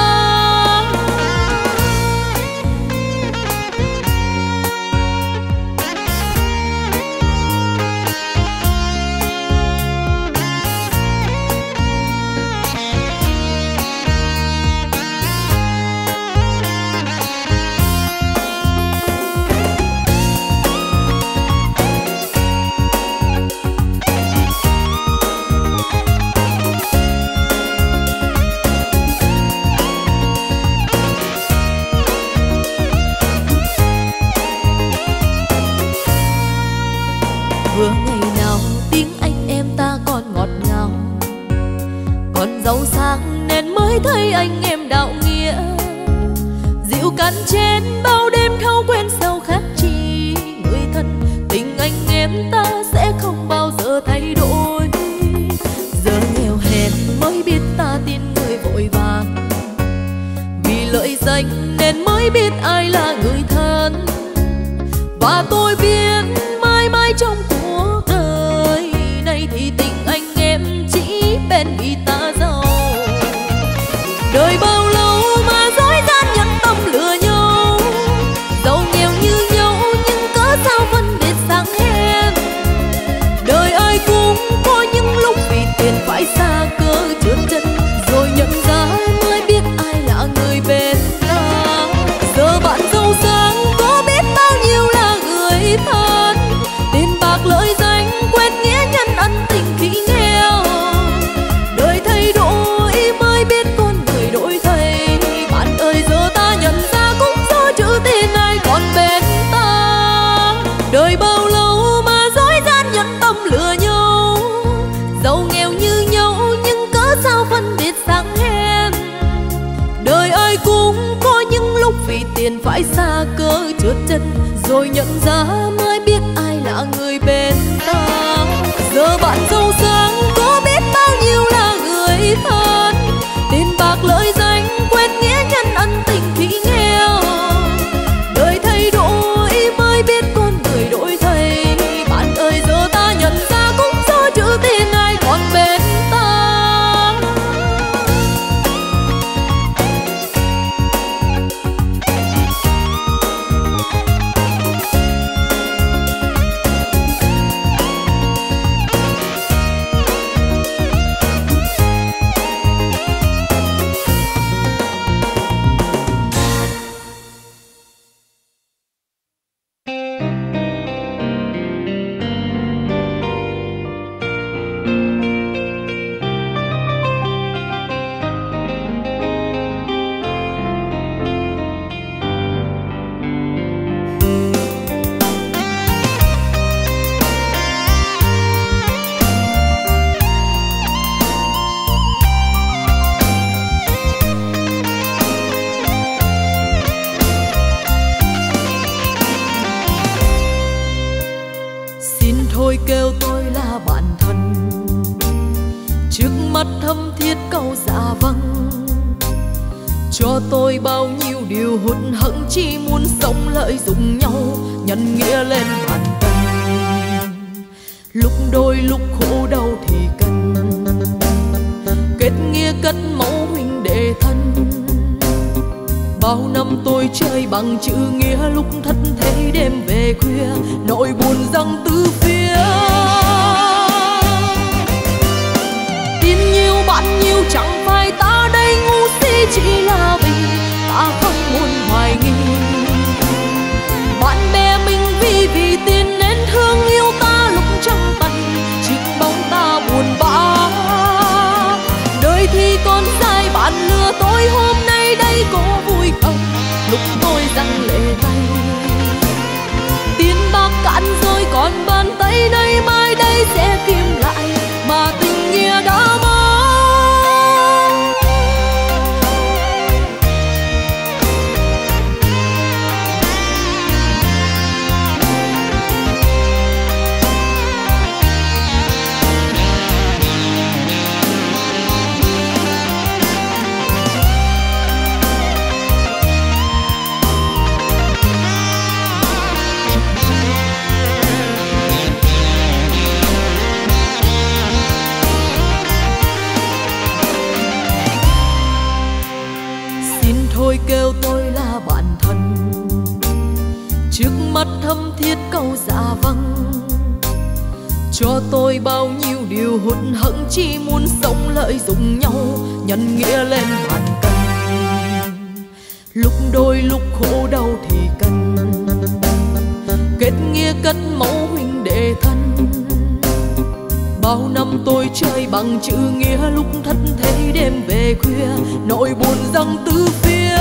Vừa ngày nào tiếng anh em ta còn ngọt ngào, còn giàu sang nên mới thấy anh em đạo nghĩa. Rượu cạn chén bao đêm thâu quên sao khác chi người thân. Tình anh em ta sẽ không bao giờ thay đổi. Giờ nghèo hèn mới biết ta tin người vội vàng, vì lợi danh nên mới biết ai là người thân. Và tôi biết mãi mãi trong cuộc đời này thì tình anh em chỉ bên vì ta giàu. Đời bao lâu mà dối gian nhân tâm lừa nhau, giàu nghèo như nhau nhưng cớ sao phân biệt sang hèn. Đời ai cũng có những lúc vì tiền phải xa cơ trượt chân, rồi nhận ra mới biết ai là người bên ta. Giờ bạn giàu sang có biết bao nhiêu là người thân, tiền bạc lợi danh quên nghĩa nhân ân tình khi nghèo. Đời thay đổi mới biết con người đổi thay. Bạn ơi giờ ta nhận ra cũng do chữ tiền ai còn bên ta. Đời bao lâu mà dối gian nhân tâm lừa nhau, giàu nghèo như nhau nhưng cớ sao phân biệt sang hèn. Đời ai cũng có những lúc vì tiền phải xa cơ trượt chân, rồi nhận ra mới biết ai là người bên ta. Giờ bạn giàu sang có biết bao nhiêu là người thân, tiền bạc lợi danh quên nghĩa nhân ân tình khi nghèo. Đời thay đổi mới biết con người đổi thay. Bạn ơi giờ ta nhận ra cũng do chữ tiền ai còn bên ta. Thôi kêu tôi là bạn thân, trước mắt thâm thiết câu dạ vâng. Cho tôi bao nhiêu điều hụt hẫng, chỉ muốn sống lợi dụng nhau, nhân nghĩa lên bàn tân. Lúc đôi lúc khổ đau thì cần kết nghĩa cất mẫu huynh đệ thân. Bao năm tôi chơi bằng chữ nghĩa, lúc thất thế đêm về khuya, nỗi buồn giăng tứ phía. Tin nhiều bạn nhiều chẳng phải ta đây ngu si, chỉ là vì ta không muốn hoài nghi. Bạn bè mình vì tiền nên thương yêu ta lúc trăng tần, chính bóng ta buồn bã. Đời thôi kêu tôi là bạn thân. Trước mắt thâm thiết câu dạ vâng, cho tôi bao nhiêu điều hụt hẫng, chỉ muốn sống lợi dụng nhau, nhân nghĩa lên vạn cân. Lúc đôi lúc khổ đau thì cần kết nghĩa cất mẫu huynh đệ thân. Bao năm tôi chơi bằng chữ nghĩa, lúc thất thế đêm về khuya, nỗi buồn dâng tứ phía.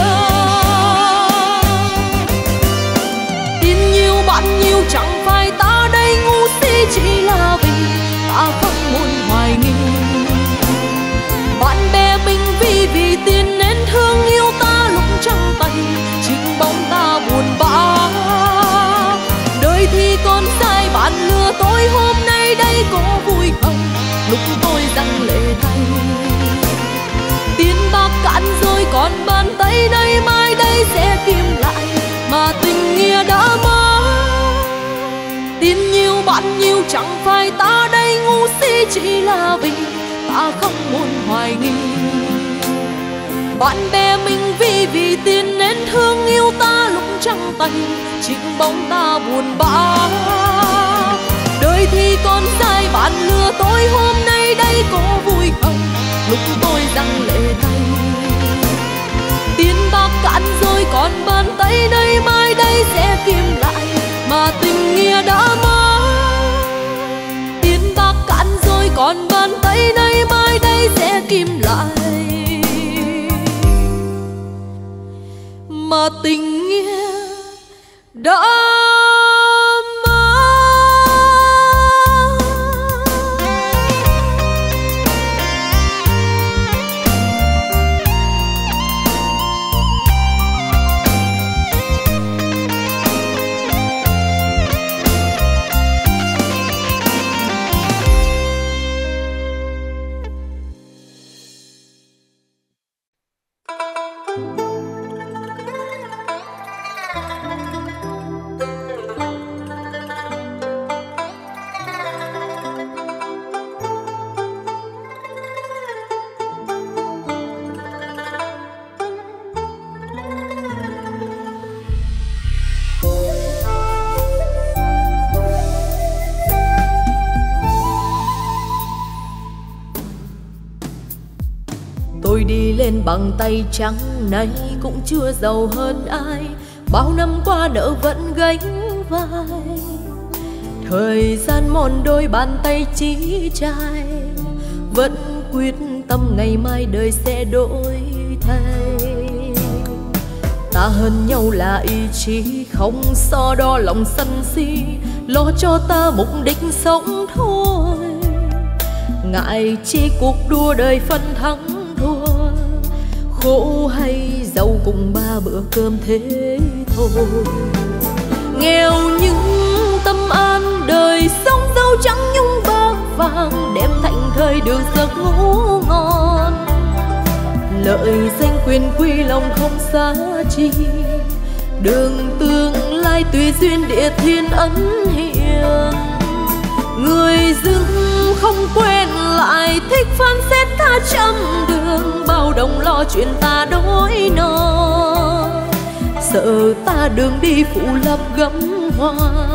Tin nhiều bạn nhiều chẳng phải ta đây ngu si, chỉ là vì ta không muốn hoài nghi. Bạn bè mình vì tiền nên thương yêu ta, lúc trắng tay chính bóng ta buồn bã. Đời thì còn sai bạn lừa tôi, hôm nay đây có vui không lúc tôi răng lệ thay. Tiền bạc cạn rồi còn bàn tay đây, mai đây sẽ kiếm lại mà tình nghĩa đã mất. Tiền nhiều bạn nhiều chẳng phải ta đây ngu si, chỉ là vì ta không muốn hoài nghi. Bạn bè mình vì tiền nên thương yêu ta, lúc trắng tay chính bóng ta buồn bã. Đời thì còn sai bạn lừa tôi, hôm nay đây có vui không lúc tôi răng lệ thay. Tiền bạc cạn rồi còn bàn tay đây, mai đây sẽ kiếm lại mà tình nghĩa đã mất. Tiền bạc cạn rồi còn bàn tay đây, mai đây sẽ kiếm lại mà tình nghĩa đã lên bằng tay trắng, nay cũng chưa giàu hơn ai. Bao năm qua nợ vẫn gánh vai, thời gian mòn đôi bàn tay chí trai, vẫn quyết tâm ngày mai đời sẽ đổi thay. Ta hơn nhau là ý chí, không so đo lòng sân si, lo cho ta mục đích sống thôi. Ngại chi cuộc đua đời phân thắng thua, khổ hay giàu cùng ba bữa cơm thế thôi. Nghèo nhưng tâm an, đời sống dâu trắng nhung bạc vàng, đem thành thời được giấc ngủ ngon. Lợi danh quyền quy lòng không xa chi, đường tương lai tùy duyên địa thiên ân hiền. Người dưng không quên lại, thích phán xét ta trăm đường, bao đồng lo chuyện ta đói no. Sợ ta đường đi phụ lập gấm hoa,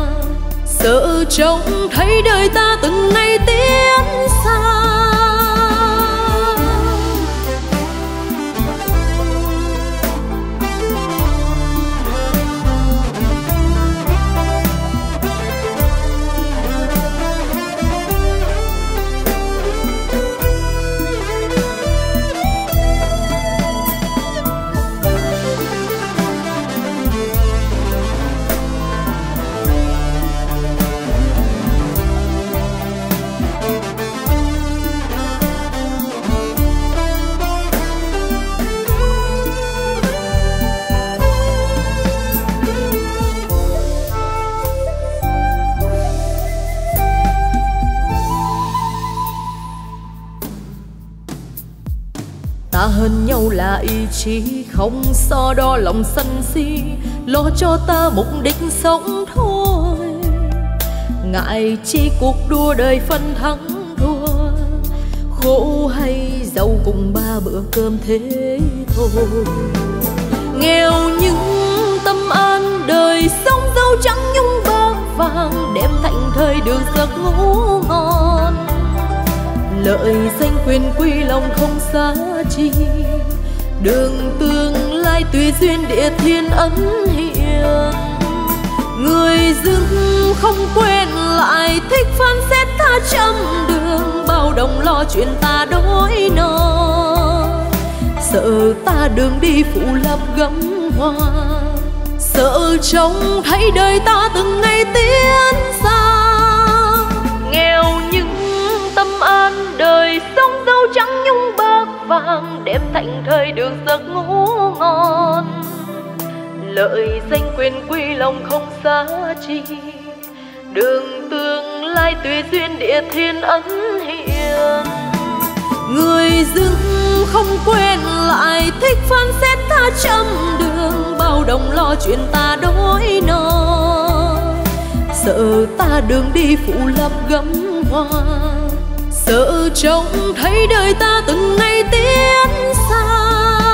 sợ trông thấy đời ta từng ngày tiến xa. Ta hơn nhau là ý chí, không so đo lòng sân si, lo cho ta mục đích sống thôi. Ngại chi cuộc đua đời phân thắng thua, khổ hay giàu cùng ba bữa cơm thế thôi. nghèo nhưng tâm an, đời sống dâu trắng nhung bạc vàng, đem thành thời được giấc ngủ ngon. Lợi danh quyền quy lòng không xa chi, đường tương lai tùy duyên địa thiên ân hiền. Người dưng không quên lại, thích phán xét tha trăm đường, bao đồng lo chuyện ta đói no. Sợ ta đường đi phụ lập gấm hoa, sợ trông thấy đời ta từng ngày tiến xa. Nghèo nhưng tâm an, đời sống dâu trắng nhung bạc vàng, đem thành thời được giấc ngủ ngon. Lợi danh quyền quy lòng không xa chi, đường tương lai tùy duyên địa thiên ân hiền. Người dưng không quên lại, thích phán xét tha trăm đường, bao đồng lo chuyện ta đói no. Sợ ta đường đi phụ lập gấm hoa, sợ trông thấy đời ta từng ngày tiến xa.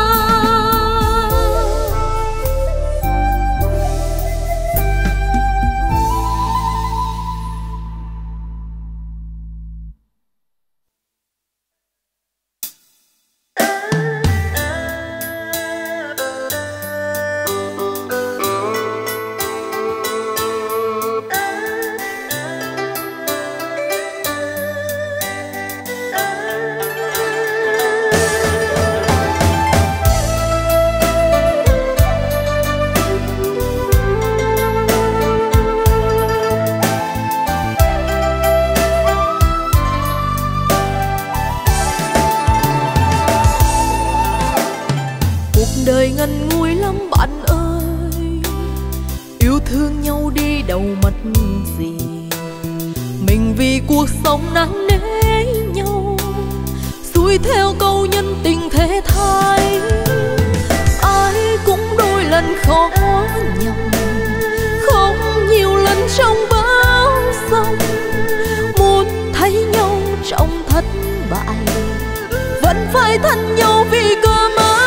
Đời ngần ngùi lắm bạn ơi, yêu thương nhau đi đâu mất gì. Mình vì cuộc sống nắng nế nhau, xuôi theo câu nhân tình thế thái. Ai cũng đôi lần khó nhọc, không nhiều lần trong bão giông. Muốn thấy nhau trong thất bại, vẫn phải thân nhau vì cơm áo.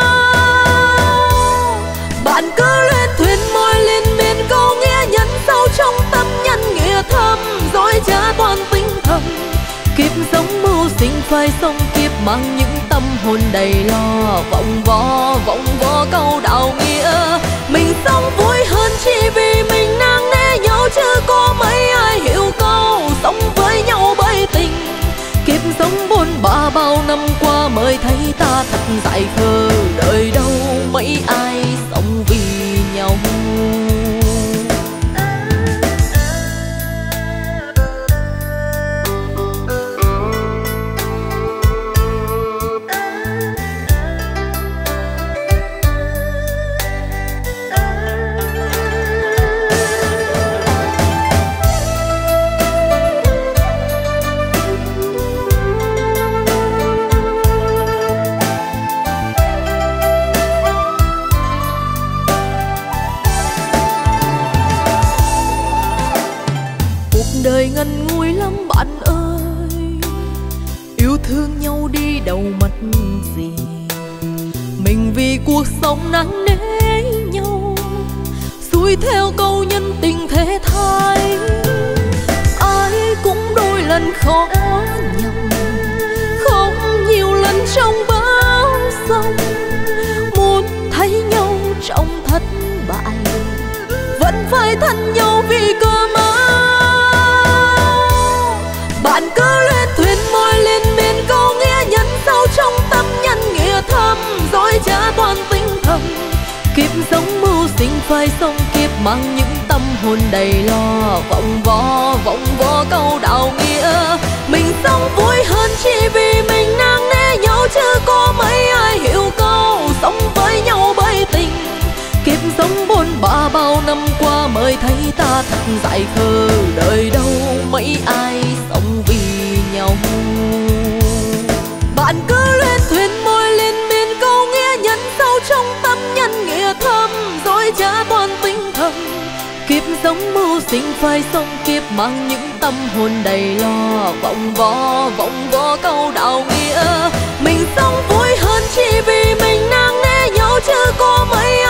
Bạn cứ lên thuyền môi lên miền câu nghĩa nhân sâu trong tâm nhân nghĩa thâm, dối trá toàn tinh thần. Kiếp sống mưu sinh phải sống kiếp mang những tâm hồn đầy lo, vòng vo câu đạo nghĩa. Mình sống vui hơn chỉ vì mình nang nế nhau, chứ có mấy ai hiểu câu sống với nhau bởi tình. Kiếp sống bôn ba bao năm qua mới thấy ta thật dại khờ, đời đâu mấy ai sống vì nhau. Đời ngần ngùi lắm bạn ơi, yêu thương nhau đi đâu mất gì. Mình vì cuộc sống nắng nế nhau, xuôi theo câu nhân tình thế thái. Ai cũng đôi lần khó nhọc, không nhiều lần trong bão giông. Muốn thấy nhau trong thất bại, vẫn phải thân nhau vì cơm áo. Bạn cứ lên thuyền môi lên miền câu nghĩa nhân sâu trong tâm nhân nghĩa thâm, dối trá toàn tinh thần. Kiếp sống mưu sinh phải sống kiếp mang những tâm hồn đầy lo, vòng vo câu đạo nghĩa. Mình sống vui hơn chỉ vì mình nang nế nhau, chứ có mấy ai hiểu câu sống với nhau bởi tình. Kiếp sống bôn ba bao năm qua mới thấy ta thật dại khờ, đời đâu mấy ai sống vì nhau. Bạn cứ lên thuyền môi lên miền câu nghĩa nhân sâu trong tâm nhân nghĩa thâm, dối trá toàn tinh thần. Kiếp sống mưu sinh phải sống kiếp mang những tâm hồn đầy lo, vòng vo câu đạo nghĩa. Mình sống vui hơn chỉ vì mình nang nế nhau, chứ có mấy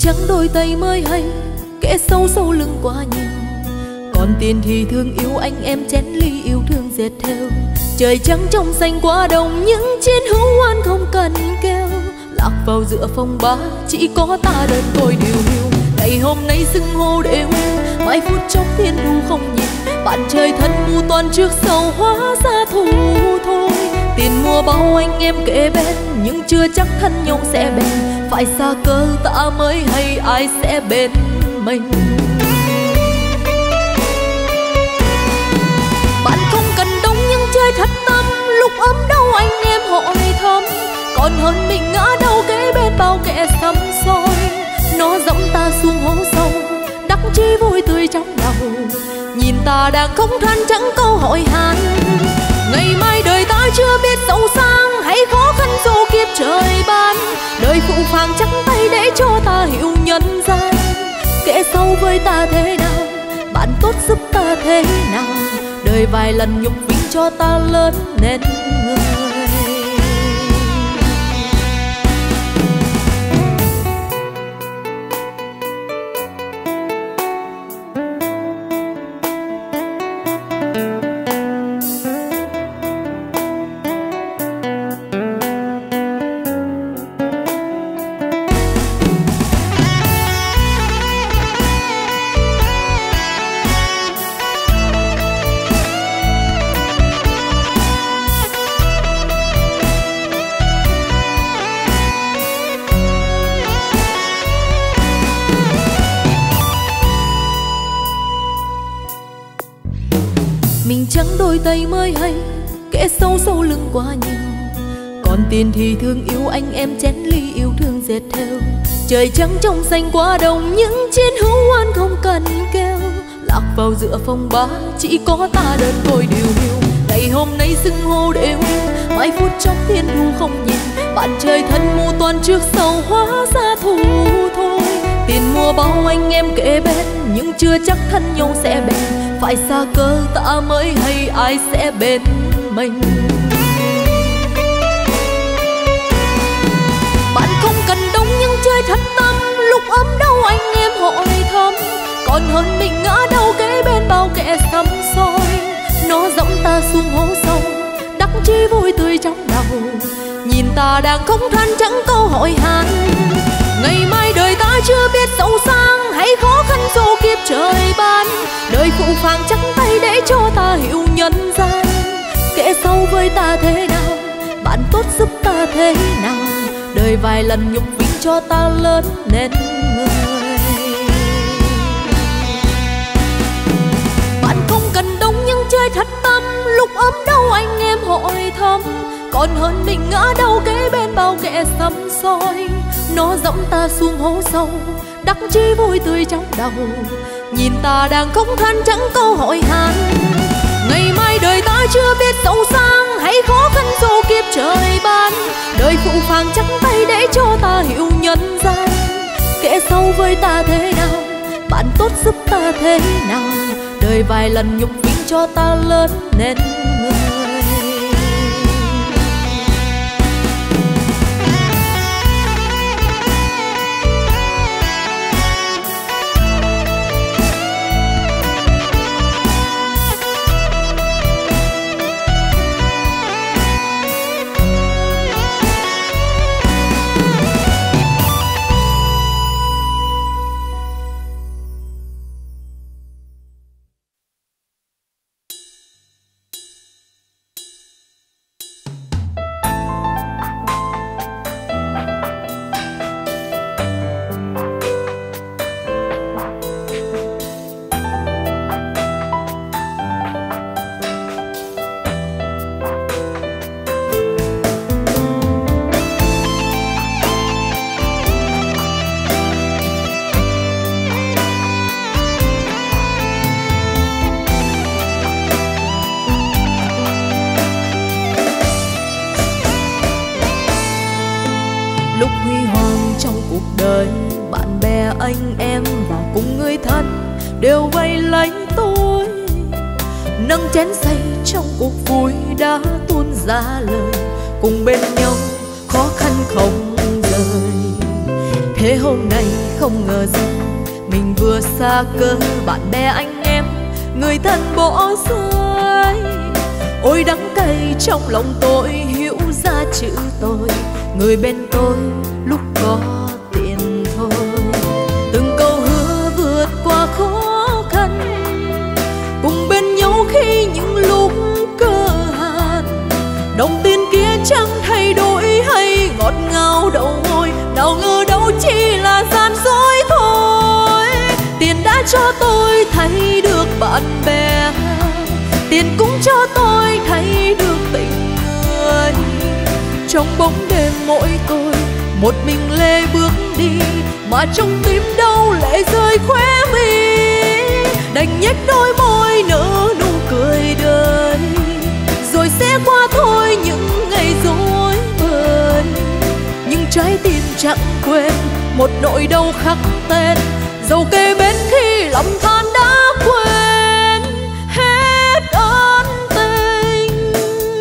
trắng đôi tay mới hay, kẻ sâu sâu lưng quá nhiều. Còn tiền thì thương yêu anh em chén ly yêu thương dệt theo. Trời trắng trong xanh quá đồng, những chiến hữu oan không cần kêu. Lạc vào giữa phong ba, chỉ có ta đơn côi điều hiu. Ngày hôm nay xưng hô để yêu, mai phút chốc thiên thu không nhìn. Bạn trời thân mù toàn trước sau hóa ra thù thôi. Tiền mua bao anh em kề bên, nhưng chưa chắc thân nhau sẽ bền. Phải xa cơ ta mới hay ai sẽ bên mình. Bạn không cần đông nhưng chơi thật tâm, lúc ấm đau anh em hội thấm. Còn hơn mình ngã đâu kế bên bao kẻ sắm soi. Nó dẫm ta xuống hố sâu, đắc chí vui tươi trong đầu. Nhìn ta đang không than chẳng câu hỏi han. Ngày mai đời ta chưa biết giàu sang hay khó khăn dù kiếp trời ban. Đời phụ phàng trắng tay để cho ta hiểu nhân gian. Kẻ sâu với ta thế nào, bạn tốt giúp ta thế nào. Đời vài lần nhục vinh cho ta lớn nên người. Mình trắng đôi tay mới hay, kẻ sâu sâu lưng quá nhiều. Còn tiền thì thương yêu anh em chén ly yêu thương dệt theo. Trời trắng trong xanh quá đồng, những chiến hữu oan không cần kêu. Lạc vào giữa phong ba, chỉ có ta đơn côi điều hiu. Ngày hôm nay xưng hô để yêu, mai phút chốc thiên thu không nhìn. Bạn trời thân mù toàn trước sau hóa ra thù thôi. Tiền mua bao anh em kề bên, nhưng chưa chắc thân nhau sẽ bền. Phải xa cơ ta mới hay ai sẽ bên mình. Bạn không cần đông nhưng chơi thật tâm, lúc ấm đau anh em hội thấm. Còn hơn mình ngã đâu kế bên bao kẻ sắm soi. Nó dẫm ta xuống hố sâu, đắc chí vui tươi trong đầu. Nhìn ta đang không than chẳng câu hỏi han. Ngày mai đời ta chưa biết giàu sang hay khó khăn dù kiếp trời ban. Đời phụ phàng trắng tay để cho ta hiểu nhân gian. Kẻ sâu với ta thế nào, bạn tốt giúp ta thế nào. Đời vài lần nhục vinh cho ta lớn nên người. Bạn không cần đông nhưng chơi thật tâm, lúc ấm đau anh em hội thấm. Còn hơn mình ngã đâu kế bên bao kẻ sắm soi. Nó dẫm ta xuống hố sâu, đắc chí vui tươi trong đầu. Nhìn ta đang không than chẳng câu hỏi han. Ngày mai đời ta chưa biết giàu sang hay khó khăn dù kiếp trời ban. Đời phụ phàng trắng tay để cho ta hiểu nhân gian. Kẻ sâu với ta thế nào, bạn tốt giúp ta thế nào. Đời vài lần nhục vinh cho ta lớn nên người. lúc huy hoàng trong cuộc đời. Bạn bè anh em và cùng người thân đều vây lấy tôi, nâng chén say trong cuộc vui đã tuôn ra lời, cùng bên nhau khó khăn không rời. Thế hôm nay không ngờ rằng mình vừa xa cơ bạn bè anh em, người thân bỏ rơi. Ôi đắng cay trong lòng tôi hiểu ra chữ tôi, người bên tôi lúc có tiền thôi. Từng câu hứa vượt qua khó khăn, cùng bên nhau khi những lúc cơ hàn. Đồng tiền kia chẳng thay đổi hay ngọt ngào đầu môi, nào ngờ đâu chỉ là gian dối thôi. Tiền đã cho tôi thấy được bạn bè, tiền cũng cho tôi thấy được tình người. Trong bóng đêm mỗi tôi một mình lê bước đi, mà trong tim đau lệ rơi khóe mi. Đành nhếch đôi môi nở nụ cười đời, rồi sẽ qua thôi những ngày dối bời. Nhưng trái tim chẳng quên một nỗi đau khắc tên, dẫu kề bên khi lòng than đã quên hết ân tình.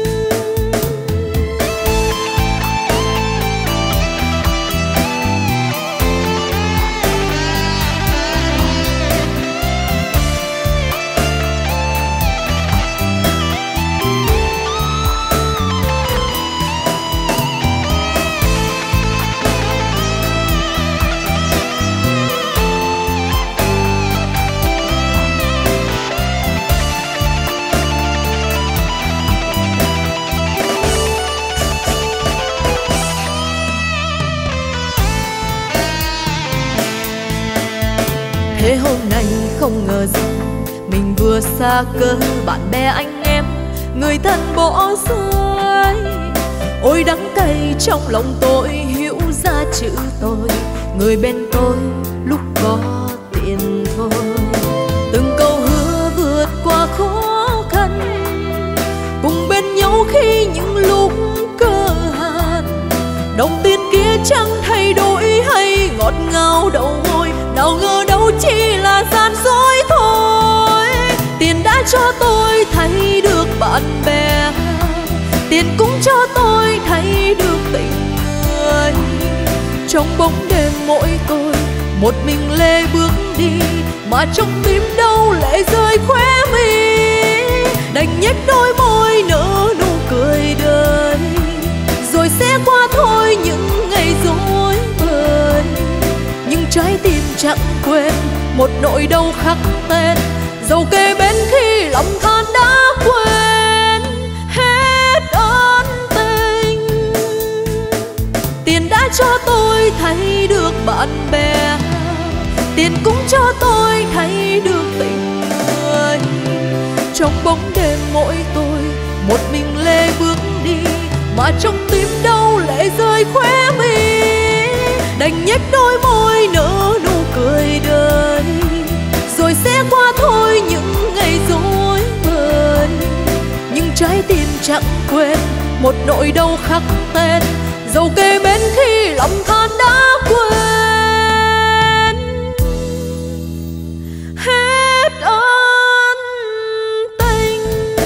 Thế hôm nay không ngờ rằng mình vừa xa cơ bạn bè anh em, người thân bỏ rơi. Ôi đắng cay trong lòng tôi hiểu ra chữ tôi, người bên tôi lúc có tiền thôi. Từng câu hứa vượt qua khó khăn, cùng bên nhau khi những lúc cơ hàn. Đồng tiền kia chẳng thay đổi hay ngọt ngào đầu môi, nào ngờ đâu chỉ là gian dối thôi. Tiền đã cho tôi thấy được bạn bè, tiền cũng cho tôi thấy được tình người. Trong bóng đêm mỗi tôi một mình lê bước đi, mà trong tim đau lệ rơi khóe mi. Đành nhếch đôi môi nở nụ cười đời, rồi sẽ qua thôi những ngày dối bời. Nhưng trái tim chẳng quên một nỗi đau khắc tên, dẫu kề bên khi lòng than đã quên hết ân tình. Tiền đã cho tôi thấy được bạn bè, tiền cũng cho tôi thấy được tình người. Trong bóng đêm mỗi tôi một mình lê bước đi, mà trong tim đau lệ rơi khóe mi. Đành nhếch đôi môi nở nụ cười đời, rồi sẽ qua thôi những ngày dối bời. Nhưng trái tim chẳng quên một nỗi đau khắc tên, dẫu kề bên khi lòng than đã quên hết ân tình.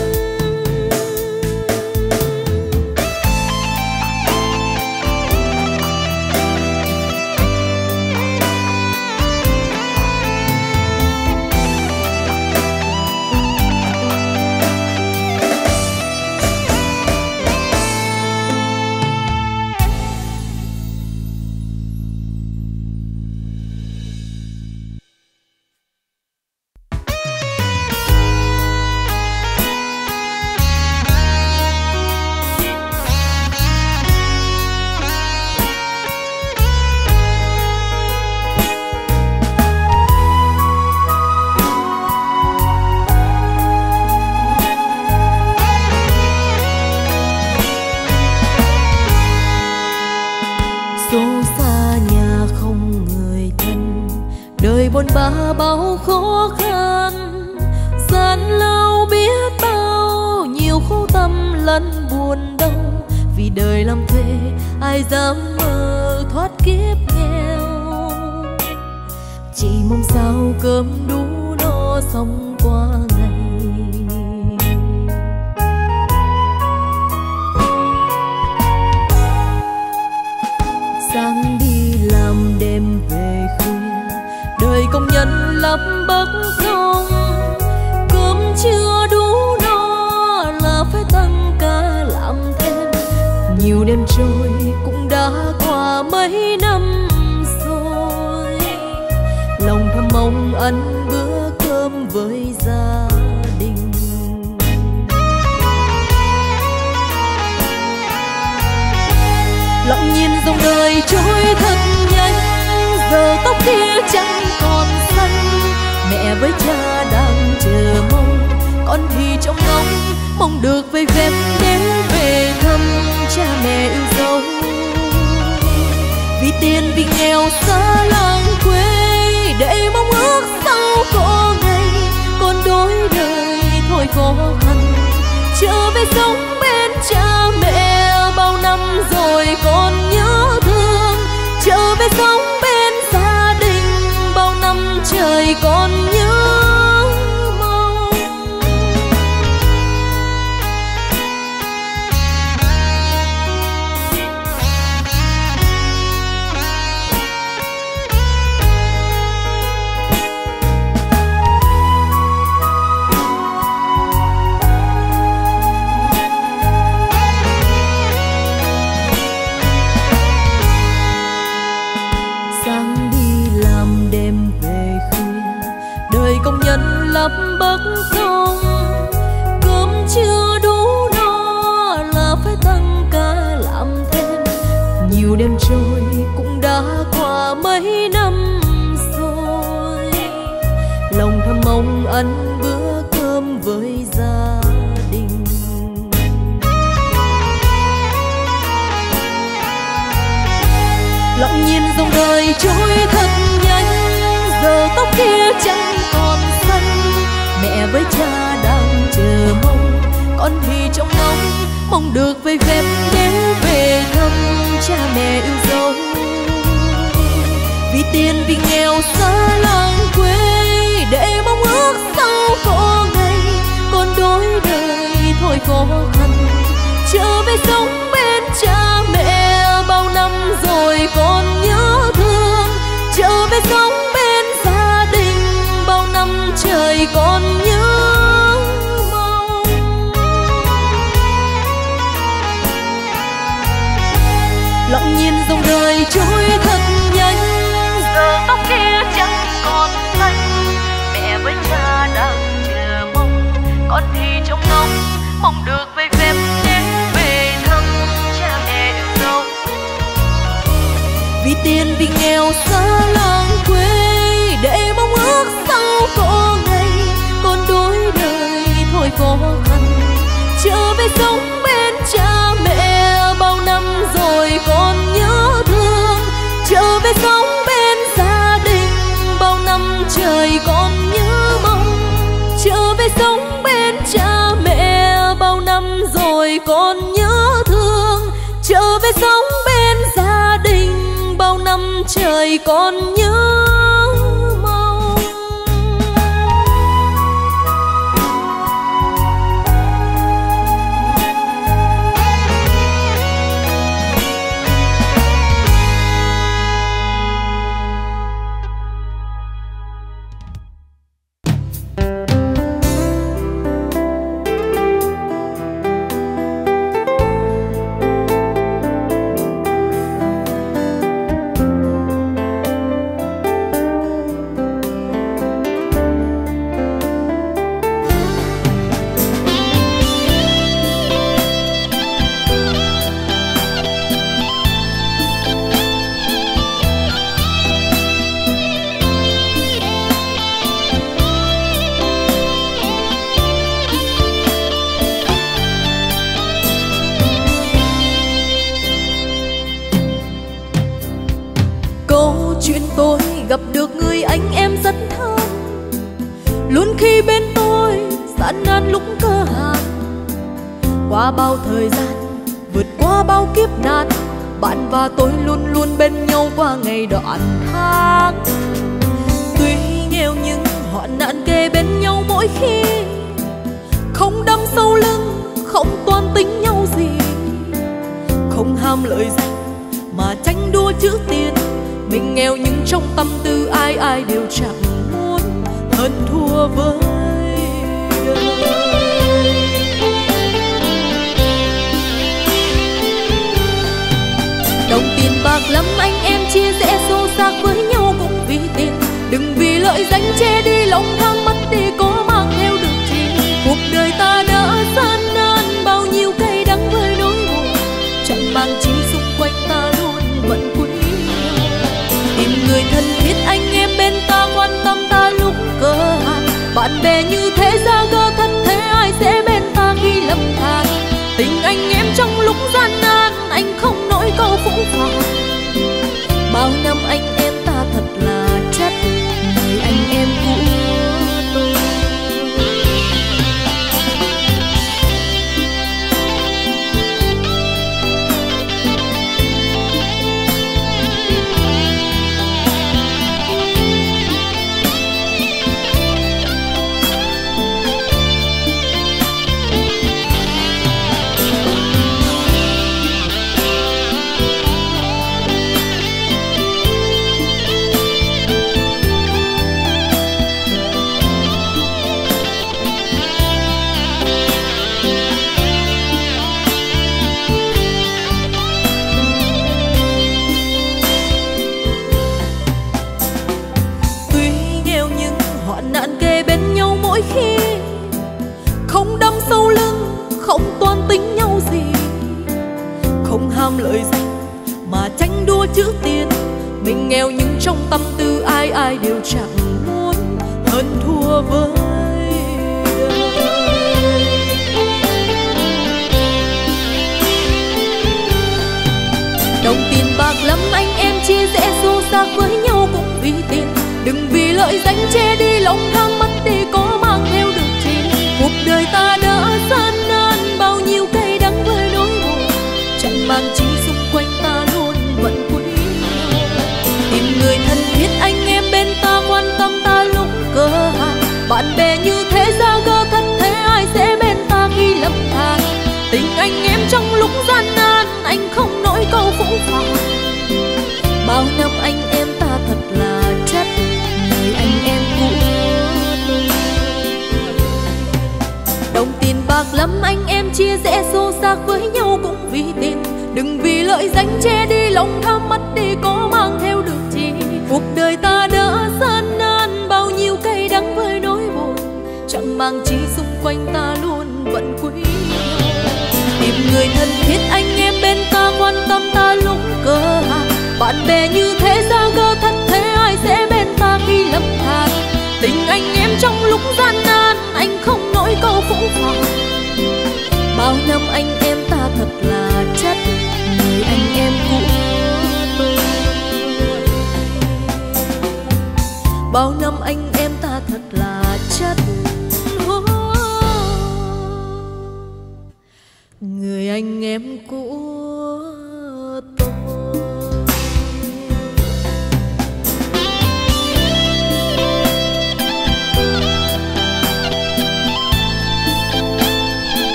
Buồn bã bao khó khăn, gian lao biết bao nhiêu khổ tâm lẫn buồn đau. Vì đời làm thuê ai dám mơ thoát kiếp nghèo, chỉ mong sao cơm đủ no sống qua ngày. Sáng đi làm đêm trôi cũng đã qua mấy năm rồi, lòng thầm mong ăn bữa cơm với gia đình. Lặng nhìn dòng đời trôi thật nhanh, giờ tóc kia chẳng còn xanh. Mẹ với cha đang chờ mong, con thì trong ngóng mong được về về đến về thăm cha mẹ yêu dấu. Vì tiền vì nghèo xa làng quê, để mong ước sau có ngày con đôi đời thôi khó khăn, trở về sống bên cha mẹ. Bao năm rồi con nhớ thương, trở về sống bên gia đình. Bao năm trời con nhớ mong. Công nhân lấp bấc công, cơm chưa đủ no là phải tăng ca làm thêm. Nhiều đêm trôi cũng đã qua mấy năm rồi, lòng thầm mong ăn bữa cơm với gia đình. Lặng nhìn dòng đời trôi thật nhanh, giờ tóc kia chẳng còn xanh. Mẹ với cha đang chờ mong, con thì trong ngóng mong được về về đến về thăm cha mẹ yêu dấu. Vì tiền vì nghèo xa làng quê, để mong ước sau có ngày con đôi đời thôi khó khăn, trở về sống bên cha mẹ. Bao năm rồi con nhớ thương, trở về sống bên gia đình. Bao năm trời con nhớ mong. Lặng nhìn dòng đời trôi thật nhanh, giờ tóc kia chẳng còn xanh. Mẹ với cha đang chờ mong, con thì trong ngóng mong được về về đến về thăm cha mẹ yêu dấu. Vì tiền vì nghèo xa làng quê, để mong ước sau có ngày con đôi đời thôi khó khăn, trở về sống bên cha mẹ. Bao năm rồi con nhớ thương, trở về sống bên gia đình. Bao năm trời con nhớ mong, trở về sống bên cha mẹ. Bao năm rồi con nhớ thương, trở về sống bên gia đình. Bao năm trời con nhớ mong. Gặp được người anh em rất thân, luôn khi bên tôi gian nan lúc cơ hàn. Qua bao thời gian, vượt qua bao kiếp nạn, bạn và tôi luôn luôn bên nhau qua ngày đoạn tháng. Tuy nghèo nhưng hoạn nạn kề bên nhau mỗi khi, không đâm sau lưng, không toan tính nhau gì, không ham lợi danh mà tranh đua chữ tiền. Mình nghèo nhưng trong tâm tư ai ai đều chẳng muốn hơn thua với đời. Bạn bè như thế ra gơ thân thế, ai sẽ bên ta khi lầm than. Tình anh em trong lúc gian nan, anh không nỗi câu phũ phàng. Bao năm anh em ta thật là chất, người anh em của tôi. Khi không đâm sâu lưng, không toan tính nhau gì, không ham lợi danh mà tranh đua chữ tiền. Mình nghèo nhưng trong tâm tư ai ai đều chẳng muốn hơn thua với đời. Đồng tiền bạc lắm anh em chia rẽ xô xát với nhau cũng vì tiền. Đừng vì lợi danh che đi lòng tham, mất đi có mang theo được chi. Cuộc đời ta đã gian nan, bao nhiêu cay đắng với nỗi buồn, chẳng mang chi xung quanh ta luôn vẫn quý nhau. Tìm người thân thiết anh em bên ta, quan tâm ta lúc cơ hạn. Bạn bè như thế ra gơ thân thế, ai sẽ bên ta khi lầm than. Tình anh em trong lúc gian nan, anh không nỗi câu phũ phàng. Bao năm anh em ta thật là chất, người anh em của tôi. Đồng tiền bạc lắm anh em chia rẽ xô xát với nhau cũng vì tiền. Đừng vì lợi danh che đi lòng tham, mất đi có mang theo được chi. Cuộc đời ta đã gian nan, bao nhiêu cay đắng với nỗi buồn, chẳng mang chi xung quanh ta luôn vẫn quý nhau. Tìm người thân thiết anh em bên ta, quan tâm ta lúc cơ hạn. Bạn bè như thế ra gơ thân thế, ai sẽ bên ta khi lầm than. Tình anh em trong lúc gian nan, anh không nỗi câu phũ phàng. Bao năm anh em ta thật là chất, người anh em của tôi. Bao năm anh